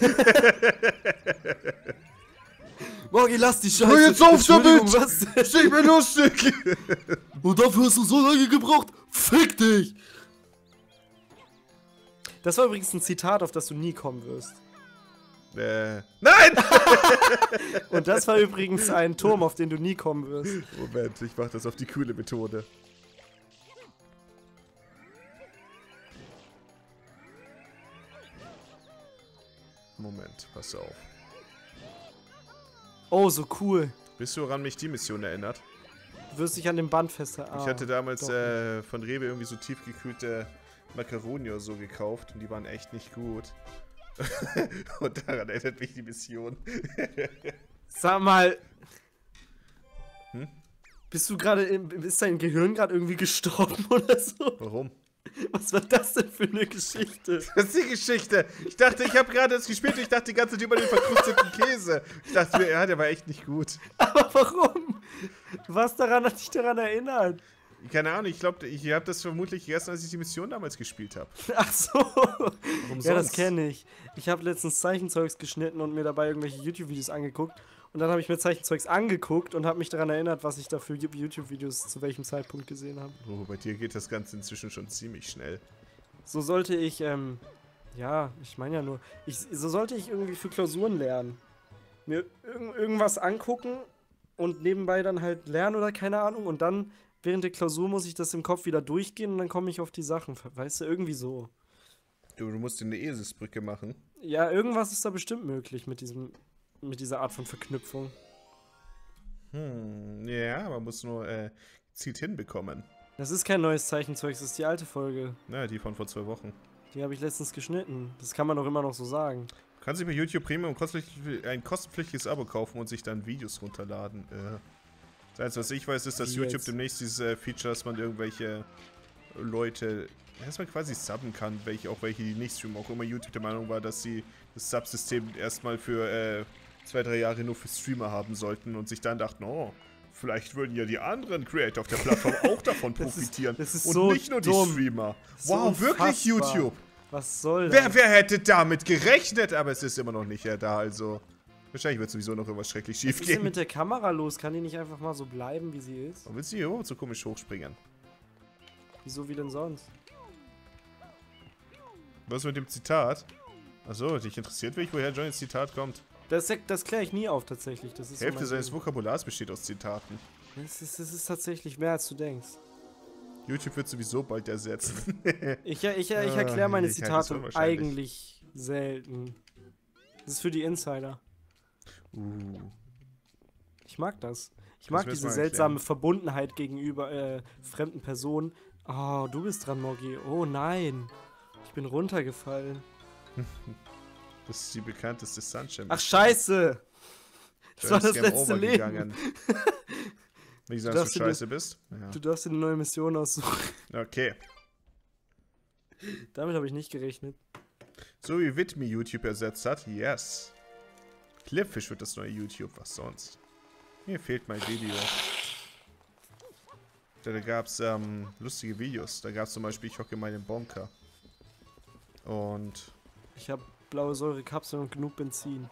Morgi, lass die Scheiße. Hör jetzt auf Entschuldigung, damit! was denn? Steh mir lustig! Und dafür hast du so lange gebraucht. Fick dich! Das war übrigens ein Zitat, auf das du nie kommen wirst. äh. Nein! Und das war übrigens ein Turm, auf den du nie kommen wirst. Moment, ich mach das auf die coole Methode. Moment, pass auf. Oh, so cool. Wisst ihr, woran mich die Mission erinnert? Du wirst dich an dem Band festhalten. Ich hatte damals doch äh, von Rewe irgendwie so tiefgekühlte Macaroni oder so gekauft und die waren echt nicht gut. Und daran erinnert mich die Mission. Sag mal. Hm? Bist du gerade, ist dein Gehirn gerade irgendwie gestorben oder so? Warum? Was war das denn für eine Geschichte? Das ist die Geschichte. Ich dachte, ich habe gerade das gespielt und ich dachte die ganze Zeit über den verkrusteten Käse. Ich dachte mir, ja, der war echt nicht gut. Aber warum? Was daran hat dich daran erinnert? Keine Ahnung, ich glaube, ich habe das vermutlich erst, als ich die Mission damals gespielt habe. Ach so. Warum Ja, das sonst? kenne ich. Ich habe letztens Zeichenzeugs geschnitten und mir dabei irgendwelche YouTube-Videos angeguckt. Und dann habe ich mir Zeichenzeugs angeguckt und habe mich daran erinnert, was ich da für YouTube-Videos zu welchem Zeitpunkt gesehen habe. Oh, bei dir geht das Ganze inzwischen schon ziemlich schnell. So sollte ich, ähm, ja, ich meine ja nur, ich, so sollte ich irgendwie für Klausuren lernen. Mir irg irgendwas angucken und nebenbei dann halt lernen oder keine Ahnung. Und dann, während der Klausur, muss ich das im Kopf wieder durchgehen und dann komme ich auf die Sachen. Weißt du, irgendwie so. Du, du musst dir eine Eselsbrücke machen. Ja, irgendwas ist da bestimmt möglich mit diesem, mit dieser Art von Verknüpfung. Hm, ja, man muss nur äh, gezielt hinbekommen. Das ist kein neues Zeichenzeug, das ist die alte Folge. Na, die von vor zwei Wochen. Die habe ich letztens geschnitten. Das kann man doch immer noch so sagen. Du kannst dich bei YouTube Premium kostenpflichtig- ein kostenpflichtiges Abo kaufen und sich dann Videos runterladen. Äh. Das Einzige, was ich weiß, ist, dass Wie YouTube jetzt? demnächst dieses äh, Feature, dass man irgendwelche Leute erstmal quasi subben kann, welche, auch welche, die nicht streamen. Auch immer YouTube der Meinung war, dass sie das Subsystem erstmal für äh, zwei, drei Jahre nur für Streamer haben sollten und sich dann dachten, oh, vielleicht würden ja die anderen Creator auf der Plattform auch davon Das ist- profitieren. das ist und so nicht nur die dumm. Streamer. So Wow, wirklich unfassbar. YouTube. Was soll das? Wer, wer hätte damit gerechnet? Aber es ist immer noch nicht ja, da, also. Wahrscheinlich wird sowieso noch irgendwas schrecklich Was schief ist denn gehen. mit der Kamera los? Kann die nicht einfach mal so bleiben, wie sie ist? Warum willst du hier überhaupt so komisch hochspringen? Wieso wie denn sonst? Was mit dem Zitat? Achso, dich interessiert wirklich, woher Johnnys Zitat kommt? Das, das kläre ich nie auf, tatsächlich. Das ist so Hälfte mein seines Ding. Vokabulars besteht aus Zitaten. Das ist, das ist tatsächlich mehr, als du denkst. YouTube wird sowieso bald ersetzen. Ich, ich, ich Ah, erkläre meine ich halte das für Zitate unwahrscheinlich. eigentlich selten. Das ist für die Insider. uh. Ich mag das. Ich Das mag müssen diese wir seltsame erklären. Verbundenheit gegenüber äh, fremden Personen. Oh, du bist dran, Moggi. Oh nein. Ich bin runtergefallen. Das ist die bekannteste Sunshine. Ach, scheiße. Das war das Game letzte Over Leben. gegangen. Wie gesagt, dass darfst du dir ne- scheiße bist? Ja. Du darfst dir eine neue Mission aussuchen. Okay. Damit habe ich nicht gerechnet. So wie Whitney YouTube ersetzt hat, yes. Clipfish wird das neue YouTube, was sonst? Mir fehlt mein Video. Da, da gab es ähm, lustige Videos. Da gab es zum Beispiel, ich hocke in meinem Bonker. Und Ich habe blaue Säurekapseln und genug Benzin.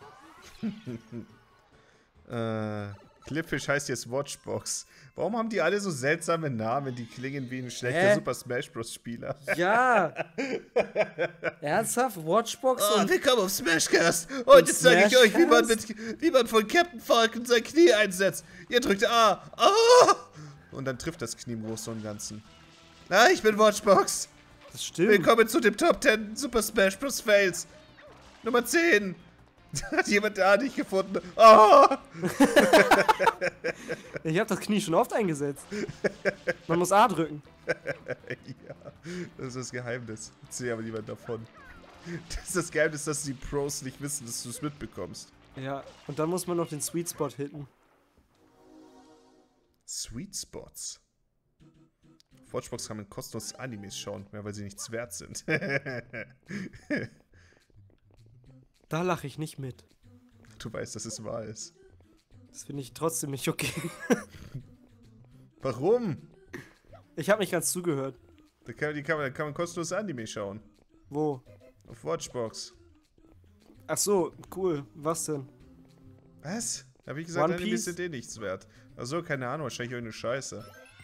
äh, Clipfish heißt jetzt Watchbox. Warum haben die alle so seltsame Namen? Die klingen wie ein schlechter Hä? Super Smash Bros. Spieler. Ja! Ernsthaft? Watchbox Oh, und... willkommen auf Smashcast. Heute zeige ich euch, wie man, Smashcast? mit, wie man von Captain Falcon sein Knie einsetzt. Ihr drückt A. Ah! Und dann trifft das Knie im Großen und Ganzen. Ah, ich bin Watchbox. Das stimmt. Willkommen zu dem Top zehn Super Smash Bros. Fails. Nummer zehn. Hat jemand da nicht gefunden? Ah! Ich habe das Knie schon oft eingesetzt. Man muss A drücken. Ja, das ist das Geheimnis. Erzähl aber niemand davon. Das ist das Geheimnis, dass die Pros nicht wissen, dass du es mitbekommst. Ja, und dann muss man noch den Sweet Spot hitten. Sweet Spots. Auf Watchbox kann man kostenlos Animes schauen, mehr weil sie nichts wert sind. Da lache ich nicht mit. Du weißt, dass es wahr ist. Das finde ich trotzdem nicht okay. Warum? Ich habe nicht ganz zugehört. Da kann, die kann, man, da kann man kostenlos Anime schauen. Wo? Auf Watchbox. Ach so, cool. Was denn? Was? Hab ich gesagt, One Animes Piece? sind eh nichts wert. Achso, keine Ahnung, wahrscheinlich irgendeine Scheiße.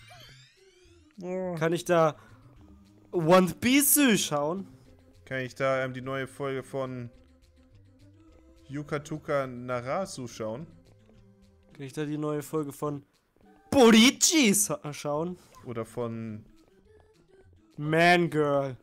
Kann ich da One Piece schauen? Kann ich da ähm, die neue Folge von Yukatuka Narasu schauen? Kann ich da die neue Folge von Borichi sa- schauen? Oder von... Man Girl.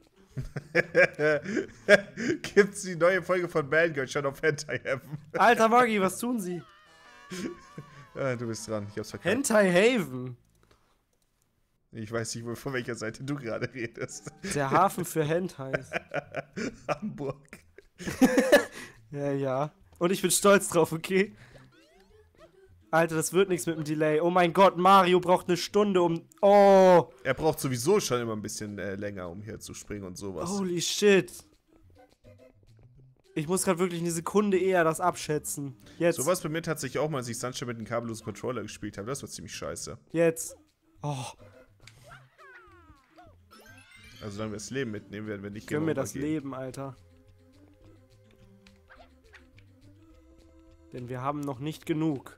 Gibt's die neue Folge von Man Girl schon auf Hentai Heaven? Alter Maggi, was tun sie? Ah, du bist dran, ich hab's verkackt. Hentai Haven. Ich weiß nicht, von welcher Seite du gerade redest. Der Hafen für Hentais. Hamburg. Ja, ja. Und ich bin stolz drauf, okay? Alter, das wird nichts mit dem Delay. Oh mein Gott, Mario braucht eine Stunde um... Oh, Er braucht sowieso schon immer ein bisschen äh, länger, um hier zu springen und sowas. holy shit. Ich muss gerade wirklich eine Sekunde eher das abschätzen. Jetzt, Sowas bei mir tatsächlich auch mal, als ich Sunshine mit einem kabellosen Controller gespielt habe. Das war ziemlich scheiße. jetzt. Oh, Also solange wir das Leben mitnehmen, werden wir nicht gönn mir Game Over das gehen. Leben, Alter. Denn wir haben noch nicht genug.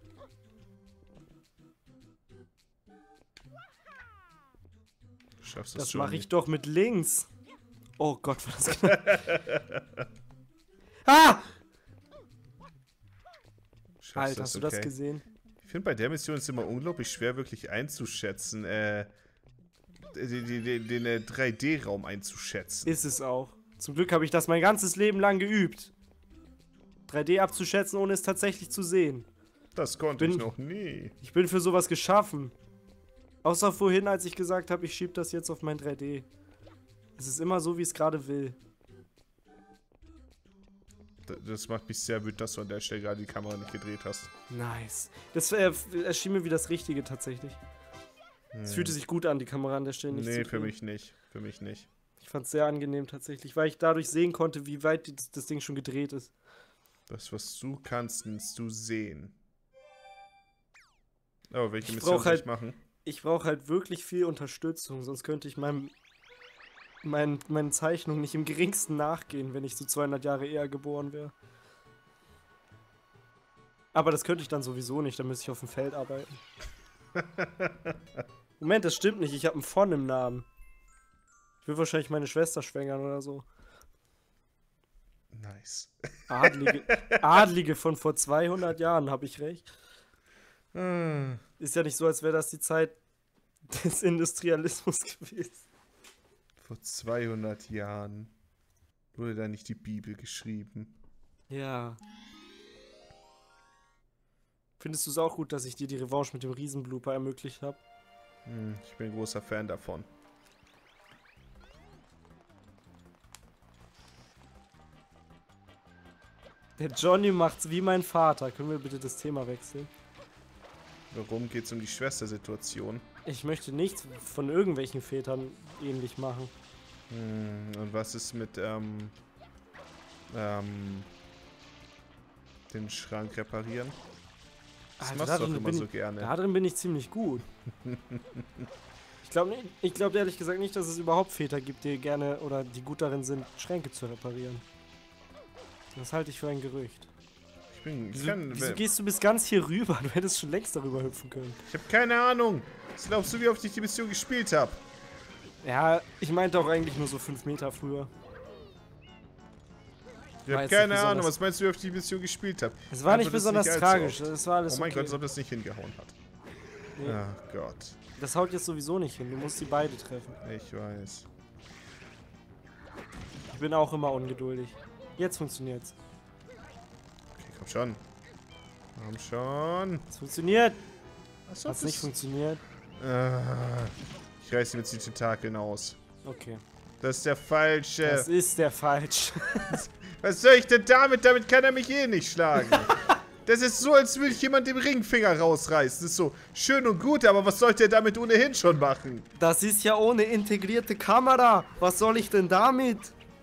Du schaffst das, Das schon. mache ich doch mit links. Oh Gott, war das knapp. Ah! Schaffst Alter, hast du das okay. gesehen? Ich finde, bei der Mission ist es immer unglaublich schwer, wirklich einzuschätzen, äh, den, den, den äh, drei D-Raum einzuschätzen. Ist es auch. Zum Glück habe ich das mein ganzes Leben lang geübt. drei D abzuschätzen, ohne es tatsächlich zu sehen. Das konnte bin- ich noch nie. Ich bin für sowas geschaffen. Außer vorhin, als ich gesagt habe, ich schieb das jetzt auf mein drei D. Es ist immer so, wie es gerade will. D- Das macht mich sehr wütend, dass du an der Stelle gerade die Kamera nicht gedreht hast. Nice. Das äh, erschien mir wie das Richtige tatsächlich. Es fühlte sich gut an, die Kamera an der Stelle nicht Hm. Nee, zu für drehen. mich nicht. Für mich nicht. Ich fand es sehr angenehm tatsächlich, weil ich dadurch sehen konnte, wie weit die, das Ding schon gedreht ist. Das, was du kannst, kannst du sehen. Oh, welche Ich Mission brauch soll ich halt- machen? Ich brauche halt wirklich viel Unterstützung, sonst könnte ich meinem, mein, meinen Zeichnungen nicht im geringsten nachgehen, wenn ich so zweihundert Jahre eher geboren wäre. Aber das könnte ich dann sowieso nicht, dann müsste ich auf dem Feld arbeiten. Moment, das stimmt nicht, ich habe einen von im Namen. Ich will wahrscheinlich meine Schwester schwängern oder so. Nice. Adlige, Adlige von vor zweihundert Jahren, habe ich recht. Hm. Ist ja nicht so, als wäre das die Zeit des Industrialismus gewesen. Vor zweihundert Jahren wurde da nicht die Bibel geschrieben. Ja. Findest du es auch gut, dass ich dir die Revanche mit dem Riesenblooper ermöglicht habe? Hm, ich bin ein großer Fan davon. Der Johnny macht's wie mein Vater. Können wir bitte das Thema wechseln? Warum geht's um die Schwestersituation? Ich möchte nichts von irgendwelchen Vätern ähnlich machen. Hm, und was ist mit, ähm, ähm, den Schrank reparieren? Das Alter, machst da du doch drin immer bin so ich- gerne. Da drin bin ich ziemlich gut. Ich glaube ich glaub ehrlich gesagt nicht, dass es überhaupt Väter gibt, die gerne oder die gut darin sind, Schränke zu reparieren. Das halte ich für ein Gerücht. Ich bin, ich Wieso, kann, wieso gehst du bis ganz hier rüber? Du hättest schon längst darüber hüpfen können. ich habe keine Ahnung. Was glaubst du, wie oft ich die Mission gespielt habe? Ja, ich meinte auch eigentlich nur so fünf Meter früher. Ich War habe jetzt keine nicht Ahnung. besonders- Was meinst du, wie oft ich die Mission gespielt habe? Es war nicht Antwort ist besonders allzu tragisch. oft. Es war alles Oh mein okay. Gott, als ob das nicht hingehauen hat. Nee. Ach Gott. Das haut jetzt sowieso nicht hin. Du musst die beide treffen. Ich weiß. Ich bin auch immer ungeduldig. Jetzt funktioniert's. Okay, komm schon. Komm schon. Es funktioniert. Achso, Hat's nicht funktioniert? Ah, ich reiße jetzt die Tentakeln aus. Okay. Das ist der falsche. Das ist der falsch. Was soll ich denn damit? Damit kann er mich eh nicht schlagen. Das ist so, als würde ich jemand den Ringfinger rausreißen. Das ist so schön und gut, aber was soll der damit ohnehin schon machen? Das ist ja ohne integrierte Kamera. Was soll ich denn damit?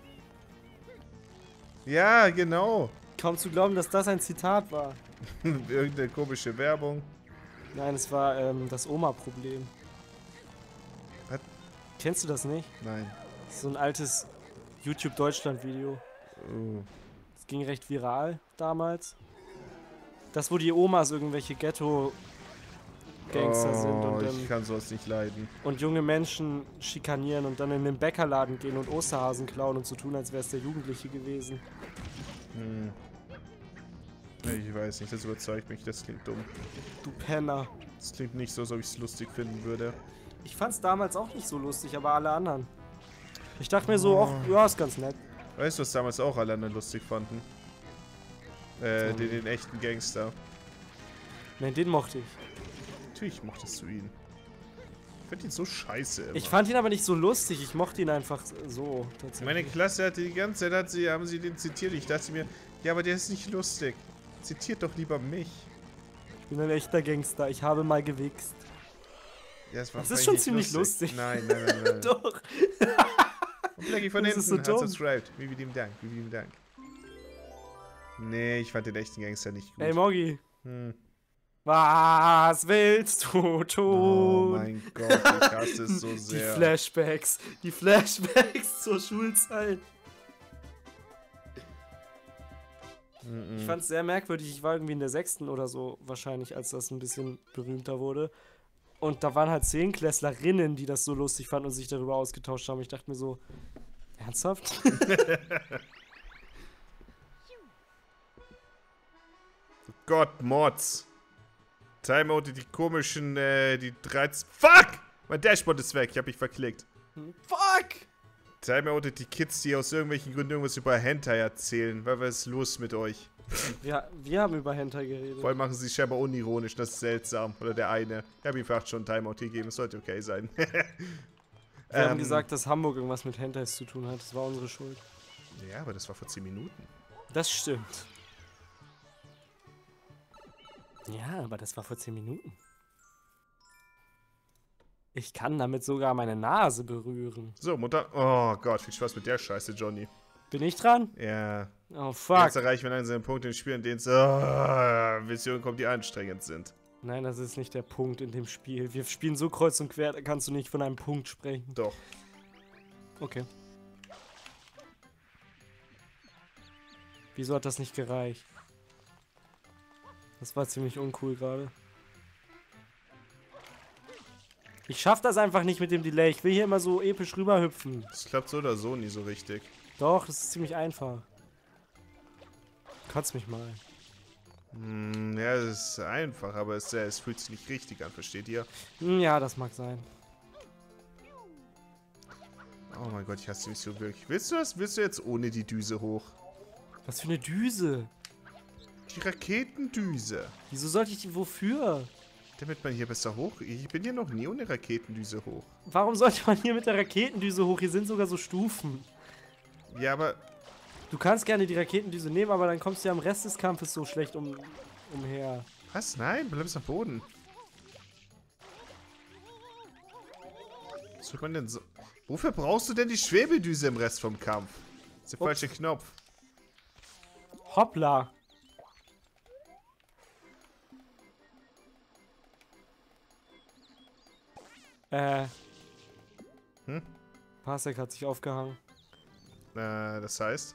Ja, genau. Kaum zu glauben, dass das ein Zitat war. Irgendeine komische Werbung. Nein, es war ähm, das Oma-Problem. Was? Kennst du das nicht? Nein. Das ist so ein altes YouTube-Deutschland-Video. Oh. Das ging recht viral damals. Das, wo die Omas irgendwelche Ghetto-Gangster sind Oh, und, ich ähm, kann sowas nicht leiden. und junge Menschen schikanieren und dann in den Bäckerladen gehen und Osterhasen klauen und so tun, als wäre es der Jugendliche gewesen. Hm. Ich weiß nicht, das überzeugt mich, das klingt dumm. Du Penner. Das klingt nicht so, als ob ich es lustig finden würde. Ich fand's damals auch nicht so lustig, aber alle anderen. Ich dachte mir so, ach, ja, ist ganz nett. Weißt du, was damals auch alle anderen lustig fanden? Äh, So. den, den echten Gangster. Nein, den mochte ich. Natürlich mochtest du ihn. Ich find ihn so scheiße immer. Ich fand ihn aber nicht so lustig, ich mochte ihn einfach so. Tatsächlich. Meine Klasse hatte die ganze Zeit, hat sie, haben sie den zitiert. Ich dachte mir, ja, aber der ist nicht lustig. Zitiert doch lieber mich. Ich bin ein echter Gangster, ich habe mal gewichst. Ja, das war Das ist vielleicht schon nicht ziemlich lustig. Nein, nein, nein, nein. Doch. Und Blackie von Das hinten ist so hat dumm. subscribed. Wie wie lieben Dank, wie wie lieben Dank. Nee, ich fand den echten Gangster nicht gut. Ey, Moggi. hm. Was willst du tun? Oh mein Gott, ich hasse es so Die sehr. Flashbacks. Die Flashbacks zur Schulzeit. Mm-mm. Ich fand es sehr merkwürdig. Ich war irgendwie in der sechsten oder so wahrscheinlich, als das ein bisschen berühmter wurde. Und da waren halt Zehnklässlerinnen, die das so lustig fanden und sich darüber ausgetauscht haben. Ich dachte mir so, ernsthaft? Oh Gott, Mods. Timeout, die komischen, äh, die dreizehn... Fuck! Mein Dashboard ist weg, ich hab mich verklickt. Fuck! Timeout, die Kids, die aus irgendwelchen Gründen irgendwas über Hentai erzählen. Was ist los mit euch? Wir, wir haben über Hentai geredet. Vor allem machen sie scheinbar unironisch, das ist seltsam. Oder der eine. Ich habe ihm vielleicht schon einen Timeout gegeben, es sollte okay sein. Wir Ähm, haben gesagt, dass Hamburg irgendwas mit Hentais zu tun hat. Das war unsere Schuld. Ja, aber das war vor zehn Minuten. Das stimmt. Ja, aber das war vor zehn Minuten. Ich kann damit sogar meine Nase berühren. So, Mutter. Oh Gott, viel Spaß mit der Scheiße, Johnny. Bin ich dran? Ja. Oh, fuck. Jetzt erreichen wir langsam einen Punkt im Spiel, in denen es oh, Missionen kommen, die anstrengend sind. Nein, das ist nicht der Punkt in dem Spiel. Wir spielen so kreuz und quer, da kannst du nicht von einem Punkt sprechen. Doch. Okay. Wieso hat das nicht gereicht? Das war ziemlich uncool gerade. Ich schaff das einfach nicht mit dem Delay. Ich will hier immer so episch rüberhüpfen. Das klappt so oder so nie so richtig. Doch, das ist ziemlich einfach. Kotz mich mal. Hm, ja, es ist einfach, aber es, es fühlt sich nicht richtig an, versteht ihr? Hm, ja, das mag sein. Oh mein Gott, ich hasse mich so wirklich. Willst du das? Willst du jetzt ohne die Düse hoch? Was für eine Düse? Die Raketendüse. Wieso sollte ich die, wofür? Damit man hier besser hoch... Ich bin hier noch nie ohne Raketendüse hoch. Warum sollte man hier mit der Raketendüse hoch? Hier sind sogar so Stufen. Ja, aber... Du kannst gerne die Raketendüse nehmen, aber dann kommst du ja am Rest des Kampfes so schlecht um, umher. Was? Nein, bleibst am Boden. Was tut man denn so... Wofür brauchst du denn die Schwebeldüse im Rest vom Kampf? Das ist der Ups. falsche Knopf. Hoppla. Äh. Hm? Parsec hat sich aufgehangen. Äh, das heißt...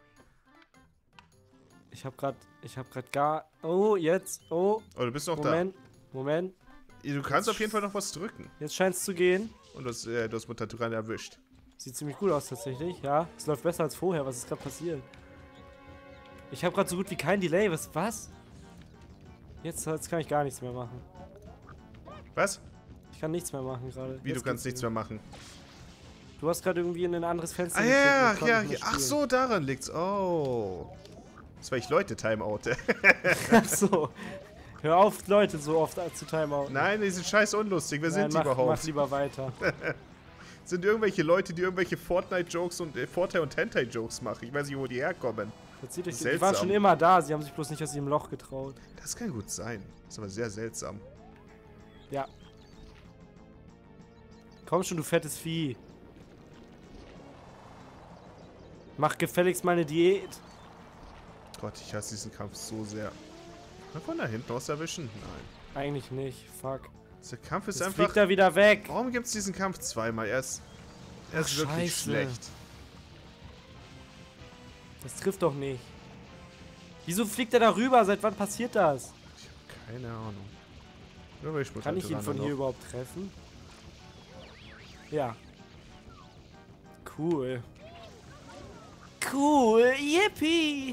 Ich hab grad, ich hab grad gar... Oh, jetzt, oh. Oh, du bist noch Moment, Moment. da. Du kannst auf jeden Fall noch was drücken. Jetzt scheint's zu gehen. Und du hast, äh, du hast Mutter Turan erwischt. Sieht ziemlich gut aus tatsächlich, ja. Es läuft besser als vorher. Was ist gerade passiert? Ich habe gerade so gut wie kein Delay. Was? Was? Jetzt, jetzt kann ich gar nichts mehr machen. Was? Ich kann nichts mehr machen gerade. Wie, Jetzt du kannst geht's nichts mehr machen? Du hast gerade irgendwie in ein anderes Fenster Ah geklickt ja, und konnte ja, nicht ja. mehr Ach spielen. so, daran liegt's. Oh. Das war ich Leute-Timeout. Ach so. Hör auf, Leute so oft zu Timeout. Nein, die sind scheiß unlustig. Wer Nein, sind die mach, überhaupt? Mach lieber weiter. Sind irgendwelche Leute, die irgendwelche Fortnite-Jokes und äh, Fortnite- und Hentai-Jokes machen. Ich weiß nicht, wo die herkommen. Verzieht euch, die Seltsam. waren schon immer da. Sie haben sich bloß nicht aus ihrem Loch getraut. Das kann gut sein. Das ist aber sehr seltsam. Ja. Komm schon, du fettes Vieh. Mach gefälligst meine Diät. Gott, ich hasse diesen Kampf so sehr. Kann man von da hinten aus erwischen? Nein. Eigentlich nicht. Fuck. Dieser Kampf ist Jetzt einfach... fliegt er wieder weg. Warum gibt es diesen Kampf zweimal? Er ist, er ist Ach, wirklich Scheiße. schlecht. Das trifft doch nicht. Wieso fliegt er da rüber? Seit wann passiert das? Ich habe keine Ahnung. Nur weil ich Kann ich ihn von hier noch. überhaupt treffen? Ja. Cool. Cool. Yippie.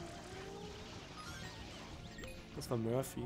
Das war Murphy.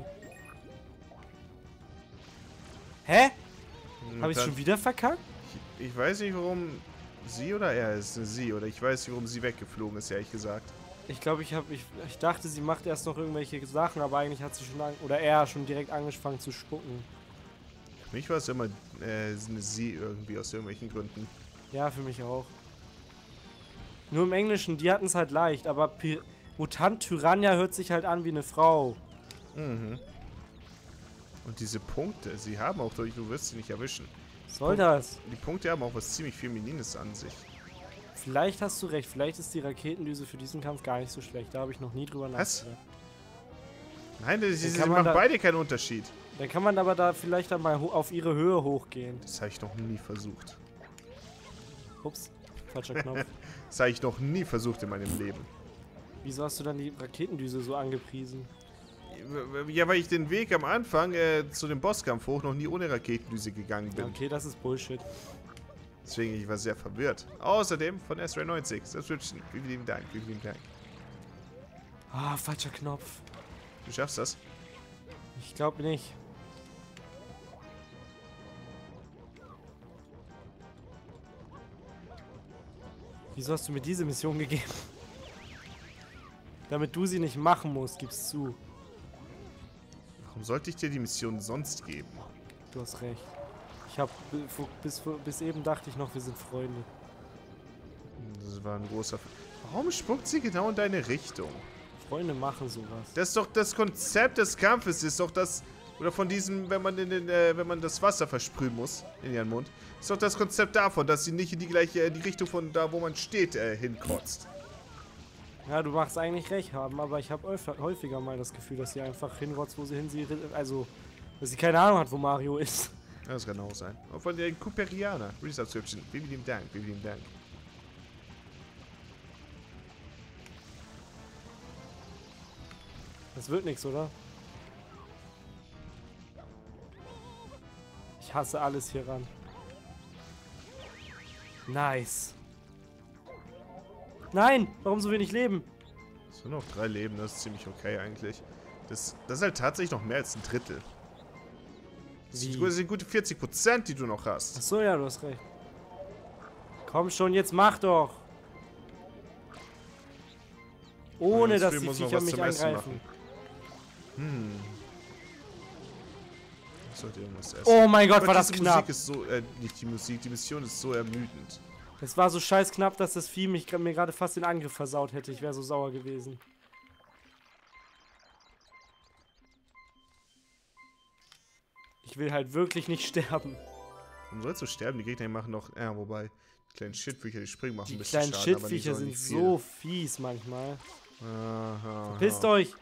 Hä? Und Habe ich dann- schon wieder verkackt? Ich, ich weiß nicht, warum sie oder er ist. Sie oder ich weiß nicht, warum sie weggeflogen ist, ehrlich gesagt. Ich glaube, ich habe ich, ich dachte, sie macht erst noch irgendwelche Sachen, aber eigentlich hat sie schon an, oder er schon direkt angefangen zu spucken. Für mich war es immer äh, eine sie irgendwie aus irgendwelchen Gründen. Ja, für mich auch. Nur im Englischen, die hatten es halt leicht, aber Pi Mutant Tyrannia hört sich halt an wie eine Frau. Mhm. Und diese Punkte, sie haben auch durch, du wirst sie nicht erwischen. Was soll das? Die Punkte haben auch was ziemlich Feminines an sich. Vielleicht hast du recht, vielleicht ist die Raketendüse für diesen Kampf gar nicht so schlecht. Da habe ich noch nie drüber Was? nachgedacht. Nein, sie, sie kann man machen da- beide keinen Unterschied. Dann kann man aber da vielleicht dann mal ho- auf ihre Höhe hochgehen. Das habe ich noch nie versucht. Ups, falscher Knopf. Das habe ich noch nie versucht in meinem Leben. Wieso hast du dann die Raketendüse so angepriesen? Ja, weil ich den Weg am Anfang äh, zu dem Bosskampf hoch noch nie ohne Raketendüse gegangen bin. Okay, das ist Bullshit. Deswegen, ich war sehr verwirrt. Außerdem von S drei neunzig. Subscription. Vielen lieben Dank, vielen lieben Dank. Ah, falscher Knopf. Du schaffst das. Ich glaube nicht. Wieso hast du mir diese Mission gegeben? Damit du sie nicht machen musst, gib's zu. Warum sollte ich dir die Mission sonst geben? Du hast recht. Ich hab bis, bis eben dachte ich noch, wir sind Freunde. Das war ein großer... F Warum spuckt sie genau in deine Richtung? Freunde machen sowas. Das ist doch das Konzept des Kampfes, ist doch das... Oder von diesem, wenn man in den, äh, wenn man das Wasser versprühen muss in ihren Mund. Ist doch das Konzept davon, dass sie nicht in die gleiche, in die Richtung von da, wo man steht, äh, hinkotzt. Ja, du machst eigentlich recht haben, aber ich habe häufiger mal das Gefühl, dass sie einfach hinrotzt, wo sie hin sie... Also, dass sie keine Ahnung hat, wo Mario ist. Ja, das kann auch sein. Und von der Cooperianer. Resubscription. Vielen lieben Dank, vielen lieben Dank. Das wird nichts, oder? Ich hasse alles hier ran. Nice. Nein! Warum so wenig Leben? So, noch drei Leben, das ist ziemlich okay eigentlich. Das, das ist halt tatsächlich noch mehr als ein Drittel. Das Wie? sind gute vierzig Prozent, die du noch hast. Achso, ja, du hast recht. Komm schon, jetzt mach doch! Ohne, Ja, dass Spiel die muss noch Viecher was mich zum Essen angreifen. Hm. Ich sollte irgendwas essen. Oh mein Gott, Aber war das diese knapp! Musik ist so, äh, nicht die Musik, die Mission ist so ermüdend. Es war so scheiß knapp, dass das Vieh mich, mir gerade fast den Angriff versaut hätte. Ich wäre so sauer gewesen. Ich will halt wirklich nicht sterben. Warum sollst du sterben? Die Gegner machen noch... Ja, wobei... Die kleinen Shittviecher, die springen, machen Die ein bisschen kleinen Schaden, aber die Shitviecher sollen sind nicht viel. so fies manchmal. Aha, Verpisst aha. euch!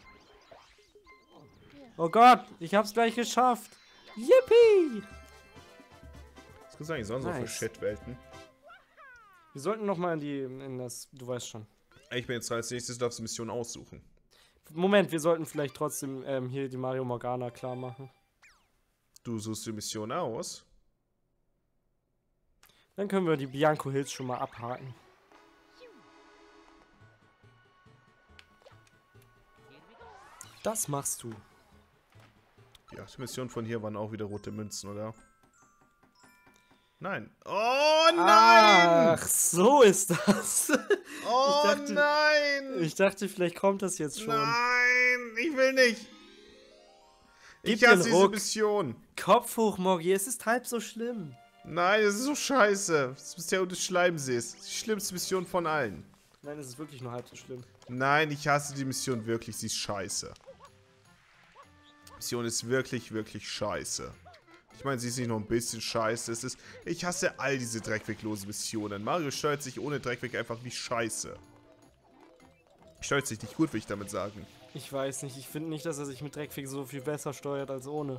Oh Gott, ich hab's gleich geschafft! Yippie! Was gibt's eigentlich sonst noch für Nice. Shitwelten? Wir sollten nochmal in die, in das, du weißt schon. Ich bin jetzt dran, als nächstes darfst du Mission aussuchen. Moment, wir sollten vielleicht trotzdem ähm, hier die Mario Morgana klar machen. Du suchst die Mission aus. Dann können wir die Bianco Hills schon mal abhaken. Das machst du. Die achte Mission von hier waren auch wieder rote Münzen, oder? Nein. Oh nein! Ach, so ist das. oh ich dachte- nein! Ich dachte, vielleicht kommt das jetzt schon. Nein! Ich will nicht! Gib ich dir hasse einen diese Ruck. Mission. Kopf hoch, Morgi, es ist halb so schlimm. Nein, das ist so scheiße. Das ist der des Schleimsees. Die schlimmste Mission von allen. Nein, es ist wirklich nur halb so schlimm. Nein, ich hasse die Mission wirklich. Sie ist scheiße. Die Mission ist wirklich, wirklich scheiße. Ich meine, sie ist nicht nur ein bisschen scheiße. Es ist. Ich hasse all diese dreckweglosen Missionen. Mario steuert sich ohne Dreckweg einfach wie scheiße. Steuert sich nicht gut, will ich damit sagen. Ich weiß nicht, ich finde nicht, dass er sich mit Dreckfig so viel besser steuert als ohne.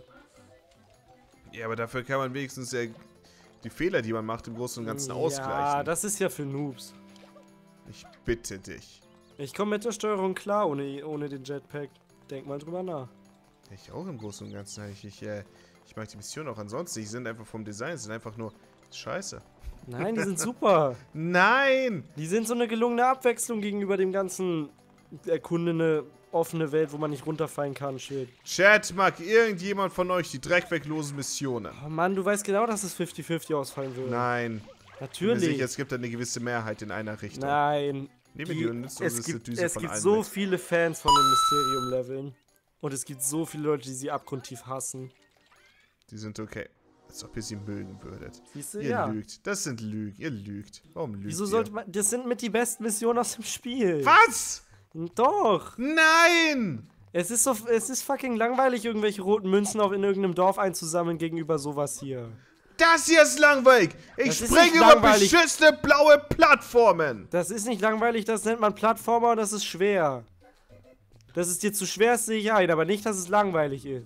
Ja, aber dafür kann man wenigstens ja die Fehler, die man macht, im Großen und Ganzen ausgleichen. Ja, das ist ja für Noobs. Ich bitte dich. Ich komme mit der Steuerung klar, ohne, ohne den Jetpack. Denk mal drüber nach. Ich auch im Großen und Ganzen. Ich, ich, äh, ich mag die Mission auch ansonsten. Die sind einfach vom Design, sind einfach nur scheiße. Nein, die sind super. Nein! Die sind so eine gelungene Abwechslung gegenüber dem ganzen erkundene, offene Welt, wo man nicht runterfallen kann. Shit. Chat, mag irgendjemand von euch die dreckweglosen Missionen? Oh Mann, du weißt genau, dass es fifty fifty ausfallen würde. Nein. Natürlich. Es gibt eine gewisse Mehrheit in einer Richtung. Nein. Nehme Die, die nutzlose es gibt, Düse es von gibt allen so mit. viele Fans von den Mysterium-Leveln. Und es gibt so viele Leute, die sie abgrundtief hassen. Die sind okay. Als ob ihr sie mögen würdet. Siehst du, Ihr ja. lügt. Das sind Lügen. Ihr lügt. Warum lügt Wieso ihr? sollte man. Das sind mit die besten Missionen aus dem Spiel. Was? Doch. Nein! Es ist so. Es ist fucking langweilig, irgendwelche roten Münzen auf in irgendeinem Dorf einzusammeln gegenüber sowas hier. Das hier ist langweilig! Ich Das ist springe nicht über langweilig. beschissene blaue Plattformen! Das ist nicht langweilig, das nennt man Plattformer und das ist schwer. Dass es dir zu schwer ist, sehe ich ein, aber nicht, dass es langweilig ist.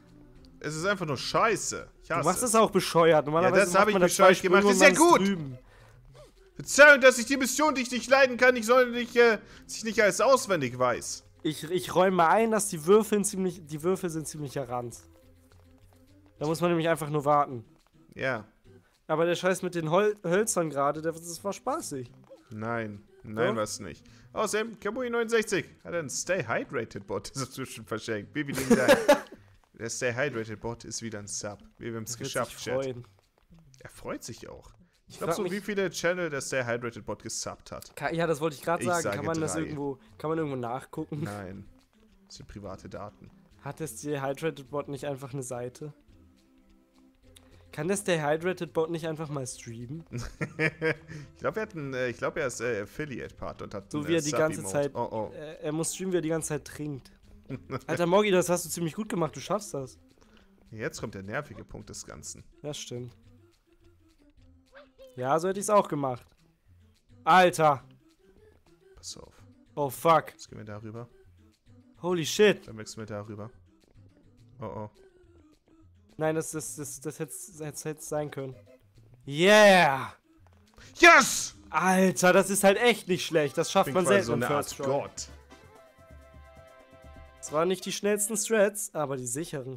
Es ist einfach nur scheiße. Ich hasse Du machst es auch bescheuert. Normalerweise Ja, das hab macht ich man da zwei bescheuert gemacht. Sprünge Das ist ja und man gut. drüben. Verzeihung, dass ich die Mission, die ich nicht leiden kann, ich soll nicht, äh, sich nicht alles auswendig weiß. Ich, ich räume mal ein, dass die Würfel ziemlich, die Würfel sind ziemlicher Ranz. Da muss man nämlich einfach nur warten. Ja. Aber der Scheiß mit den Hol Hölzern gerade, das, das war spaßig. Nein. Nein, Doch. was nicht. Außerdem, Kabui neunundsechzig hat einen Stay Hydrated Bot dazwischen verschenkt. Baby, lieben Dank. Der Stay Hydrated Bot ist wieder ein Sub. Wir haben es Das wird geschafft, sich Chat. freuen. Er freut sich auch. Ich Ich glaube frag so, mich- wie viele Channel der Stay Hydrated Bot gesubbt hat. Ka- Ja, das wollte ich gerade Ich sagen. sage Kann man das drei. irgendwo, kann man irgendwo nachgucken? Nein. Das sind private Daten. Hat das Dehydrated Bot nicht einfach eine Seite? Kann das Dehydrated Bot nicht einfach mal streamen? ich glaube, er, hat einen, äh, ich glaub, er ist äh, Affiliate-Part und hat So einen, wie äh, er die ganze Sub-Emote. Zeit. Oh, oh. Äh, er muss streamen, wie er die ganze Zeit trinkt. Alter Morgi, das hast du ziemlich gut gemacht. Du schaffst das. Jetzt kommt der nervige Punkt des Ganzen. Das stimmt. Ja, so hätte ich es auch gemacht. Alter. Pass auf. Oh, fuck. Jetzt gehen wir darüber. Holy shit. Dann wechseln wir darüber. Oh, oh. Nein, das, das, das, das hätte es hätte sein können. Yeah! Yes! Alter, das ist halt echt nicht schlecht. Das schafft Ich man bin quasi selten so im eine First Art Try. Gott. Es waren nicht die schnellsten Strats, aber die sicheren.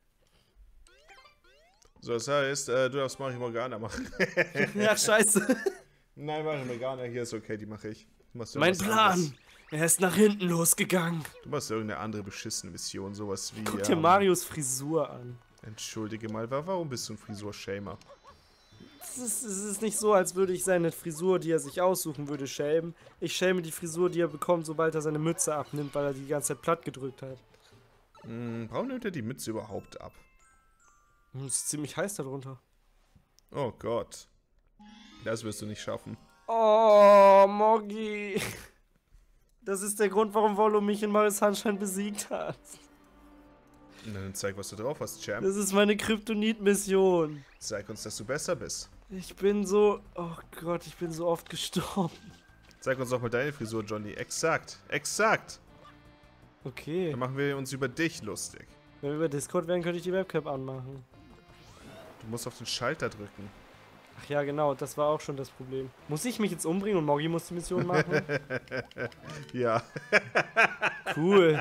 So, das heißt, äh, du darfst Mario Morgana machen. Ja, scheiße. Nein, Mario Morgana, hier ist okay, die mache ich. Du machst Mein irgendwas Plan. anderes. Er ist nach hinten losgegangen. Du machst irgendeine andere beschissene Mission, sowas wie... Guck dir ähm, Marios Frisur an. Entschuldige mal, wa- warum bist du ein Frisur-Shamer? Es ist, es ist nicht so, als würde ich seine Frisur, die er sich aussuchen würde, schämen. Ich schäme die Frisur, die er bekommt, sobald er seine Mütze abnimmt, weil er die ganze Zeit platt gedrückt hat. Hm, warum nimmt er die Mütze überhaupt ab? Es ist ziemlich heiß darunter. Oh Gott. Das wirst du nicht schaffen. Oh, Moggi. Das ist der Grund, warum Wollo mich in Mario Sunshine besiegt hat. Na, dann zeig, was du drauf hast, Champ. Das ist meine Kryptonit-Mission. Zeig uns, dass du besser bist. Ich bin so... Oh Gott, ich bin so oft gestorben. Zeig uns doch mal deine Frisur, Johnny. Exakt. Exakt. Okay. Dann machen wir uns über dich lustig. Wenn wir über Discord wären, könnte ich die Webcam anmachen. Du musst auf den Schalter drücken. Ach ja, genau, das war auch schon das Problem. Muss ich mich jetzt umbringen und Moggi muss die Mission machen? Ja. Cool.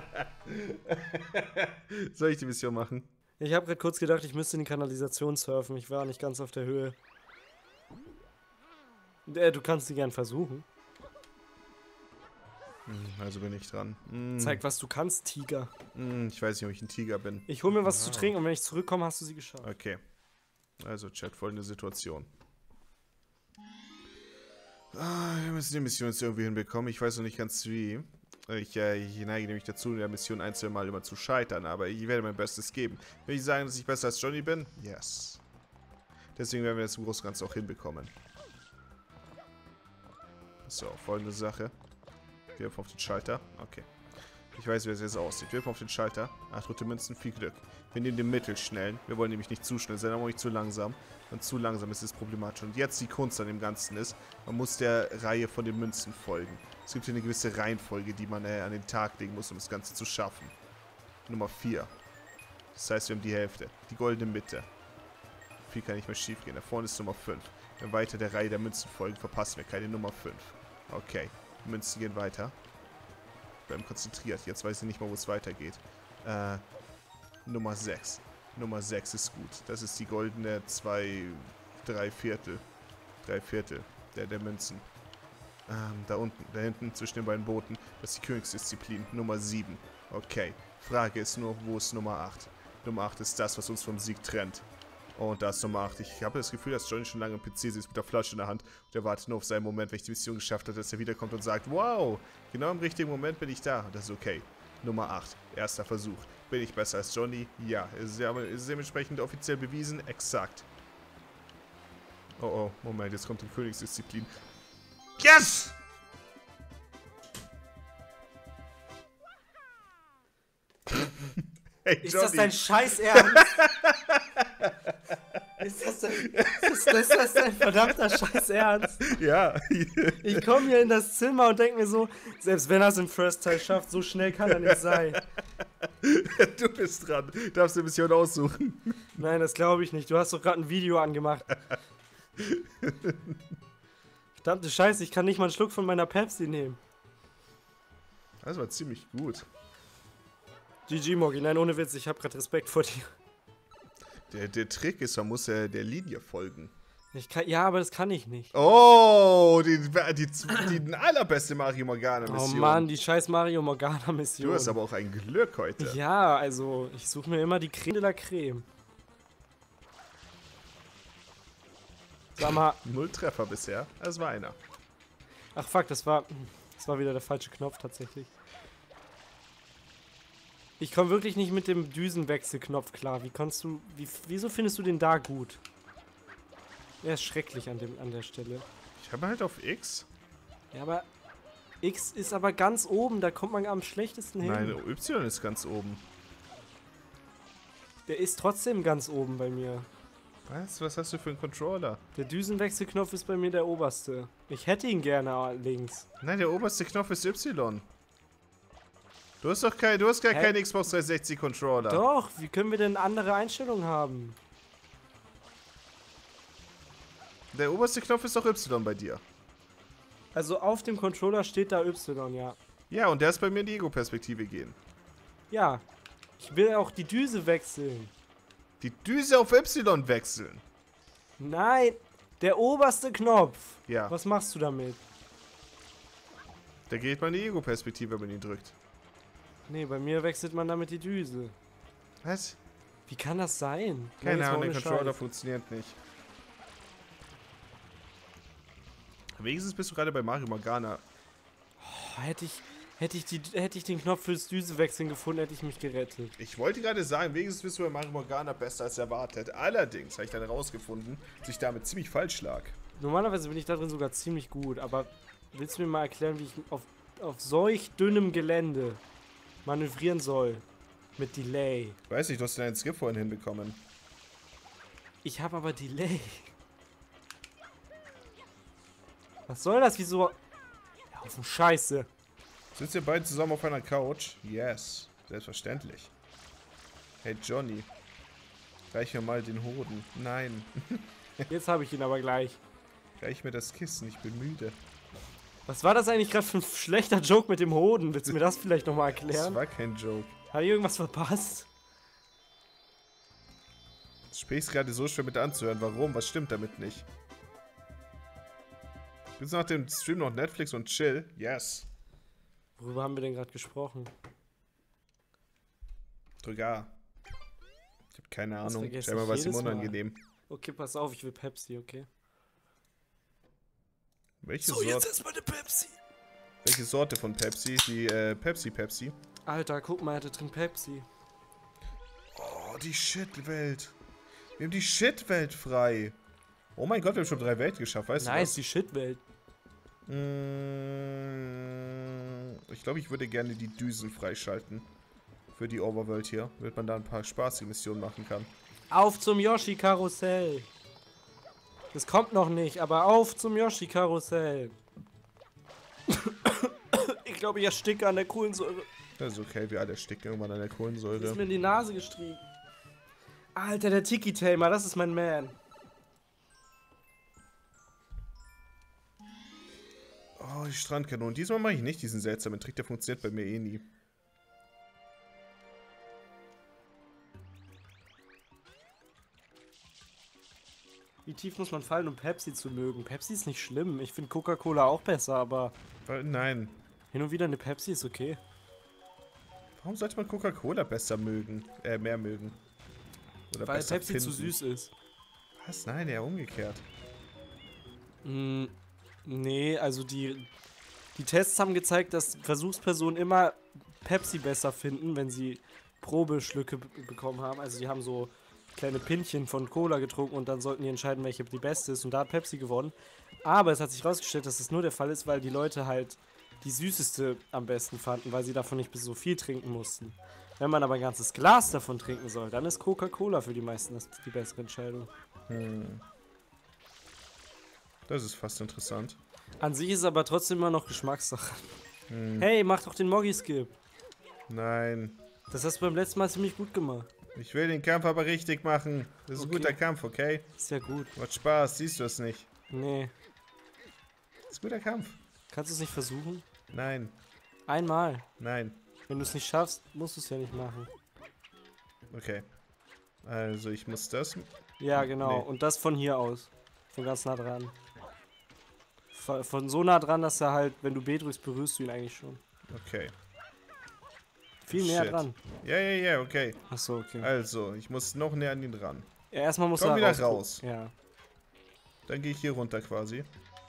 Soll ich die Mission machen? Ich habe gerade kurz gedacht, ich müsste in die Kanalisation surfen. Ich war nicht ganz auf der Höhe. Äh, du kannst sie gern versuchen. Hm, also bin ich dran. Hm, Zeig, was du kannst, Tiger. hm, ich weiß nicht, ob ich ein Tiger bin. Ich hol mir was Wow. zu trinken und wenn ich zurückkomme, hast du sie geschafft. Okay. Also, Chat, folgende Situation. Ah, wir müssen die Mission jetzt irgendwie hinbekommen. Ich weiß noch nicht ganz wie. Ich, äh, ich neige nämlich dazu, in der Mission ein, zwei Mal immer zu scheitern, aber ich werde mein Bestes geben. Will ich sagen, dass ich besser als Johnny bin? Yes. Deswegen werden wir das im Großen und Ganzen auch hinbekommen. So, folgende Sache. Wir auf den Schalter. Okay. Ich weiß, wie es jetzt aussieht. Wir auf den Schalter. Acht rote Münzen, viel Glück. Wir nehmen den Mittelschnellen. Wir wollen nämlich nicht zu schnell sein, aber auch nicht zu langsam. Und zu langsam ist es problematisch. Und jetzt die Kunst an dem Ganzen ist, man muss der Reihe von den Münzen folgen. Es gibt hier eine gewisse Reihenfolge, die man äh, an den Tag legen muss, um das Ganze zu schaffen. Nummer vier. Das heißt, wir haben die Hälfte. Die goldene Mitte. Viel kann nicht mehr schief gehen. Da vorne ist Nummer fünf. Wenn wir weiter der Reihe der Münzen folgen, verpassen wir keine Nummer fünf. Okay. Die Münzen gehen weiter. Bleiben konzentriert. Jetzt weiß ich nicht mal, wo es weitergeht. Äh, Nummer sechs. Nummer sechs ist gut. Das ist die goldene zwei, drei Viertel. Drei Viertel der, der Münzen. Ähm, da unten, da hinten zwischen den beiden Booten, das ist die Königsdisziplin. Nummer sieben. Okay. Frage ist nur, wo ist Nummer acht? Nummer acht ist das, was uns vom Sieg trennt. Und da ist Nummer acht. Ich habe das Gefühl, dass Johnny schon lange am P C sitzt mit der Flasche in der Hand und er wartet nur auf seinen Moment, wenn ich die Mission geschafft habe, dass er wiederkommt und sagt, wow, genau im richtigen Moment bin ich da. Und das ist okay. Nummer acht. Erster Versuch. Bin ich besser als Johnny? Ja. Ist es dementsprechend offiziell bewiesen? Exakt. Oh oh, Moment, jetzt kommt die Königsdisziplin. Yes! Hey, Ist Johnny. das dein Scheiß Ernst? Ist das dein, ist, das, ist das dein verdammter Scheiß Ernst? Ja. Ich komme hier in das Zimmer und denke mir so, selbst wenn er es im First Teil schafft, so schnell kann er nicht sein. Du bist dran. Darfst du die Mission aussuchen? Nein, das glaube ich nicht. Du hast doch gerade ein Video angemacht. Verdammte Scheiße, ich kann nicht mal einen Schluck von meiner Pepsi nehmen. Das war ziemlich gut. G G, Moggi. Nein, ohne Witz, ich habe gerade Respekt vor dir. Der, der Trick ist, man muss ja der Linie folgen. Ich kann, ja, aber das kann ich nicht. Oh, die, die, die, die allerbeste Mario Morgana-Mission. Oh Mann, die scheiß Mario Morgana-Mission. Du hast aber auch ein Glück heute. Ja, also, ich suche mir immer die Creme de la Creme. Sag mal. Null Treffer bisher. Das war einer. Ach fuck, das war. Das war wieder der falsche Knopf tatsächlich. Ich komme wirklich nicht mit dem Düsenwechselknopf klar. Wie kannst du. Wie, wieso findest du den da gut? Er ist schrecklich an, dem, an der Stelle. Ich habe halt auf X. Ja, aber. X ist aber ganz oben, da kommt man am schlechtesten hin. Nein, Y ist ganz oben. Der ist trotzdem ganz oben bei mir. Was? Was hast du für einen Controller? Der Düsenwechselknopf ist bei mir der oberste. Ich hätte ihn gerne links. Nein, der oberste Knopf ist Y. Du hast doch kein, du hast gar Hä? keinen Xbox dreihundertsechzig Controller. Doch, wie können wir denn andere Einstellungen haben? Der oberste Knopf ist doch Y bei dir. Also auf dem Controller steht da Y, ja. Ja, und der ist bei mir in die Ego-Perspektive gehen. Ja. Ich will auch die Düse wechseln. Die Düse auf Y wechseln. Nein, der oberste Knopf. Ja. Was machst du damit? Da geht man in die Ego-Perspektive, wenn man ihn drückt. Nee, bei mir wechselt man damit die Düse. Was? Wie kann das sein? Keine Nee, Ahnung, ohne der Controller Scheiß. funktioniert nicht. Wenigstens bist du gerade bei Mario Morgana. Oh, hätte ich, hätte ich die, hätte ich den Knopf fürs Düsewechseln gefunden, hätte ich mich gerettet. Ich wollte gerade sagen, wenigstens bist du bei Mario Morgana besser als erwartet. Allerdings habe ich dann herausgefunden, dass ich damit ziemlich falsch lag. Normalerweise bin ich darin sogar ziemlich gut, aber willst du mir mal erklären, wie ich auf, auf solch dünnem Gelände manövrieren soll? Mit Delay. Weiß nicht, du hast deinen Skip vorhin hinbekommen. Ich habe aber Delay. Was soll das? Wieso? Ja, auf dem Scheiße. Sitzt ihr beide zusammen auf einer Couch? Yes, selbstverständlich. Hey Johnny, reich mir mal den Hoden. Nein, Jetzt habe ich ihn aber gleich. reich mir das Kissen, ich bin müde. Was war das eigentlich gerade für ein schlechter Joke mit dem Hoden? Willst du mir das vielleicht nochmal Das erklären? war kein Joke. Habe ich irgendwas verpasst? Das Spiel ist gerade so schwer mit anzuhören. Warum? Was stimmt damit nicht? Gibt's nach dem Stream noch Netflix und Chill? Yes. Worüber haben wir denn gerade gesprochen? Drück A. Ich habe keine Das Ahnung. vergesse Scheinbar ich war es ihm jedes Mal. unangenehm. Okay, pass auf, ich will Pepsi, okay? Welche, So, Sorte, jetzt erstmal eine Pepsi. welche Sorte von Pepsi? Die äh, Pepsi Pepsi. Alter, guck mal, da drin Pepsi. Oh, die Shit-Welt. Wir haben die Shit-Welt frei. Oh mein Gott, wir haben schon drei Welten geschafft, weißt Nice, du die Shitwelt. was? Mm, ich glaube, ich würde gerne die Düsen freischalten. Für die Overworld hier. Damit man da ein paar spaßige Missionen machen kann. Auf zum Yoshi-Karussell. Das kommt noch nicht, aber auf zum Yoshi-Karussell. Ich glaube, ich ersticke an der Kohlensäure. Das ist okay, wir alle ersticken irgendwann an der Die ist Kohlensäure. mir in die Nase gestrichen. Alter, der Tiki-Tamer, das ist mein Man. Oh, die Strandkanone. Diesmal mache ich nicht diesen seltsamen Trick, der funktioniert bei mir eh nie. Wie tief muss man fallen, um Pepsi zu mögen? Pepsi ist nicht schlimm. Ich finde Coca-Cola auch besser, aber Weil, nein. hin und wieder eine Pepsi ist okay. Warum sollte man Coca-Cola besser mögen? Äh, mehr mögen? Oder Weil besser Pepsi zu finden? süß ist. Was? Nein, eher umgekehrt. Mm, nee, also die, die Tests haben gezeigt, dass Versuchspersonen immer Pepsi besser finden, wenn sie Probeschlücke b- bekommen haben. Also die haben so kleine Pinchen von Cola getrunken und dann sollten die entscheiden, welche die beste ist. Und da hat Pepsi gewonnen. Aber es hat sich herausgestellt, dass es nur der Fall ist, weil die Leute halt die süßeste am besten fanden, weil sie davon nicht bis so viel trinken mussten. Wenn man aber ein ganzes Glas davon trinken soll, dann ist Coca-Cola für die meisten das die bessere Entscheidung. Hm. Das ist fast interessant. An sich ist es aber trotzdem immer noch Geschmackssache. Hm. Hey, mach doch den Moggy-Skip. Nein. Das hast du beim letzten Mal ziemlich gut gemacht. Ich will den Kampf aber richtig machen. Das ist Okay. ein guter Kampf, okay? Ist ja gut. Macht Spaß, siehst du es nicht? Nee. Das ist ein guter Kampf. Kannst du es nicht versuchen? Nein, Einmal. nein. Wenn du es nicht schaffst, musst du es ja nicht machen. Okay. Also ich muss das... Ja, genau. Nee. Und das von hier aus. Von ganz nah dran. Von von so nah dran, dass er halt, wenn du B drückst, berührst du ihn eigentlich schon. Okay. Viel näher Shit. dran. Ja, ja, ja, okay. Achso, okay. Also, ich muss noch näher an ihn ran. Ja, erstmal muss Komm er wieder rausgucken. raus. Ja. Dann gehe ich hier runter quasi.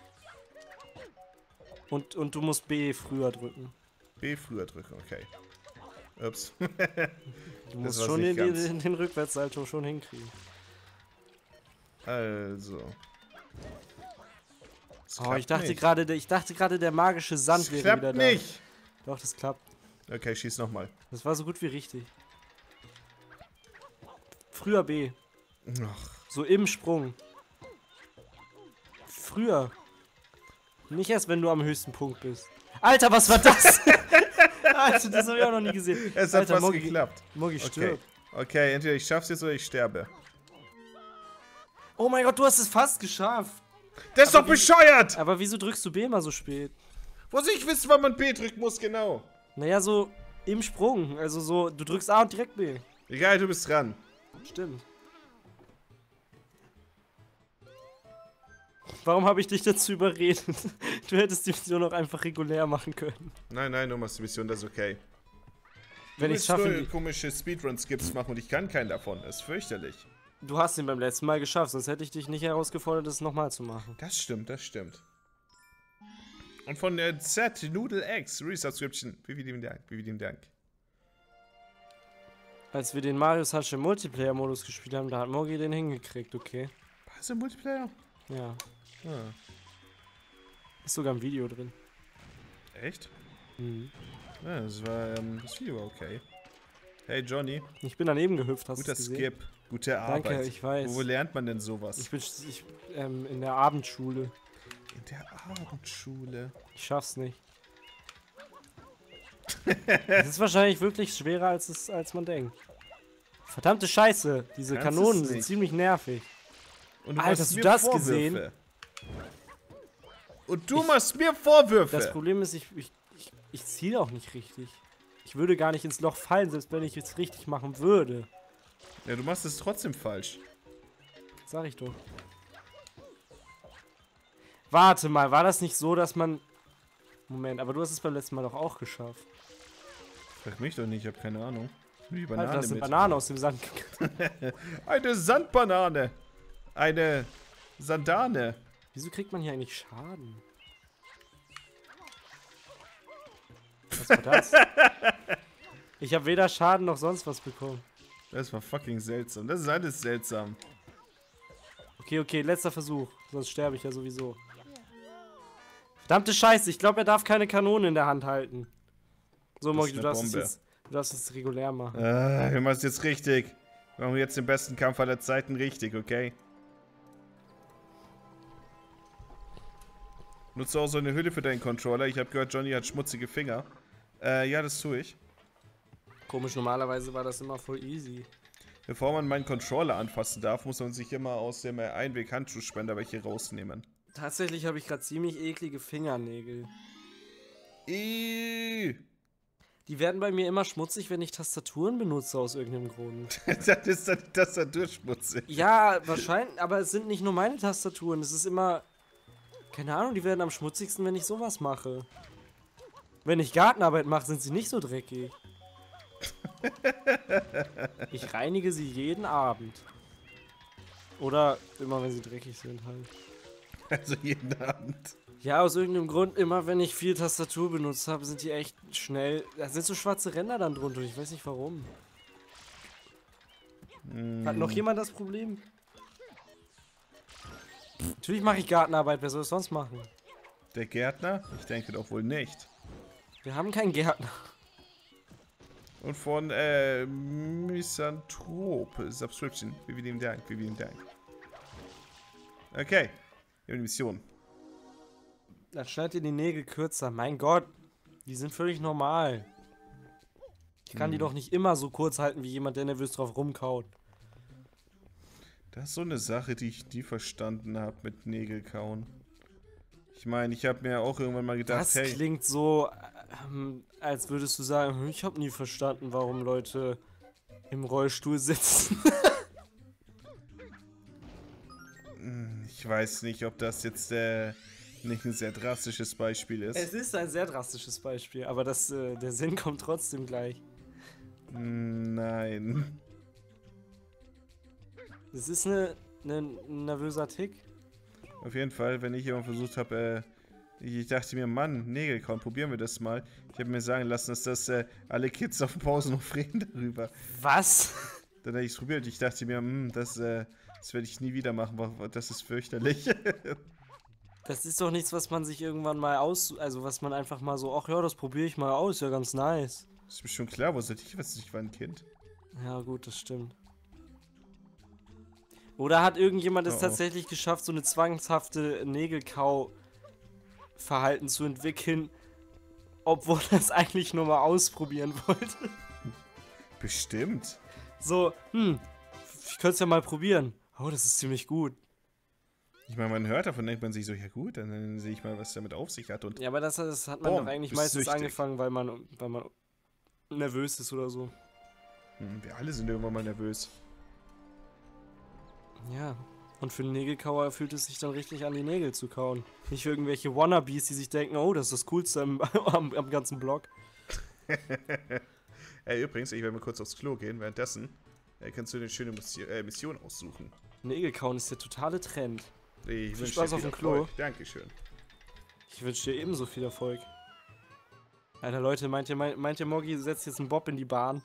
Und, und du musst B früher drücken. B früher drücken, okay. Ups. Du Das musst war's schon nicht den, ganz. den, den Rückwärtssalto schon hinkriegen. Also. Es Oh, klappt ich dachte nicht. gerade, der- ich dachte gerade, der magische Sand Es wäre klappt wieder da. nicht. Doch, das klappt. Okay, schieß nochmal. Das war so gut wie richtig. Früher B. Ach, So im Sprung. Früher. Nicht erst, wenn du am höchsten Punkt bist. Alter, was war das? Alter, das habe ich auch noch nie gesehen. Es hat Alter, fast Moggi, geklappt. Moggi Okay. stirbt. Okay, entweder ich schaff's jetzt oder ich sterbe. Oh mein Gott, du hast es fast geschafft. Das ist Aber doch bescheuert! Aber wieso drückst du B immer so spät? Wo soll ich wissen, wann man B drücken muss, genau? Naja, so im Sprung. Also so, du drückst A und direkt B. Egal, du bist dran. Stimmt. Warum habe ich dich dazu überredet? Du hättest die Mission auch einfach regulär machen können. Nein, nein, du machst die Mission, das ist okay. Wenn du ich willst schaffe. nur komische Speedrun-Skips machen und ich kann keinen davon. Das ist fürchterlich. Du hast ihn beim letzten Mal geschafft, sonst hätte ich dich nicht herausgefordert, es nochmal zu machen. Das stimmt, das stimmt. Und von der Z, Noodle X, Resubscription. Wie vielen Dank, wie vielen Dank. Als wir den Mario Sunshine im Multiplayer-Modus gespielt haben, da hat Moggi den hingekriegt, okay? Was im Multiplayer? Ja. Ah. Ist sogar ein Video drin. Echt? Mhm. Ja, das war, ähm, das Video war okay. Hey Johnny, Ich bin daneben gehüpft, hast du guter es gesehen? Skip, gute Arbeit. Danke, ich weiß. Wo lernt man denn sowas? Ich bin ich, ähm, in der Abendschule. In der Abendschule. Ich schaff's nicht. Es ist wahrscheinlich wirklich schwerer, als, es, als man denkt. Verdammte Scheiße, diese Kannst Kanonen es sind nicht. ziemlich nervig. Und du Alter, machst hast du mir das Vorwürfe. gesehen? Und du Ich- machst mir Vorwürfe. Das Problem ist, ich, ich, ich, ich ziele auch nicht richtig. Ich würde gar nicht ins Loch fallen, selbst wenn ich es richtig machen würde. Ja, du machst es trotzdem falsch. Sag ich doch. Warte mal, war das nicht so, dass man... Moment, aber du hast es beim letzten Mal doch auch geschafft. Frag mich doch nicht, ich habe keine Ahnung. Wie Alter, Banane da ist eine mit. Banane aus dem Sand gegangen. Eine Sandbanane. Eine Sandane. Wieso kriegt man hier eigentlich Schaden? Was war das? Ich habe weder Schaden noch sonst was bekommen. Das war fucking seltsam. Das ist alles seltsam. Okay, okay, letzter Versuch. Sonst sterbe ich ja sowieso. Verdammte Scheiße, ich glaube, er darf keine Kanone in der Hand halten. So, Das Moggi, ist du eine darfst es Bombe. jetzt, du darfst es regulär machen. Ah, wir machen es jetzt richtig. Wir machen jetzt den besten Kampf aller Zeiten richtig, okay? Nutze auch so eine Hülle für deinen Controller. Ich habe gehört, Johnny hat schmutzige Finger. Äh, ja, das tue ich. Komisch, normalerweise war das immer voll easy. Bevor man meinen Controller anfassen darf, muss man sich immer aus dem äh, Einweg-Handschuhspender welche rausnehmen. Tatsächlich habe ich gerade ziemlich eklige Fingernägel. Ihhh. Die werden bei mir immer schmutzig, wenn ich Tastaturen benutze, aus irgendeinem Grund. Das ist dann Tastatur schmutzig. Ja, wahrscheinlich, aber es sind nicht nur meine Tastaturen. Es ist immer, keine Ahnung, die werden am schmutzigsten, wenn ich sowas mache. Wenn ich Gartenarbeit mache, sind sie nicht so dreckig. Ich reinige sie jeden Abend. Oder immer, wenn sie dreckig sind halt. Also jeden Abend. Ja, aus irgendeinem Grund, immer wenn ich viel Tastatur benutzt habe, sind die echt schnell. Da sind so schwarze Ränder dann drunter. Ich weiß nicht warum. Mm. Hat noch jemand das Problem? Natürlich mache ich Gartenarbeit. Wer soll es sonst machen? Der Gärtner? Ich denke doch wohl nicht. Wir haben keinen Gärtner. Und von, äh, Misanthrop Subscription. Wie vielen Dank, wie vielen Dank. Okay. Wir haben die Mission. Dann schneid ihr die Nägel kürzer. Mein Gott, die sind völlig normal. Ich kann Hm. die doch nicht immer so kurz halten, wie jemand, der nervös drauf rumkaut. Das ist so eine Sache, die ich nie verstanden habe mit Nägelkauen. Ich meine, ich habe mir auch irgendwann mal gedacht, Das hey, klingt so, ähm, als würdest du sagen, "Hm, ich habe nie verstanden, warum Leute im Rollstuhl sitzen." ich weiß nicht, ob das jetzt äh, nicht ein sehr drastisches Beispiel ist. Es ist ein sehr drastisches Beispiel, aber das, äh, der Sinn kommt trotzdem gleich. Nein. Es ist eine, eine, ein nervöser Tick. Auf jeden Fall, wenn ich immer versucht habe, äh, ich dachte mir, Mann, Nägelkauen, probieren wir das mal. Ich habe mir sagen lassen, dass das äh, alle Kids auf Pause noch reden darüber. Was? Dann habe ich es probiert. Ich dachte mir, hm, das, äh, das werde ich nie wieder machen, weil das ist fürchterlich. Das ist doch nichts, was man sich irgendwann mal aus... Also was man einfach mal so, ach ja, das probiere ich mal aus, ja ganz nice. Das ist mir schon klar, wo sollte ich was? Ich war ein Kind. Ja gut, das stimmt. Oder hat irgendjemand es Oh, oh. tatsächlich geschafft, so eine zwangshafte Nägelkau-Verhalten zu entwickeln, obwohl er es eigentlich nur mal ausprobieren wollte? Bestimmt. So, hm, ich könnte es ja mal probieren. Oh, das ist ziemlich gut. Ich meine, man hört davon, denkt man sich so, ja gut, dann, dann sehe ich mal, was damit auf sich hat. Und Ja, aber das, das hat man Boom, doch eigentlich bist meistens süchtig. angefangen, weil man, weil man nervös ist oder so. hm, wir alle sind irgendwann mal nervös. Ja. Und für einen Nägelkauer fühlt es sich dann richtig an, die Nägel zu kauen. Nicht für irgendwelche Wannabes, die sich denken, oh, das ist das Coolste am, am, am ganzen Block. Ey, übrigens, ich werde mal kurz aufs Klo gehen. Währenddessen äh, kannst du eine schöne Mission, äh, Mission aussuchen. Nägelkauen ist der totale Trend. Ich Viel wünsche Spaß dir auf viel dem Klo. Erfolg. Dankeschön. Ich wünsche dir ebenso viel Erfolg. Alter, Leute, meint ihr, meint, meint ihr Moggi setzt jetzt einen Bob in die Bahn?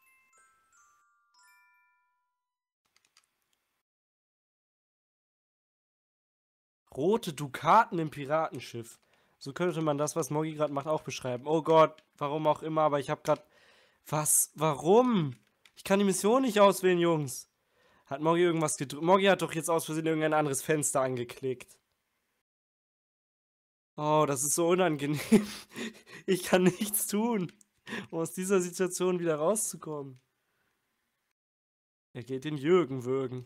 Rote Dukaten im Piratenschiff. So könnte man das, was Moggi gerade macht, auch beschreiben. Oh Gott, warum auch immer, aber ich habe gerade... Was? Warum? Ich kann die Mission nicht auswählen, Jungs. Hat Moggi irgendwas gedrückt? Moggi hat doch jetzt aus Versehen irgendein anderes Fenster angeklickt. Oh, das ist so unangenehm. Ich kann nichts tun, um aus dieser Situation wieder rauszukommen. Er geht den Jürgen würgen.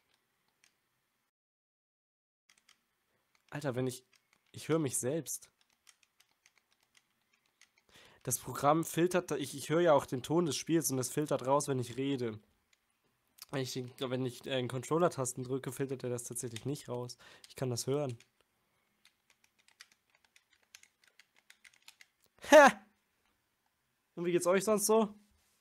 Alter, wenn ich... Ich höre mich selbst. Das Programm filtert... Ich, ich höre ja auch den Ton des Spiels und das filtert raus, wenn ich rede. Wenn ich, den, wenn ich äh, den Controller-Tasten drücke, filtert er das tatsächlich nicht raus. Ich kann das hören. Ha! Und wie geht's euch sonst so?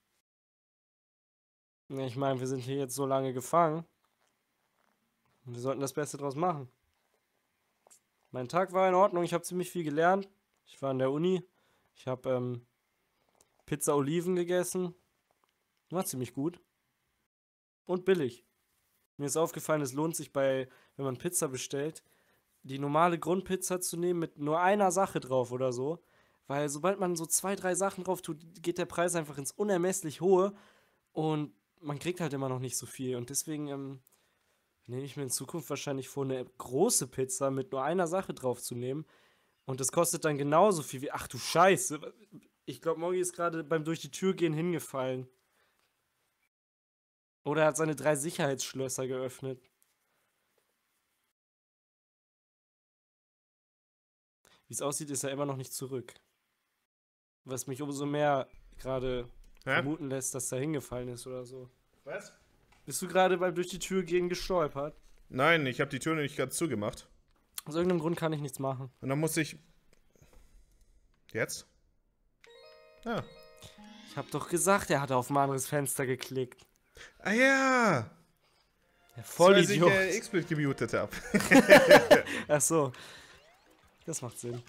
Ja, ich meine, wir sind hier jetzt so lange gefangen. Wir sollten das Beste draus machen. Mein Tag war in Ordnung, ich habe ziemlich viel gelernt. Ich war in der Uni. Ich habe ähm, Pizza Oliven gegessen. War ziemlich gut. Und billig. Mir ist aufgefallen, es lohnt sich bei, wenn man Pizza bestellt, die normale Grundpizza zu nehmen mit nur einer Sache drauf oder so. Weil sobald man so zwei, drei Sachen drauf tut, geht der Preis einfach ins unermesslich hohe und man kriegt halt immer noch nicht so viel. Und deswegen ähm, nehme ich mir in Zukunft wahrscheinlich vor, eine große Pizza mit nur einer Sache drauf zu nehmen. Und das kostet dann genauso viel wie... Ach du Scheiße. Ich glaube, Moggi ist gerade beim durch die Tür gehen hingefallen. Oder er hat seine drei Sicherheitsschlösser geöffnet. Wie es aussieht, ist er immer noch nicht zurück. Was mich umso mehr gerade vermuten lässt, dass er hingefallen ist oder so. Was? Bist du gerade beim durch die Tür gehen gestolpert? Nein, ich habe die Tür nicht ganz zugemacht. Aus irgendeinem Grund kann ich nichts machen. Und dann muss ich... Jetzt? Ah. Ich habe doch gesagt, er hat auf ein anderes Fenster geklickt. Ah ja! Der Das, weil Vollidiot. ich äh, X-Split gemutet habe. Ach so. Das macht Sinn.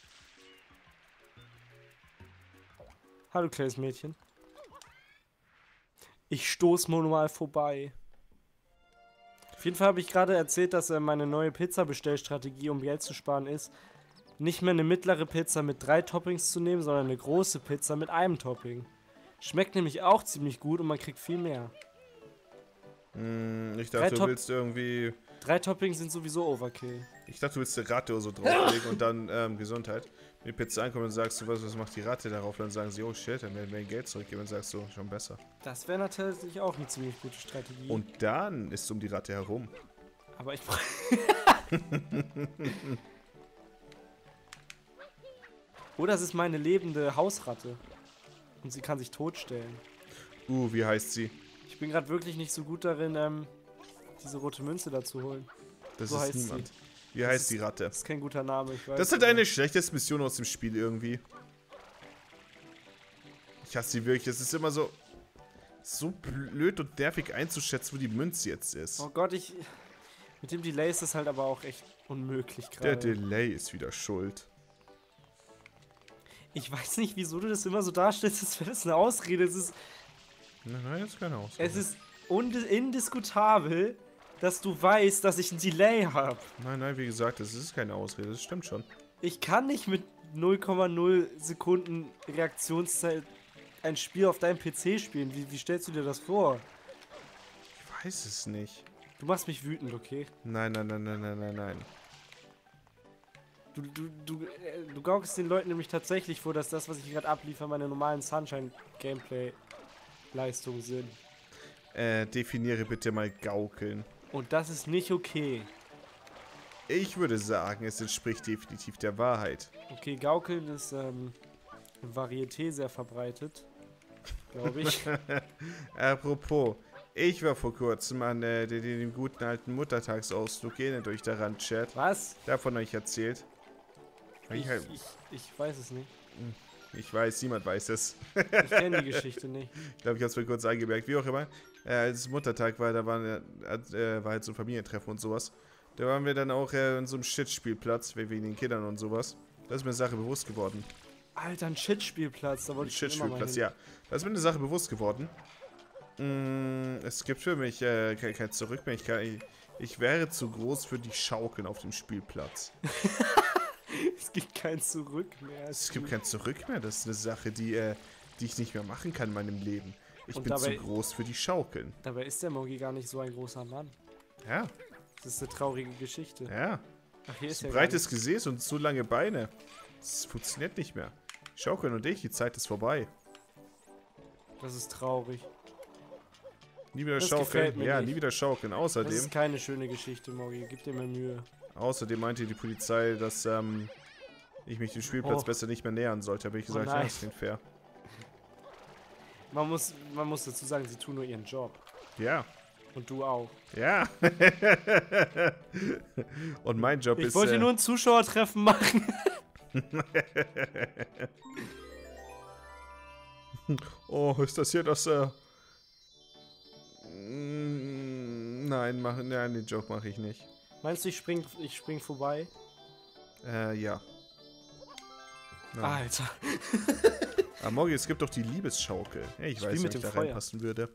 Hallo, kleines Mädchen. Ich stoß manual vorbei. Auf jeden Fall habe ich gerade erzählt, dass äh, meine neue Pizza-Bestellstrategie, um Geld zu sparen, ist, nicht mehr eine mittlere Pizza mit drei Toppings zu nehmen, sondern eine große Pizza mit einem Topping. Schmeckt nämlich auch ziemlich gut und man kriegt viel mehr. Hm, ich Drei dachte, du Top- willst irgendwie... Drei Toppings sind sowieso Overkill. Ich dachte, du willst eine Ratte oder so drauflegen und dann ähm, Gesundheit. Wenn die Pizza ankommt und sagst du, was, was macht die Ratte darauf? Dann sagen sie, oh shit, dann werden wir Geld zurückgeben. Dann sagst du, schon besser. Das wäre natürlich auch eine ziemlich gute Strategie. Und dann ist es um die Ratte herum. Aber ich... Oder es ist meine lebende Hausratte. Und sie kann sich totstellen. Uh, wie heißt sie? Ich bin gerade wirklich nicht so gut darin, ähm, diese rote Münze da zu holen. Das So ist heißt niemand. sie. Wie Das heißt ist- die Ratte? Das ist kein guter Name, ich weiß. Das ist halt aber- eine schlechteste Mission aus dem Spiel irgendwie. Ich hasse sie wirklich. Es ist immer so... So blöd und nervig einzuschätzen, wo die Münze jetzt ist. Oh Gott, ich... Mit dem Delay ist das halt aber auch echt unmöglich Der gerade. Delay ist wieder schuld. Ich weiß nicht, wieso du das immer so darstellst, als wäre das eine Ausrede. Es ist, Nein, nein, das ist keine Ausrede. es ist und- indiskutabel, dass du weißt, dass ich ein Delay habe. Nein, nein, wie gesagt, das ist keine Ausrede. Das stimmt schon. Ich kann nicht mit null Komma null Sekunden Reaktionszeit ein Spiel auf deinem P C spielen. Wie, wie stellst du dir das vor? Ich weiß es nicht. Du machst mich wütend, okay? Nein, nein, nein, nein, nein, nein, nein. Du, du, du, äh, du gaukelst den Leuten nämlich tatsächlich vor, dass das, was ich gerade abliefere, meine normalen Sunshine-Gameplay-Leistungen sind. Äh, definiere bitte mal Gaukeln. Und das ist nicht okay. Ich würde sagen, es entspricht definitiv der Wahrheit. Okay, Gaukeln ist ähm, in Varieté sehr verbreitet, glaube ich. Apropos, ich war vor kurzem an äh, den, den guten alten Muttertagsausflug, erinnert euch daran, Chat. Was? Davon euch erzählt. Ich, Ich, halt- ich, ich weiß es nicht. ich weiß, niemand weiß es. Ich kenne die Geschichte nicht. Ich glaube, ich habe es mir kurz angemerkt. Wie auch immer, äh, als Muttertag war, da waren, äh, äh, war halt so ein Familientreffen und sowas. Da waren wir dann auch äh, in so einem Shit-Spielplatz, wegen den Kindern und sowas. Da ist mir eine Sache bewusst geworden. Alter, ein Shit-Spielplatz, da wollte Ein ich schon immer mal Shit-Spielplatz, hin. ja. Da ist mir eine Sache bewusst geworden. Mm, es gibt für mich äh, kein, kein Zurück mehr. Ich, kann, ich, ich wäre zu groß für die Schaukeln auf dem Spielplatz. Es gibt kein Zurück mehr. Es gibt kein Zurück mehr. Das ist eine Sache, die, äh, die ich nicht mehr machen kann in meinem Leben. Ich Und bin dabei- zu groß für die Schaukeln. Dabei ist der Mogi gar nicht so ein großer Mann. Ja, Das ist eine traurige Geschichte. ja. Ach, hier ist So ja breites Gesäß und so lange Beine. Das funktioniert nicht mehr. Schaukeln und ich, die Zeit ist vorbei. gar nicht. Das ist traurig. Nie wieder Das schaukeln. gefällt mir Ja, nicht. nie wieder schaukeln. Das Außerdem, ist keine schöne Geschichte, Mogi. Gib dir mal Mühe. außerdem meinte die Polizei, dass ähm, ich mich dem Spielplatz Oh. besser nicht mehr nähern sollte. Habe ich gesagt, ja, nein. das klingt fair. Man muss, man muss dazu sagen, sie tun nur ihren Job. Ja, Und du auch. ja. Und mein Job Ich ist. wollte äh, nur ein Zuschauertreffen machen. Oh, ist das hier das, äh... mm, Nein, mach, nein, den Joke mache ich nicht. Meinst du, ich spring, ich spring vorbei? Äh, ja. Nein. Alter. Ah, Morgi, es gibt doch die Liebesschaukel. Ja, ich, Ich weiß spiel nicht, mit ob ich dem da Feuer. reinpassen würde.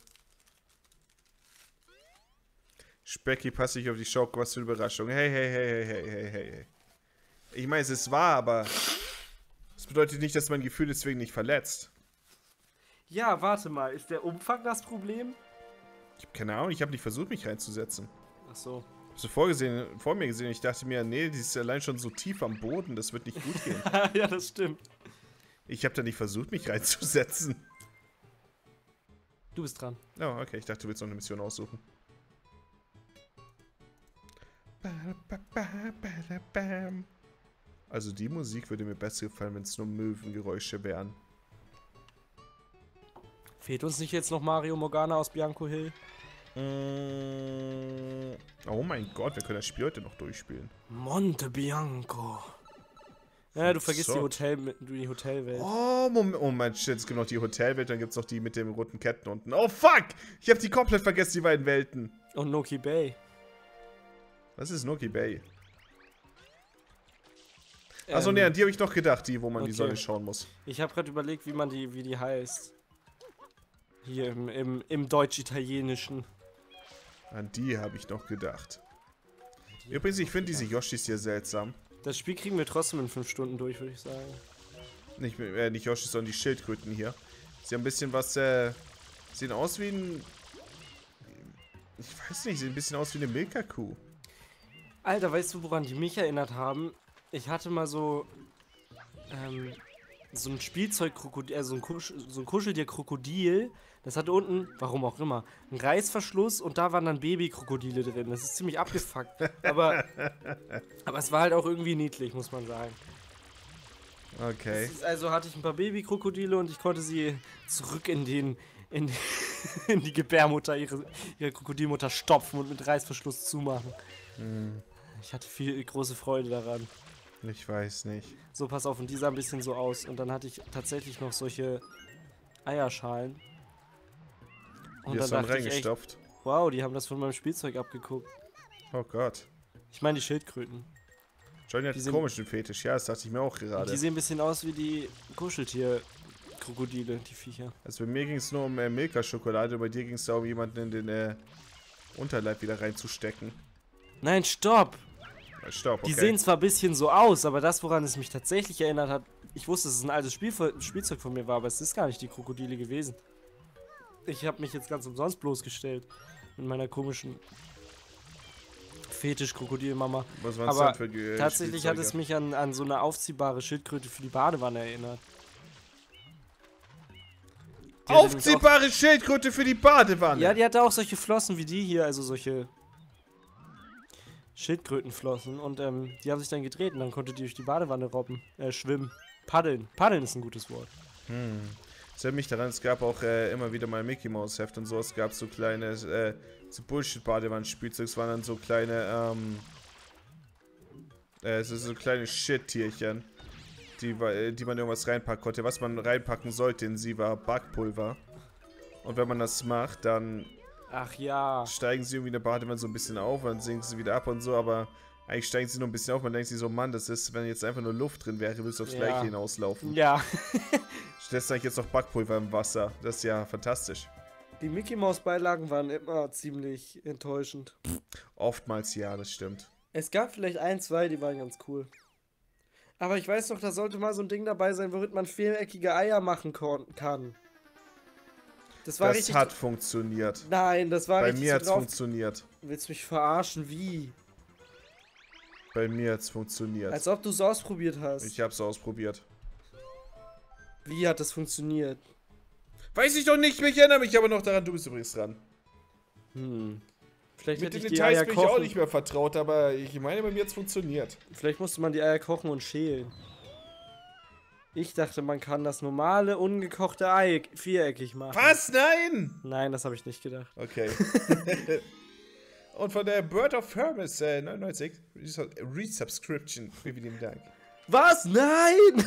Specky, pass dich auf die Schaukel, was für eine Überraschung. Hey, hey, hey, hey, hey, hey, hey, hey. Ich meine, es ist wahr, aber... Das bedeutet nicht, dass mein Gefühl deswegen nicht verletzt. Ja, warte mal. Ist der Umfang das Problem? Ich habe keine Ahnung, ich habe nicht versucht, mich reinzusetzen. Ach so. Ich habe so vorgesehen, vor mir gesehen, ich dachte mir, nee, die ist allein schon so tief am Boden, das wird nicht gut gehen. Ja, das stimmt. Ich habe da nicht versucht, mich reinzusetzen. Du bist dran. Oh, okay, ich dachte, du willst noch eine Mission aussuchen. Also die Musik würde mir besser gefallen, wenn es nur Möwengeräusche wären. Fehlt uns nicht jetzt noch Mario Morgana aus Bianco Hill? Mm, Oh mein Gott, wir können das Spiel heute noch durchspielen. Monte Bianco. Ja, du vergisst die, So. Hotel, die Hotelwelt. Oh, Moment, oh mein Shit, es gibt noch die Hotelwelt, dann gibt es noch die mit den roten Ketten unten. Oh fuck! Ich habe die komplett vergessen, die beiden Welten. Und Noki Bay. Was ist Noki Bay? Achso, Ähm, nee, an die habe ich doch gedacht, die, wo man die okay. Sonne schauen muss. Ich habe gerade überlegt, wie man die, wie die heißt. Hier im, im, im Deutsch-Italienischen. An die habe ich noch gedacht. Übrigens, ich finde diese Yoshis hier seltsam. Das Spiel kriegen wir trotzdem in fünf Stunden durch, würde ich sagen. Nicht, äh, nicht Yoshis, sondern die Schildkröten hier. Sie haben ein bisschen was, äh... Sehen aus wie ein... Ich weiß nicht, sehen ein bisschen aus wie eine Milka-Kuh. Alter, weißt du, woran die mich erinnert haben? Ich hatte mal so... Ähm... So ein Spielzeugkrokodil, also so ein, Kusch, so ein Kuscheltier-Krokodil. Das hatte unten, warum auch immer, einen Reißverschluss und da waren dann Babykrokodile drin. Das ist ziemlich abgefuckt. Aber, aber es war halt auch irgendwie niedlich, muss man sagen. Okay. Es ist, also hatte ich ein paar Babykrokodile und ich konnte sie zurück in den in, in die Gebärmutter, ihre, ihre Krokodilmutter stopfen und mit Reißverschluss zumachen. Hm, Ich hatte viel große Freude daran. ich weiß nicht. So, pass auf, und die sah ein bisschen so aus. Und dann hatte ich tatsächlich noch solche Eierschalen. Die ist dann reingestopft. wow, die haben das von meinem Spielzeug abgeguckt. Oh Gott. Ich meine die Schildkröten. Johnny hat Die einen sind- komischen Fetisch. Ja, das dachte ich mir auch Und die gerade. sehen ein bisschen aus wie die Kuscheltier-Krokodile, die Viecher. Also bei mir ging es nur um äh, Milka-Schokolade, bei dir ging es darum, jemanden in den äh, Unterleib wieder reinzustecken. Nein, stopp! Ja, stopp, okay. Die sehen zwar ein bisschen so aus, aber das, woran es mich tatsächlich erinnert hat, ich wusste, dass es ein altes Spiel, Spielzeug von mir war, aber es ist gar nicht die Krokodile gewesen. Ich habe mich jetzt ganz umsonst bloßgestellt mit meiner komischen Fetisch-Krokodil-Mama. Was waren Aber das denn für äh, tatsächlich hat es Spielzeuge? mich an, an so eine aufziehbare Schildkröte für die Badewanne erinnert. Die hatte nämlich Aufziehbare Schildkröte für die Badewanne! Auch, ja, die hatte auch solche Flossen wie die hier, also solche Schildkrötenflossen. Und ähm, die haben sich dann gedreht und dann konnte die durch die Badewanne robben, äh, schwimmen. Paddeln. Paddeln ist ein gutes Wort. Hm. Das erinnert mich daran, es gab auch äh, immer wieder mal Mickey Mouse Heft und so. Es gab so kleine, äh, so Bullshit-Badewannenspielzeug. Es waren dann so kleine, ähm, äh, so, so kleine Shit-Tierchen, die, äh, die man irgendwas reinpacken konnte. Was man reinpacken sollte in sie war Backpulver. Und wenn man das macht, dann Ach ja. steigen sie irgendwie in der Badewanne so ein bisschen auf und dann sinken sie wieder ab und so, aber eigentlich steigen sie nur ein bisschen auf. Man denkt sich so, Mann, das ist, wenn jetzt einfach nur Luft drin wäre, würdest du aufs Ja. Gleiche hinauslaufen. Ja. Stellst du eigentlich jetzt noch Backpulver im Wasser? Das ist ja fantastisch. Die Mickey Mouse Beilagen waren immer ziemlich enttäuschend. Oftmals ja, das stimmt. Es gab vielleicht ein, zwei, die waren ganz cool. Aber ich weiß noch, da sollte mal so ein Ding dabei sein, womit man viereckige Eier machen kann. Das war Das richtig. hat funktioniert. Nein, das war Bei richtig mir so hat's drauf. funktioniert. Willst du mich verarschen? Wie? Bei mir hat's funktioniert. Als ob du es ausprobiert hast. Ich hab's ausprobiert. Wie hat das funktioniert? Weiß ich doch nicht, ich erinnere mich aber noch daran, du bist übrigens dran. Hm. Vielleicht Mit hätte den ich die Details Eier bin ich auch kochen. nicht mehr vertraut, aber ich meine, bei mir hat's funktioniert. Vielleicht musste man die Eier kochen und schälen. Ich dachte, man kann das normale, ungekochte Ei viereckig machen. Was? Nein! Nein, das habe ich nicht gedacht. Okay. Und von der Bird of Hermes äh, neunundneunzig, Resubscription. Vielen lieben Dank. Was? Nein!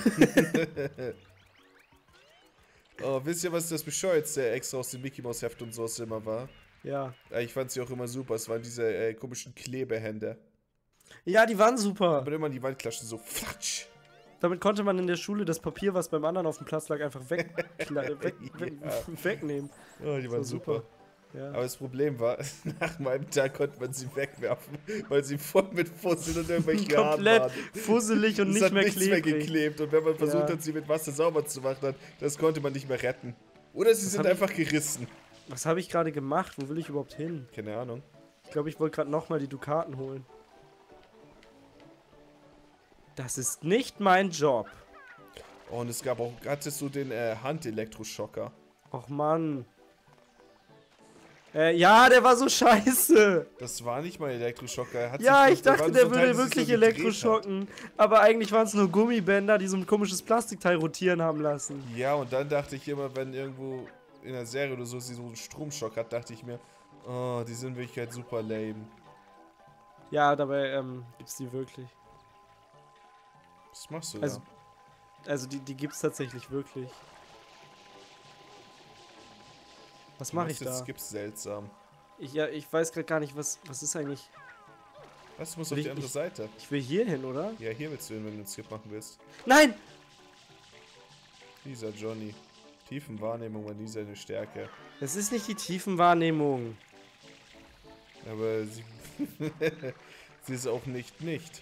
Oh, wisst ihr, was das bescheuertste extra aus dem Mickey Mouse Heft und sowas immer war? Ja. Ja, ich fand sie auch immer super. Es waren diese äh, komischen Klebehände. Ja, die waren super. Aber immer in die Wand klatschen, so flatsch. Damit konnte man in der Schule das Papier, was beim anderen auf dem Platz lag, einfach weg, weg, weg, Ja. wegnehmen. Oh, die waren Das war super. super. Ja. Aber das Problem war, nach meinem Tag konnte man sie wegwerfen, weil sie voll mit Fusseln und irgendwelchen Haaren Komplett waren. fusselig und Es nicht hat mehr nichts mehr klebrig. geklebt und wenn man versucht Ja. hat, sie mit Wasser sauber zu machen, dann, das konnte man nicht mehr retten. Oder sie sind hab ich- einfach gerissen. Was habe ich gerade gemacht? Wo will ich überhaupt hin? Keine Ahnung. Ich glaube, ich wollte gerade nochmal die Dukaten holen. Das ist nicht mein Job. Oh, und es gab auch, hattest du den äh, Handelektroschocker? Och Mann. Äh, ja, der war so scheiße. Das war nicht mal Elektroschocker. er hat Ja, sich- ich da dachte, waren der so Teile, würde die sich wirklich so gedreht Elektroschocken. Aber eigentlich waren es nur Gummibänder, die so ein komisches Plastikteil rotieren haben lassen. hat. Ja, und dann dachte ich immer, wenn irgendwo in der Serie oder so sie so einen Stromschock hat, dachte ich mir, oh, die sind in Wirklichkeit super lame. Ja, dabei ähm, gibt's die wirklich. Was machst du Also, da? also die, die gibt's tatsächlich wirklich. Was mache ich da? Das gibt's seltsam. Ich, ja, ich weiß gerade gar nicht, was, was ist eigentlich... Was, du musst auf Will die ich andere nicht- Seite. Ich will hier hin, oder? Ja, hier willst du hin, wenn du einen Skip machen willst. Nein! Dieser Johnny. Tiefenwahrnehmung war nie seine Stärke. Das ist nicht die Tiefenwahrnehmung. Aber sie, sie ist auch nicht nicht.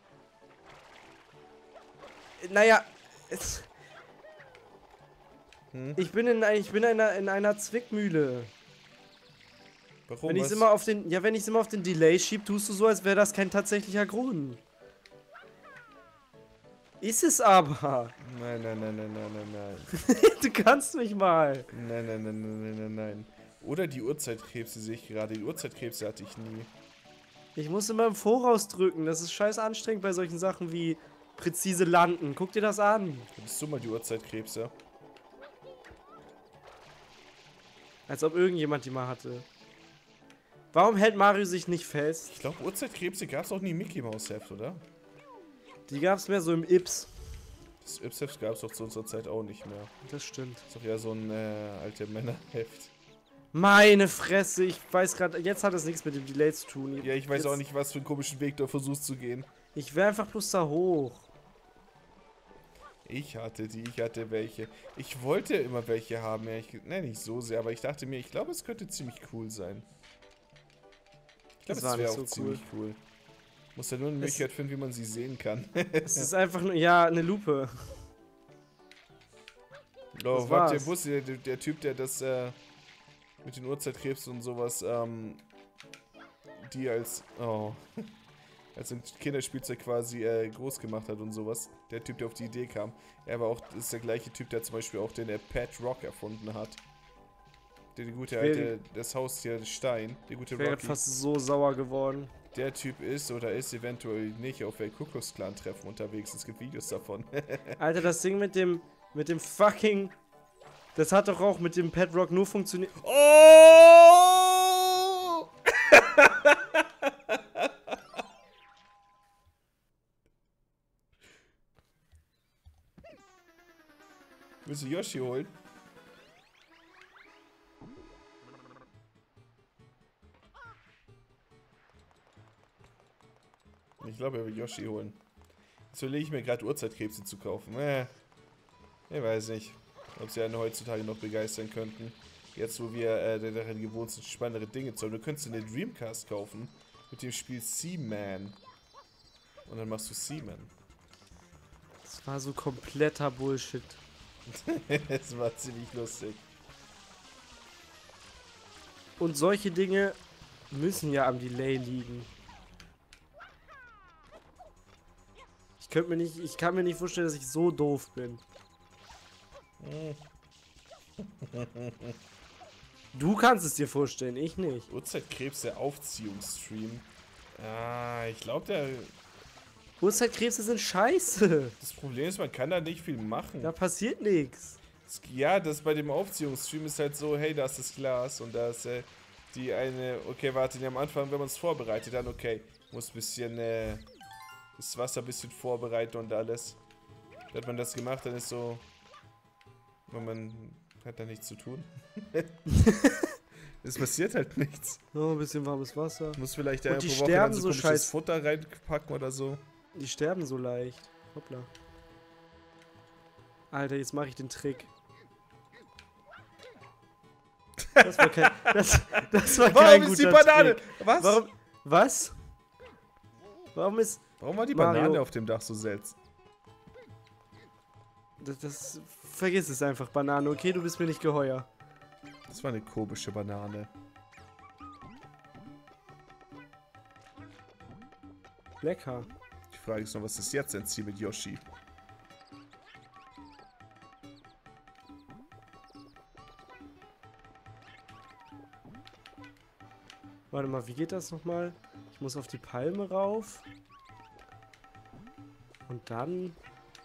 Naja, es, Hm? ich bin in, ein- ich bin in einer, in einer Zwickmühle. Warum? Wenn ich Was? immer auf den, ja, wenn ich immer auf den Delay schieb, tust du so, als wäre das kein tatsächlicher Grund. Ist es aber. Nein, nein, nein, nein, nein, nein, nein. Du kannst mich mal. Nein, nein, nein, nein, nein, nein, nein. Oder die Uhrzeitkrebse sehe ich gerade. Die Uhrzeitkrebse hatte ich nie. Ich muss immer im Voraus drücken. Das ist scheiß anstrengend bei solchen Sachen wie präzise landen. Guck dir das an. Hattest du mal die Uhrzeitkrebse? Als ob irgendjemand die mal hatte. Warum hält Mario sich nicht fest? Ich glaube, Uhrzeitkrebse gab es auch nie im Mickey Mouse Heft, oder? Die gab's mehr so im Ips. Das Yps-Heft gab es doch zu unserer Zeit auch nicht mehr. Das stimmt. Ist doch eher so ein äh, alte Männerheft. Meine Fresse, ich weiß gerade, jetzt hat das nichts mit dem Delay zu tun. Ja, ich weiß jetzt, auch nicht, was für einen komischen Weg du versuchst zu gehen. Ich will einfach bloß da hoch. Ich hatte die, ich hatte welche. Ich wollte immer welche haben, ja. Ich, ne, nicht so sehr, aber ich dachte mir, ich glaube, es könnte ziemlich cool sein. Ich glaube, Das war es wäre nicht auch so ziemlich cool. Muss ja nur eine Es- Möglichkeit finden, wie man sie sehen kann. Es ist einfach nur, ja, eine Lupe. Oh, Das warte, war's. wusste der, der Typ, der das äh, mit den Uhrzeitkrebsen und sowas, ähm, die als, oh, als ein Kinderspielzeug quasi äh, groß gemacht hat und sowas. Der Typ, der auf die Idee kam. Er war auch, ist der gleiche Typ, der zum Beispiel auch den äh, Pet Rock erfunden hat. Der, der gute alte, das Haustier Stein, der gute Rocky. Ich wäre fast so sauer geworden. Der Typ ist oder ist eventuell nicht auf der Ku Klux Klan Treffen unterwegs. Es gibt Videos davon. Alter, das Ding mit dem, mit dem fucking, das hat doch auch mit dem Pet Rock nur funktioniert. Oh! Willst du Yoshi holen? Ich glaube, er will Yoshi holen. Jetzt überlege ich mir gerade Uhrzeitkrebse zu kaufen. Äh, ich weiß nicht, ob sie einen heutzutage noch begeistern könnten. Jetzt, wo wir äh, daran gewohnt sind, spannendere Dinge zu haben. Du könntest eine Dreamcast kaufen mit dem Spiel Seaman. Und dann machst du Seaman. Das war so kompletter Bullshit. Es war ziemlich lustig. Und solche Dinge müssen ja am Delay liegen. Ich könnte mir nicht, ich kann mir nicht vorstellen, dass ich so doof bin. Du kannst es dir vorstellen, ich nicht. Uhrzeitkrebs, der Aufziehungsstream. Ah, ich glaube, der... Uhrzeitkrebse sind scheiße. Das Problem ist, man kann da nicht viel machen. Da passiert nichts. Ja, das bei dem Aufziehungsstream ist halt so, hey, da ist das Glas und da ist äh, die eine... Okay, warte, am Anfang, wenn man es vorbereitet, dann okay. Muss ein bisschen... Äh, das Wasser ein bisschen vorbereiten und alles. Da hat man das gemacht, dann ist so... Man hat da nichts zu tun. Es passiert halt nichts. Oh, ein bisschen warmes Wasser. Muss vielleicht und die pro Woche sterben dann so so scheiß Futter reinpacken oder so. Die sterben so leicht. Hoppla. Alter, jetzt mache ich den Trick. Das war kein, das, das war kein Warum ist guter die Banane? Trick. Was? Warum? Was? Warum ist... Warum war die Mario, Banane auf dem Dach so seltsam? Das, das... Vergiss es einfach, Banane, okay? Du bist mir nicht geheuer. Das war eine komische Banane. Lecker. Die Frage ist noch, was ist jetzt ein Ziel mit Yoshi? Warte mal, wie geht das nochmal? Ich muss auf die Palme rauf. Und dann...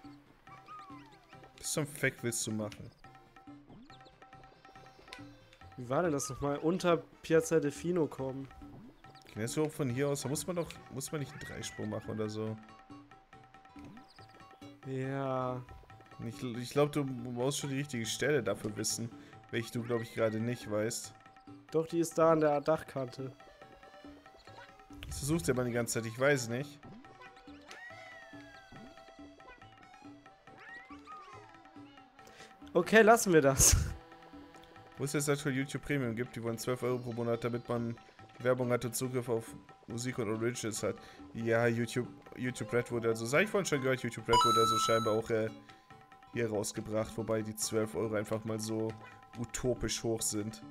Was zum Fact willst du machen? Wie war denn das nochmal? Unter Piazza Delfino kommen. Okay, so von hier aus, da muss man doch, muss man nicht einen Dreisprung machen oder so. Ja. Ich, ich glaube, du musst schon die richtige Stelle dafür wissen, welche du, glaube ich, gerade nicht weißt. Doch, die ist da an der Dachkante. Das versuchst du ja mal die ganze Zeit, ich weiß nicht. Okay, lassen wir das. Wo es jetzt aktuell YouTube Premium gibt, die wollen zwölf Euro pro Monat, damit man Werbung hat und Zugriff auf Musik und Originals hat. Ja, YouTube, YouTube Red wurde, also, sag ich vorhin schon gehört, YouTube Red wurde also scheinbar auch äh, hier rausgebracht, wobei die zwölf Euro einfach mal so utopisch hoch sind.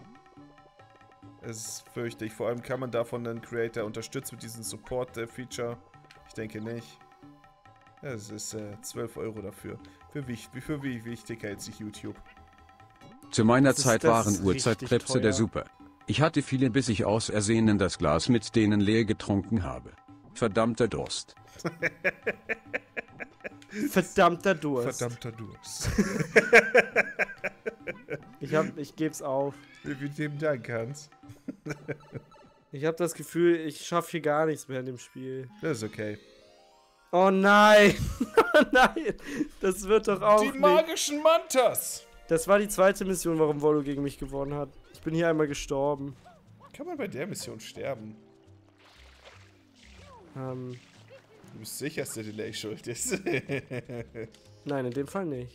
Es fürchte ich. Vor allem kann man davon einen Creator unterstützen mit diesem Support-Feature. Ich denke nicht. Ja, es ist äh, zwölf Euro dafür. Für wie, für wie wichtig hält sich YouTube? Zu meiner Das ist- Zeit das waren ist Uhrzeitkrebse richtig der teuer. Super. Ich hatte viele, bis ich aus Ersehen in das Glas mit denen leer getrunken habe. Verdammter Durst. Verdammter Durst. Verdammter Durst. Ich hab, ich geb's auf. Wie dem Dank, Hans. Ich habe das Gefühl, ich schaffe hier gar nichts mehr in dem Spiel. Das ist okay. Oh nein! Oh nein! Das wird doch auch Die nicht. magischen Mantas! Das war die zweite Mission, warum Volo gegen mich gewonnen hat. Ich bin hier einmal gestorben. Kann man bei der Mission sterben? Ähm, Du bist sicher, dass der Delay schuld ist. nein, in dem Fall nicht.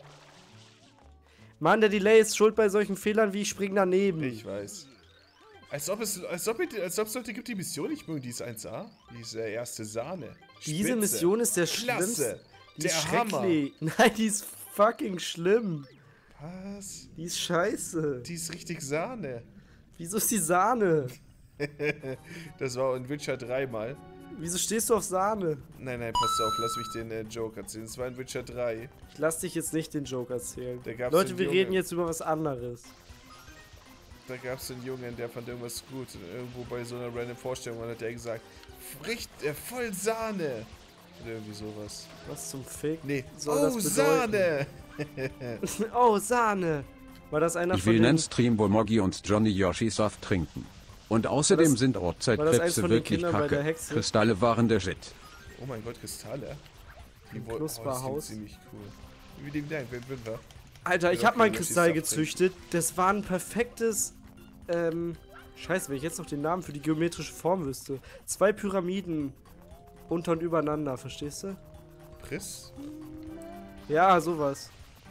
Mann, der Delay ist schuld bei solchen Fehlern wie ich spring daneben. Ich weiß. Als ob es, als ob, als ob es Leute gibt, die Mission nicht mögen, die ist eins A. Die ist äh, erste Sahne. Diese Spitze. Mission ist der Klasse. schlimmste. Die Der ist Hammer. schrecklich. Nein, die ist fucking schlimm. Was? Die ist scheiße. Die ist richtig Sahne. Wieso ist die Sahne? Das war in Witcher drei mal. Wieso stehst du auf Sahne? Nein, nein, pass auf, lass mich den äh, Joke erzählen. Das war in Witcher drei. Ich lass dich jetzt nicht den Joke erzählen. Da gab's Leute, einen wir Jungen, reden jetzt über was anderes. Da gab es einen Jungen, der fand irgendwas gut. Irgendwo bei so einer random Vorstellung hat der gesagt, Fricht, äh, voll Sahne. Oder irgendwie sowas. Was zum Fick? Nee, soll oh, das Sahne! Oh, Sahne! War das einer Ich von will den... einen Stream, wo Moggy und Johnny Yoshi Saft trinken. Und außerdem das- sind war das eins Ortzeitkrebse von den wirklich Kindern bei der kacke. Hexe? Kristalle waren der Shit. Oh mein Gott, Kristalle. Die Im woll- Knusperhaus. das klingt ziemlich cool. Wie dem Dank, wen würden wir? Alter, ich Ja, hab mal ein okay, Kristall Yoshi Saft gezüchtet. Das war ein perfektes... Ähm... Scheiße, wenn ich jetzt noch den Namen für die geometrische Form wüsste. Zwei Pyramiden unter und übereinander, verstehst du? Chris? Ja, sowas.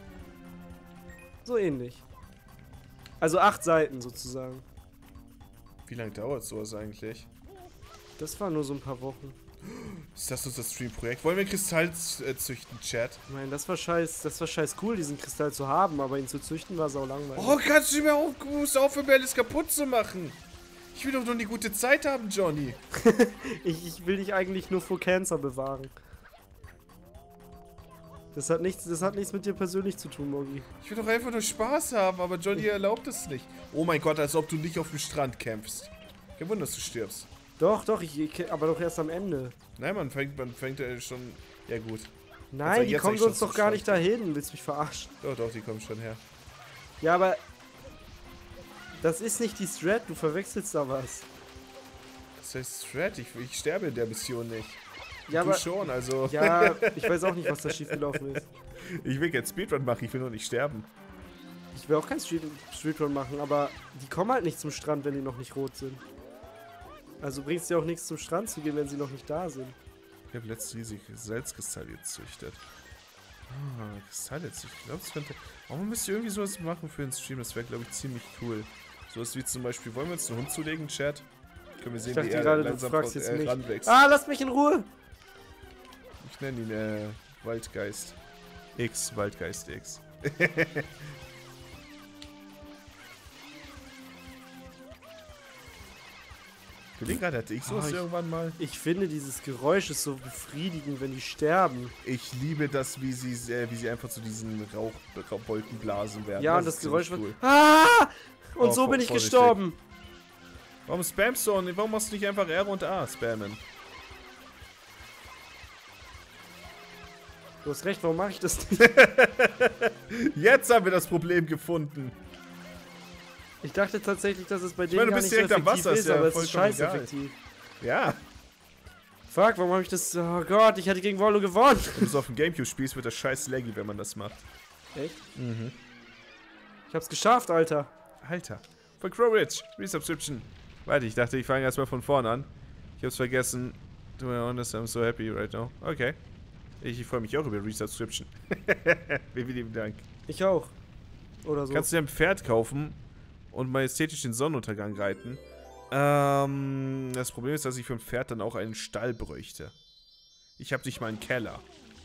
So ähnlich. Also acht Seiten sozusagen. Wie lange dauert sowas eigentlich? Das war nur so ein paar Wochen. Ist das unser Stream-Projekt? Wollen wir Kristall äh, züchten, Chat? Ich meine, das war scheiß, das war scheiß cool, diesen Kristall zu haben, aber ihn zu züchten war sau langweilig. Oh, kannst du mir auch musst aufhören, mir alles kaputt zu machen? Ich will doch nur eine gute Zeit haben, Johnny. Ich, ich will dich eigentlich nur vor Cancer bewahren. Das hat nichts, das hat nichts mit dir persönlich zu tun, Mogi. Ich will doch einfach nur Spaß haben, aber Johnny erlaubt es nicht. Oh mein Gott, als ob du nicht auf dem Strand kämpfst. Kein Wunder, dass du stirbst. Doch, doch, ich, ich, aber doch erst am Ende. Nein, man fängt, man fängt ja schon... Ja gut. Nein, Also die jetzt kommen eigentlich sonst schon doch zum gar nicht Strand. dahin. Willst du mich verarschen? Doch, doch, die kommen schon her. Ja, aber... Das ist nicht die Strat, du verwechselst da was. Das heißt Thread, ich, ich sterbe in der Mission nicht. Ja, du aber... schon, also... Ja, ich weiß auch nicht, was da schiefgelaufen ist. Ich will jetzt Speedrun machen, ich will nur nicht sterben. Ich will auch kein Street Streetrun machen, aber die kommen halt nicht zum Strand, wenn die noch nicht rot sind. Also bringt es dir auch nichts zum Strand zu gehen, wenn sie noch nicht da sind. Ich habe letztes riesig Salzkristall gezüchtet. Ah, Kristalle züchten. Ich glaube, das könnte... Oh, man müsste irgendwie sowas machen für den Stream. Das wäre, glaube ich, ziemlich cool. Sowas wie zum Beispiel... Wollen wir uns einen Hund zulegen, Chat? Können wir sehen, Ich dachte wie er gerade, du langsam fragst von- jetzt äh, mich. ranwächst. Ah, lass mich in Ruhe! Ich nenne ihn äh, Waldgeist X. Waldgeist X. Ich überlege gerade, hatte ich sowas Oh, ich- irgendwann mal? Ich finde, dieses Geräusch ist so befriedigend, wenn die sterben. Ich liebe das, wie sie, äh, wie sie einfach zu diesen Rauch, Rauchwolken blasen werden. Ja, und das ist Geräusch ziemlich wird... Ah! Und Oh, so bin ich vorsichtig. gestorben. Warum spammst du und warum machst du nicht einfach R und A spammen? Du hast recht, warum mache ich das nicht? Jetzt haben wir das Problem gefunden. Ich dachte tatsächlich, dass es bei denen meine, du gar bist nicht so direkt am effektiv Wasser, ist ist, ja aber es ist vollkommen scheiße egal. effektiv. Ja, Fuck, warum habe ich das... Oh Gott, ich hätte gegen Wollo gewonnen. wenn du so auf dem Gamecube spielst, wird das scheiß laggy, wenn man das macht. Echt? Mhm. Ich hab's geschafft, Alter. Alter. Von Crowrich, Resubscription. Warte, ich dachte, ich fange erstmal von vorne an. Ich hab's vergessen. To be honest, I'm so happy right now. Okay. Ich, ich freue mich auch über Resubscription. Vielen lieben Dank. Ich auch. Oder so. Kannst du dir ein Pferd kaufen und majestätisch den Sonnenuntergang reiten? Ähm, das Problem ist, dass ich für ein Pferd dann auch einen Stall bräuchte. Ich habe nicht mal einen Keller.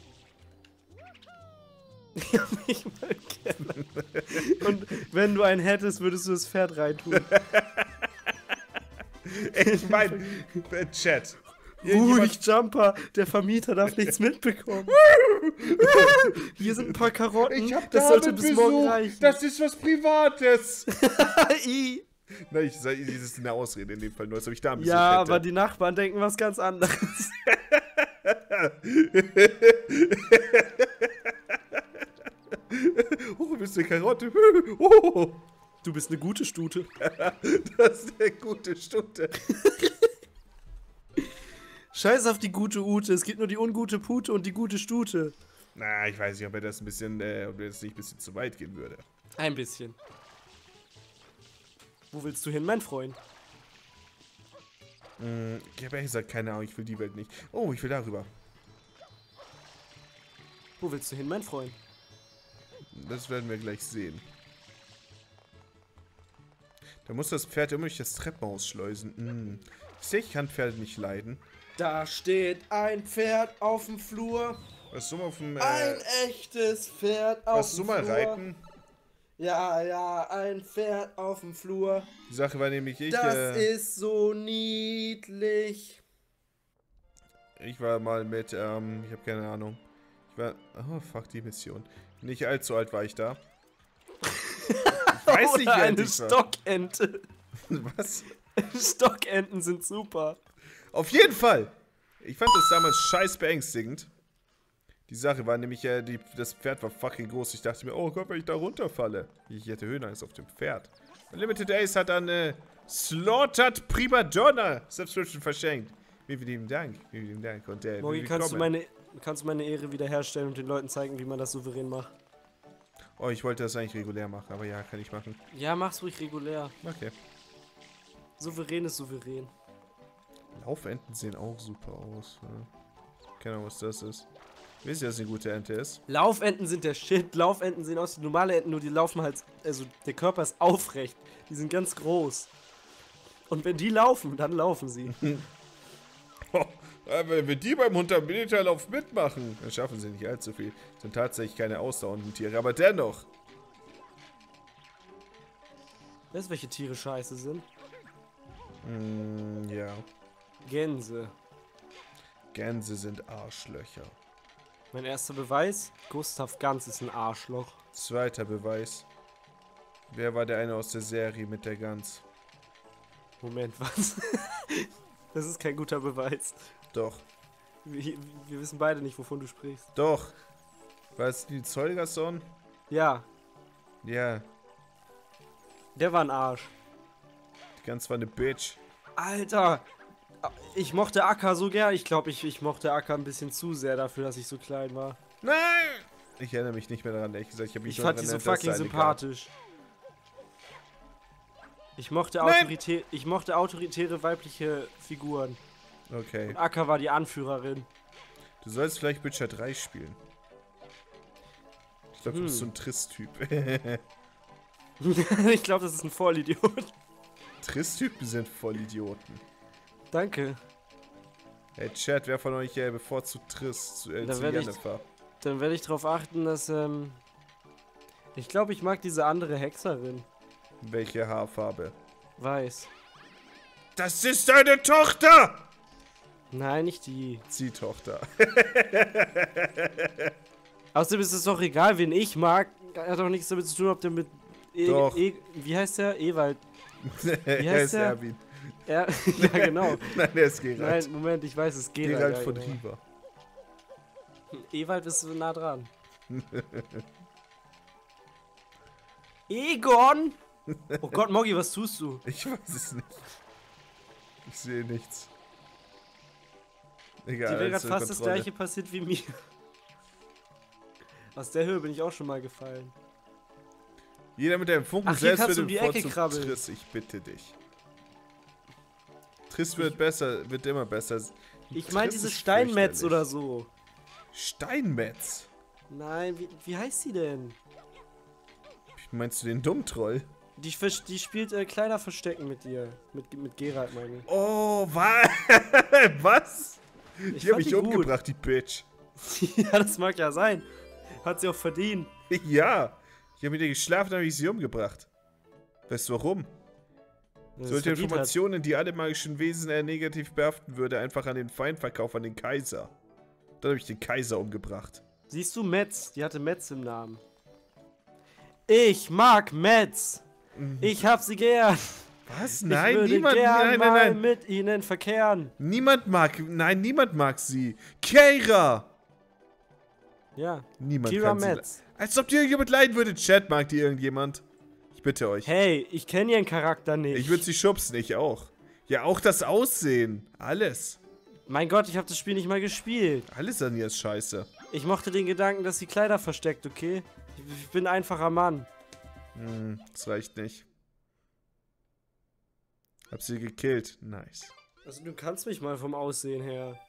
Ich hab nicht mal einen Keller. Und wenn du einen hättest, würdest du das Pferd reintun. Ich mein, äh, Chat. Ruhig, Jumper. Der Vermieter darf nichts mitbekommen. Hier sind ein paar Karotten. Das sollte bis morgen reichen. Das ist was Privates. I. Nein, ich sage, das ist eine Ausrede in dem Fall. Nur als ob ich da ein bisschen Ja, hätte. aber die Nachbarn denken was ganz anderes. Oh, bist du eine Karotte? Oh, Du bist eine gute Stute. das ist eine gute Stunde. Scheiß auf die gute Ute. Es gibt nur die ungute Pute und die gute Stute. Na, ich weiß nicht, ob er das ein bisschen, äh, ob er das nicht ein bisschen zu weit gehen würde. Ein bisschen. Wo willst du hin, mein Freund? Hm, ich habe ehrlich gesagt keine Ahnung, ich will die Welt nicht. Oh, ich will darüber. Wo willst du hin, mein Freund? Das werden wir gleich sehen. Da muss das Pferd immer durch das Treppenhaus schleusen. Hm. Ich sehe, ich kann Pferde nicht leiden. Da steht ein Pferd auf dem Flur. Was du mal auf dem, äh, Ein echtes Pferd auf was dem du mal Flur. reiten? Ja, ja, ein Pferd auf dem Flur. Die Sache war nämlich, ich, Das äh, ist so niedlich. ich war mal mit, ähm, ich habe keine Ahnung. Ich war, oh fuck, die Mission. Nicht allzu alt war ich da. Ich weiß nicht, Oder wie alt eine ich war. Stockente. Was? Stockenten sind super. Auf jeden Fall! Ich fand das damals scheiß beängstigend. Die Sache war nämlich, äh, die, das Pferd war fucking groß. Ich dachte mir, oh Gott, wenn ich da runterfalle. Ich hätte Höhenangst auf dem Pferd. Und Limited Ace hat dann äh, Slaughtered Primadonna Subscription verschenkt. Vielen lieben Dank. Vielen lieben Dank. Und der Morgi, kannst du, meine, kannst du meine Ehre wiederherstellen und den Leuten zeigen, wie man das souverän macht? Oh, ich wollte das eigentlich regulär machen, aber ja, kann ich machen. Ja, mach's ruhig regulär. Okay. Souverän ist souverän. Laufenten sehen auch super aus. Ja. Keine Ahnung, was das ist. Wisst ihr, dass eine gute Ente ist? Laufenten sind der Shit. Laufenten sehen aus wie normale Enten, nur die laufen halt, also der Körper ist aufrecht. Die sind ganz groß. Und wenn die laufen, dann laufen sie. Oh, wenn wir die beim hundert-Meter-Lauf mitmachen, dann schaffen sie nicht allzu viel. Sind tatsächlich keine ausdauernden Tiere, aber dennoch. Weißt du, welche Tiere scheiße sind? Mm, ja. Gänse. Gänse sind Arschlöcher. Mein erster Beweis, Gustav Gans ist ein Arschloch. Zweiter Beweis. Wer war der eine aus der Serie mit der Gans? Moment, was? Das ist kein guter Beweis. Doch. Wir, wir wissen beide nicht, wovon du sprichst. Doch. War es die Zolgason? Ja, Ja. der war ein Arsch. Die Gans war eine Bitch. Alter, ich mochte Akka so gern. Ich glaube, ich, ich mochte Akka ein bisschen zu sehr dafür, dass ich so klein war. Nein! Ich erinnere mich nicht mehr daran, ehrlich gesagt. Ich, hab mich Ich nur fand daran die so erinnert, dass fucking da eine sympathisch. Ich mochte, Nein! autoritä ich mochte autoritäre weibliche Figuren. gab. Okay. Und Akka war die Anführerin. Du sollst vielleicht Witcher drei spielen. Ich glaube, du Hm. bist so ein Triss-Typ. Ich glaube, das ist ein Vollidiot. Triss-Typen sind Vollidioten. Danke. Hey Chat, wer von euch äh, bevorzugt Triss zu, äh, Da zu werd ich- Jennifer? Dann werde ich darauf achten, dass, ähm... Ich glaube, ich mag diese andere Hexerin. Welche Haarfarbe? Weiß. Das ist deine Tochter! Nein, nicht die. Ziehtochter. Außerdem ist es doch egal, wen ich mag. Hat doch nichts damit zu tun, ob der mit... E Doch. E wie heißt der? Ewald. er heißt ist der? Erwin. Er ja, genau. Nein, er ist Geralt. Nein, Moment, ich weiß es. Geralt, Geralt ja, von genau. Riva. Ewald ist so nah dran. Egon! Oh Gott, Moggi, was tust du? Ich weiß es nicht. Ich sehe nichts. Egal, Dir wäre alles gerade unter fast das Kontrolle. gleiche passiert wie mir. Aus der Höhe bin ich auch schon mal gefallen. Jeder mit einem Funken Ach, hier selbst kannst du wird um die Ecke bevorzugt krabbeln. Triss, ich bitte dich. Triss wird besser, wird immer besser. Ich meine Triss diese ist Steinmetz fürchterlich. oder so. Steinmetz? Nein, wie, wie heißt sie denn? Meinst du den Dummtroll? Die, vers- die spielt äh, Kleider verstecken mit dir. Mit, mit Geralt, meine ich. Oh, wa was? Ich Die hab fand mich die gut. umgebracht, die Bitch. Ja, das mag ja sein. Hat sie auch verdient. Ja, ich habe mit ihr geschlafen, habe ich sie umgebracht. Weißt du warum? dass es Solche verdient hat. Informationen, die alle magischen Wesen eher negativ behaften würde, einfach an den Feind verkaufen, an den Kaiser. Dann habe ich den Kaiser umgebracht. Siehst du, Metz? Die hatte Metz im Namen. Ich mag Metz. Ich hab sie gern. Was? ich Nein, würde niemand, gern nein, mal nein, nein. mit ihnen verkehren. Niemand mag, nein, niemand mag sie. Keira! Ja, Niemand Kira kann sie. Metz. Als ob dir irgendjemand leiden würde. Chat, mag die irgendjemand? Ich bitte euch. Hey, ich kenne ihren Charakter nicht. Ich würde sie schubsen, ich auch. Ja, auch das Aussehen. Alles. Mein Gott, ich habe das Spiel nicht mal gespielt. Alles an ihr ist scheiße. Ich mochte den Gedanken, dass sie Kleider versteckt, okay? Ich, ich bin ein einfacher Mann. Hm, das reicht nicht. Hab sie gekillt. Nice. Also du kannst mich mal vom Aussehen her.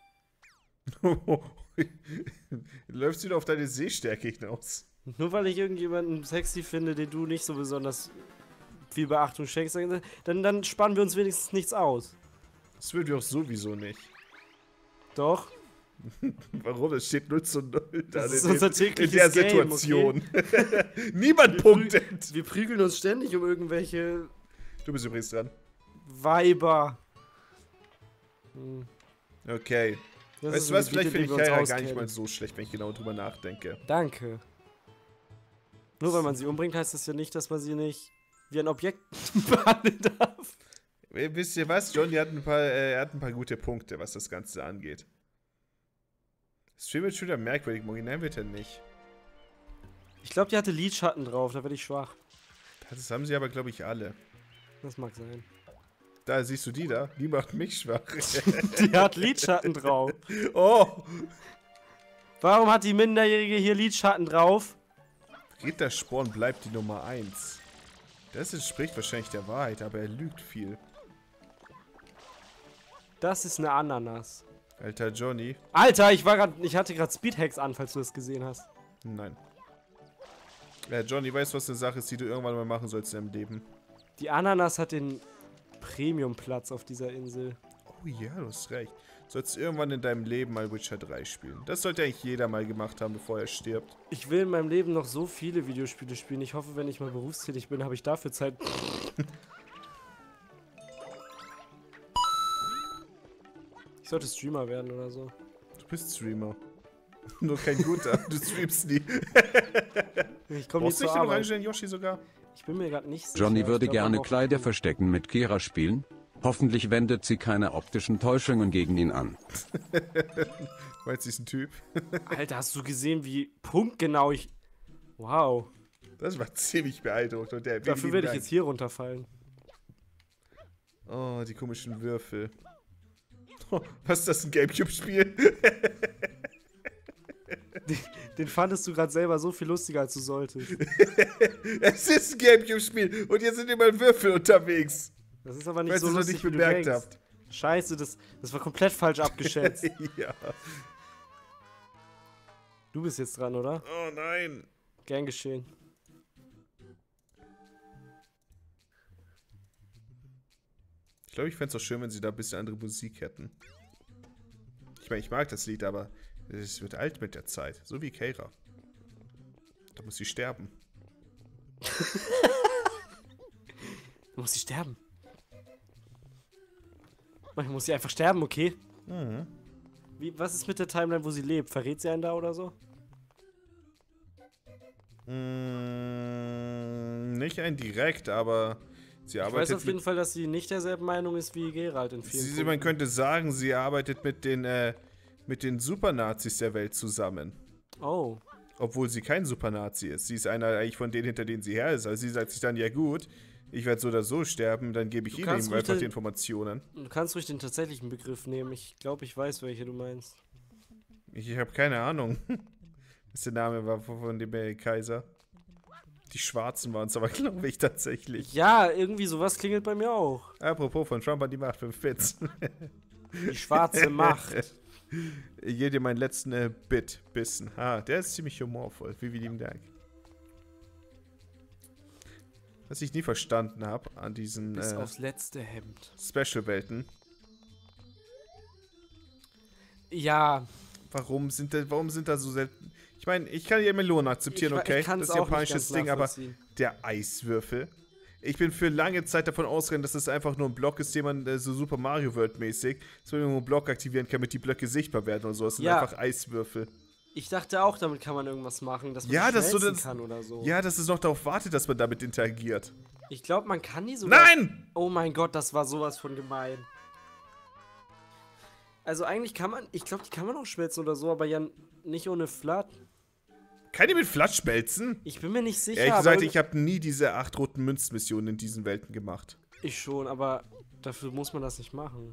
Läufst du wieder auf deine Sehstärke hinaus? Nur weil ich irgendjemanden sexy finde, den du nicht so besonders viel Beachtung schenkst, dann, dann spannen wir uns wenigstens nichts aus. Das will wir auch sowieso nicht. Doch. Warum? Es steht null zu null. Das ist in, unser in tägliches der Game, Situation. Niemand Wir punktet. Wir prügeln uns ständig um irgendwelche Du bist übrigens dran. Weiber. Hm. Okay. Das Weißt ist du was? ein Vielleicht Gebiet, finde in ich dem wir Kaira uns gar nicht auskennen. mal so schlecht, wenn ich genau drüber nachdenke. Danke. Nur weil man sie umbringt, heißt das ja nicht, dass man sie nicht wie ein Objekt behandeln darf. Wisst ihr was? Johnny hat ein paar, äh, er hat ein paar gute Punkte, was das Ganze angeht. Stream wird schon wieder merkwürdig, Morginell wird er nicht. Ich glaube, die hatte Lidschatten drauf, da werde ich schwach. Das haben sie aber, glaube ich, alle. Das mag sein. Da siehst du die da, die macht mich schwach. Die hat Lidschatten drauf. Oh! Warum hat die Minderjährige hier Lidschatten drauf? Rittersporn bleibt die Nummer eins. Das entspricht wahrscheinlich der Wahrheit, aber er lügt viel. Das ist eine Ananas. Alter Johnny. Alter, ich war grad, ich hatte gerade Speedhacks an, falls du das gesehen hast. Nein. Ja, Johnny, weißt du, was eine Sache ist, die du irgendwann mal machen sollst in deinem Leben? Die Ananas hat den Premiumplatz auf dieser Insel. Oh ja, du hast recht. Du sollst irgendwann in deinem Leben mal Witcher drei spielen. Das sollte eigentlich jeder mal gemacht haben, bevor er stirbt. Ich will in meinem Leben noch so viele Videospiele spielen. Ich hoffe, wenn ich mal berufstätig bin, habe ich dafür Zeit. Ich sollte Streamer werden oder so. Du bist Streamer. Nur kein guter. Du streamst nie. Ich komme nicht Brauchst du zur nicht den Arbeit. orangenen Yoshi sogar? Ich bin mir gerade nicht sicher. Johnny Ich würde glaub, man gerne braucht- Kleider verstecken mit Kira spielen. Hoffentlich wendet sie keine optischen Täuschungen gegen ihn an. Meinst du, sie ist ein Typ? Alter, hast du gesehen, wie punktgenau ich... Wow. Das war ziemlich beeindruckend. Und der Dafür werde ich jetzt hier runterfallen. Oh, die komischen Würfel. Oh, was ist das, ein Gamecube-Spiel? Den, den fandest du gerade selber so viel lustiger, als du solltest. Es ist ein Gamecube-Spiel und hier sind immer Würfel unterwegs. Das ist aber nicht Weil so ihr es noch lustig, nicht wie du bemerkt denkst. habt. Scheiße, das, das war komplett falsch abgeschätzt. Ja. Du bist jetzt dran, oder? Oh nein. Gern geschehen. Ich glaube, ich fände es auch schön, wenn sie da ein bisschen andere Musik hätten. Ich meine, ich mag das Lied, aber es wird alt mit der Zeit. So wie Keira. Da muss sie sterben. Du musst sie sterben. Man muss sie einfach sterben, okay? Mhm. Wie, was ist mit der Timeline, wo sie lebt? Verrät sie einen da oder so? Mm, nicht ein direkt, aber sie Ich arbeitet weiß auf jeden mit, Fall, dass sie nicht derselben Meinung ist wie Geralt in vielen sie, Punkten. man könnte sagen, sie arbeitet mit den, äh, mit den Supernazis der Welt zusammen. Oh. Obwohl sie kein Supernazi ist. Sie ist einer eigentlich von denen, hinter denen sie her ist. Also sie sagt sich dann, ja gut, ich werde so oder so sterben, dann gebe ich Du ihnen kannst eben ruhig einfach den- die Informationen. Du kannst ruhig den tatsächlichen Begriff nehmen. Ich glaube, ich weiß, welche du meinst. Ich, ich habe keine Ahnung, was der Name war von, von dem äh, Kaiser. Die Schwarzen waren es aber, glaube ich, tatsächlich. Ja, irgendwie sowas klingelt bei mir auch. Apropos von Trump an die Macht, fünf Bits. Die schwarze Macht. Ich gebe dir meinen letzten äh, Bit bissen. Ah, der ist ziemlich humorvoll. Vielen lieben Dank. Was ich nie verstanden habe an diesen Bis äh, aufs letzte Hemd. Special-Welten. Ja, Warum sind, da, warum sind da so selten... Ich meine, ich kann ja Melonen akzeptieren, ich, okay? ich kann's Das ist ein auch nicht japanisches ganz Ding, aber nachvollziehen. der Eiswürfel. Ich bin für lange Zeit davon ausgegangen, dass das einfach nur ein Block ist, den man äh, so Super Mario World mäßig, dass man einen Block aktivieren kann, damit die Blöcke sichtbar werden oder so. Das sind Ja. einfach Eiswürfel. Ich dachte auch, damit kann man irgendwas machen, dass man Ja, die dass du schmelzen das- kann oder so. Ja, dass es noch darauf wartet, dass man damit interagiert. Ich glaube, man kann die sogar... Nein! Oh mein Gott, das war sowas von gemein. Also eigentlich kann man... Ich glaube, die kann man auch schmelzen oder so, aber ja nicht ohne Flat. Kann die mit Flatsch schmelzen? Ich bin mir nicht sicher, Ehrlich aber... gesagt, ich habe nie diese acht roten Münzmissionen in diesen Welten gemacht. Ich schon, aber dafür muss man das nicht machen.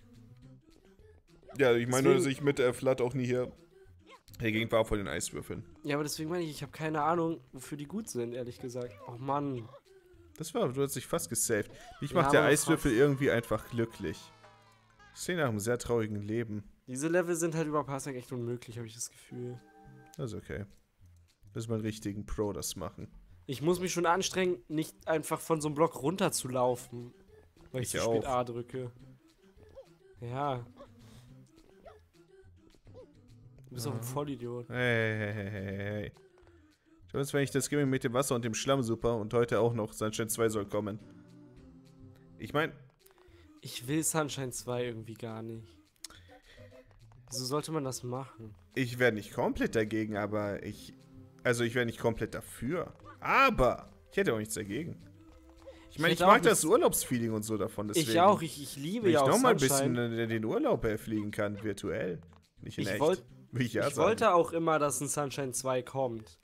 Ja, ich meine nur, dass Deswegen- ich mit äh, Flat auch nie hier dagegen war von den Eiswürfeln. Ja, aber deswegen meine ich, ich habe keine Ahnung, wofür die gut sind, ehrlich gesagt. Oh Mann. Das war, du hast dich fast gesaved. Mich Ja, macht der aber Eiswürfel fast. irgendwie einfach glücklich. Das klingt nach einem sehr traurigen Leben. Diese Level sind halt über Parsec echt unmöglich, habe ich das Gefühl. Das ist okay. Müssen wir einen richtigen Pro das machen. Ich muss mich schon anstrengen, nicht einfach von so einem Block runterzulaufen. Weil ich, Ich zu spät auch. A drücke. Ja. Du bist auch ein Vollidiot. Hey, hey, hey, hey, hey. Ich weiß, wenn ich das Gaming mit dem Wasser und dem Schlamm super und heute auch noch Sunshine zwei soll kommen. Ich meine... Ich will Sunshine zwei irgendwie gar nicht. Wieso sollte man das machen? Ich wäre nicht komplett dagegen, aber ich... Also ich wäre nicht komplett dafür. Aber ich hätte auch nichts dagegen. Ich meine, ich, ich mag das Urlaubsfeeling und so davon. Deswegen, ich auch, ich, ich liebe ja auch auch noch mal Sunshine. ein bisschen in den Urlaub fliegen kann, virtuell. Nicht in ich echt. Wollt, Wie ich ja ich sagen. wollte auch immer, dass ein Sunshine zwei kommt.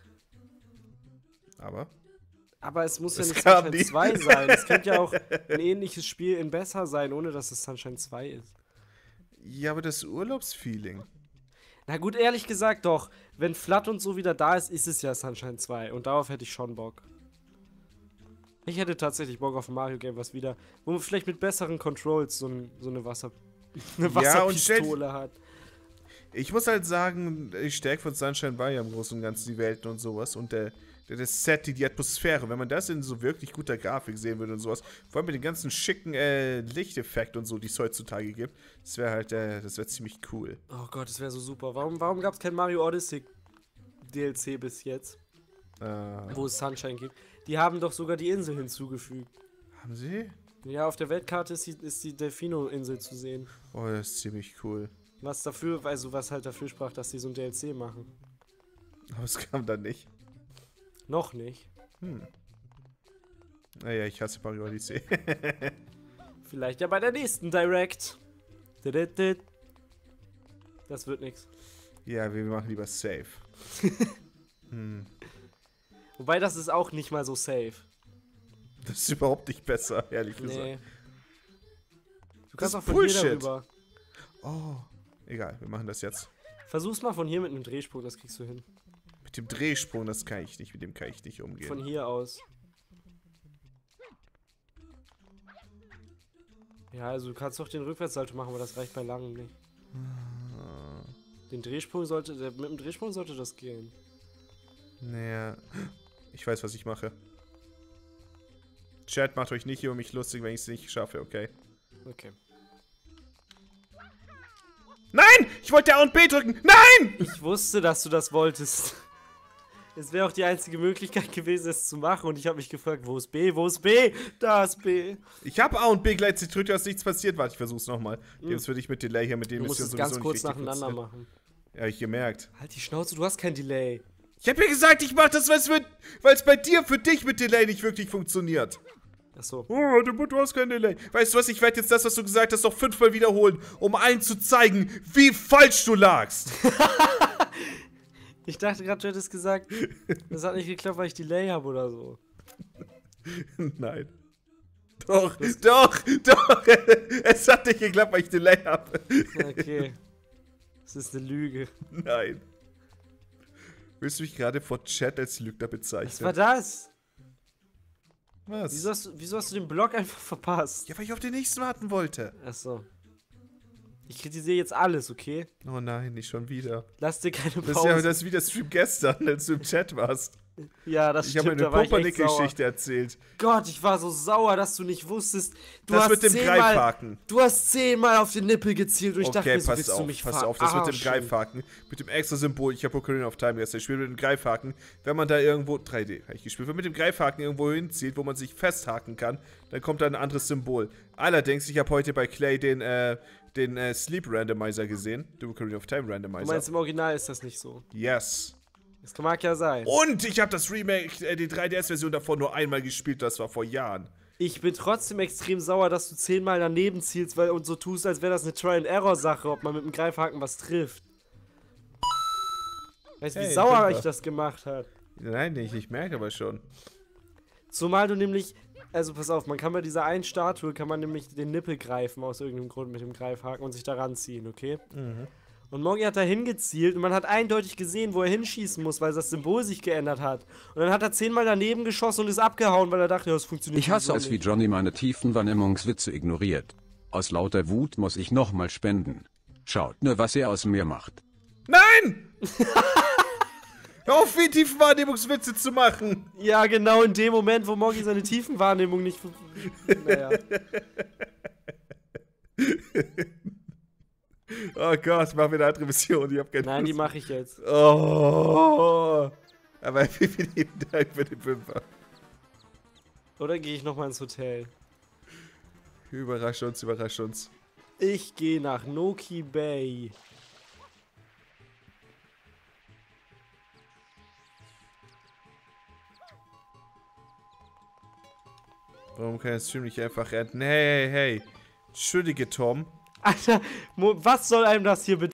Aber? Aber es muss ja Es nicht kam Sunshine nie. zwei sein. Es könnte ja auch ein ähnliches Spiel in besser sein, ohne dass es Sunshine zwei ist. Ja, aber das Urlaubsfeeling. Na gut, ehrlich gesagt doch. Wenn Flat und so wieder da ist, ist es ja Sunshine zwei. Und darauf hätte ich schon Bock. Ich hätte tatsächlich Bock auf ein Mario-Game, was wieder, wo man vielleicht mit besseren Controls so, ein, so eine Wasser, eine Ja, und stell- Wasserpistole hat. Ich muss halt sagen, die Stärke von Sunshine war ja im Großen und Ganzen die Welten und sowas. Und der, der, das Set, die, die Atmosphäre. Wenn man das in so wirklich guter Grafik sehen würde und sowas, vor allem mit den ganzen schicken äh, Lichteffekten und so, die es heutzutage gibt, das wäre halt, äh, das wäre ziemlich cool. Oh Gott, das wäre so super. Warum, warum gab es kein Mario Odyssey D L C bis jetzt, Äh, wo es Sunshine gibt? Die haben doch sogar die Insel hinzugefügt. haben sie? Ja, auf der Weltkarte ist die, ist die Delfino-Insel zu sehen. Oh, das ist ziemlich cool. Was dafür, also was halt dafür sprach, dass die so ein D L C machen. Aber es kam dann nicht. Noch nicht. Hm. Naja, ich hasse Mario Odyssey. Vielleicht ja bei der nächsten Direct. Dididid. Das wird nix. Ja, wir machen lieber safe. hm. Wobei das ist auch nicht mal so safe. Das ist überhaupt nicht besser, ehrlich gesagt. Nee. Du Das kannst ist auch von hier Bullshit. darüber. Oh, egal, wir machen das jetzt. Versuch's mal von hier mit einem Drehsprung, das kriegst du hin. Mit dem Drehsprung, das kann ich nicht, mit dem kann ich nicht umgehen. Von hier aus. Ja, also du kannst doch den Rückwärtssalto machen, aber das reicht bei langem nicht. Den Drehsprung sollte, der, mit dem Drehsprung sollte das gehen. Naja, ich weiß, was ich mache. Chat, macht euch nicht über mich lustig, wenn ich es nicht schaffe, okay? Okay. Nein! Ich wollte A und B drücken! Nein! Ich wusste, dass du das wolltest. Es wäre auch die einzige Möglichkeit gewesen, es zu machen. Und ich habe mich gefragt, wo ist B? Wo ist B? Da ist B. Ich habe A und B gleichzeitig gedrückt, da ist nichts passiert. Warte, ich versuch's nochmal. Mhm. Jetzt würde ich mit Delay hier, mit dem Du ist musst ja es sowieso ganz nicht kurz richtig nacheinander funktioniert. machen. Ja, hab ich gemerkt. Halt die Schnauze, du hast kein Delay. Ich hab mir gesagt, ich mach das, weil es bei dir für dich mit Delay nicht wirklich funktioniert. Achso. Oh, du, du hast kein Delay. Weißt du was, ich werde jetzt das, was du gesagt hast, noch fünfmal wiederholen, um allen zu zeigen, wie falsch du lagst. Ich dachte gerade, du hättest gesagt, das hat nicht geklappt, weil ich Delay habe oder so. Nein. Doch, doch, doch. Es hat nicht geklappt, weil ich Delay habe. Okay. Das ist eine Lüge. Nein. Willst du mich gerade vor Chat als Lügner bezeichnen? Was war das? Was? Wieso hast, du, wieso hast du den Block einfach verpasst? Ja, weil ich auf den nächsten warten wollte. Achso. Ich kritisiere jetzt alles, okay? Oh nein, nicht schon wieder. Lass dir keine Das ist ja Pause. das wie der Stream gestern, als du im Chat warst. Ja, das Ich habe stimmt, eine da war ich echt sauer. Pumpernickel-Geschichte erzählt. Gott, ich war so sauer, dass du nicht wusstest. Du Das hast mit dem zehnmal, Greifhaken. Du hast zehnmal auf den Nippel gezielt und ich dachte Okay, mir so, pass willst du auf, mich pass auf, das mit dem verarschen? Greifhaken, mit dem extra Symbol, ich habe Ocarina of Time gestern gespielt, mit dem Greifhaken, wenn man da irgendwo, drei D habe ich gespielt, wenn man mit dem Greifhaken irgendwo hinzieht, wo man sich festhaken kann, dann kommt da ein anderes Symbol. Allerdings, ich habe heute bei Clay den, äh, den äh, Sleep Randomizer gesehen, den Ocarina of Time Du Randomizer. meinst, im Original ist das nicht so? Yes. Das mag ja sein. Und ich habe das Remake, äh, die drei D S-Version davor nur einmal gespielt, das war vor Jahren. Ich bin trotzdem extrem sauer, dass du zehnmal daneben zielst weil, und so tust, als wäre das eine Try-and-Error-Sache, ob man mit dem Greifhaken was trifft. Weißt du, wie Hey, sauer Jumper. ich das gemacht habe? Nein, ich, ich merke aber schon. Zumal du nämlich, also pass auf, man kann bei dieser einen Statue, kann man nämlich den Nippel greifen, aus irgendeinem Grund mit dem Greifhaken und sich da ranziehen, okay? Mhm. Und Moggy hat da hingezielt und man hat eindeutig gesehen, wo er hinschießen muss, weil das Symbol sich geändert hat. Und dann hat er zehnmal daneben geschossen und ist abgehauen, weil er dachte, ja, das funktioniert Ich hasse sowieso es, wie nicht. Johnny meine tiefen Wahrnehmungswitze ignoriert. Aus lauter Wut muss ich nochmal spenden. Schaut nur, was er aus mir macht. Nein! Hör auf, wie tiefe Wahrnehmungswitze zu machen! Ja, genau in dem Moment, wo Moggy seine Tiefenwahrnehmung nicht... Naja. Oh Gott, mach wieder eine andere Mission. Ich hab keine Nein, die Lust. mache ich jetzt. Oh. Aber vielen lieben Dank für den Fünfer. Oder gehe ich nochmal ins Hotel? Überrasch uns, überrasch uns. Ich gehe nach Noki Bay. Warum kann der Stream nicht einfach enden? Hey, hey, hey. Entschuldige, Tom. Alter, Mo- was soll einem das hier bedeuten?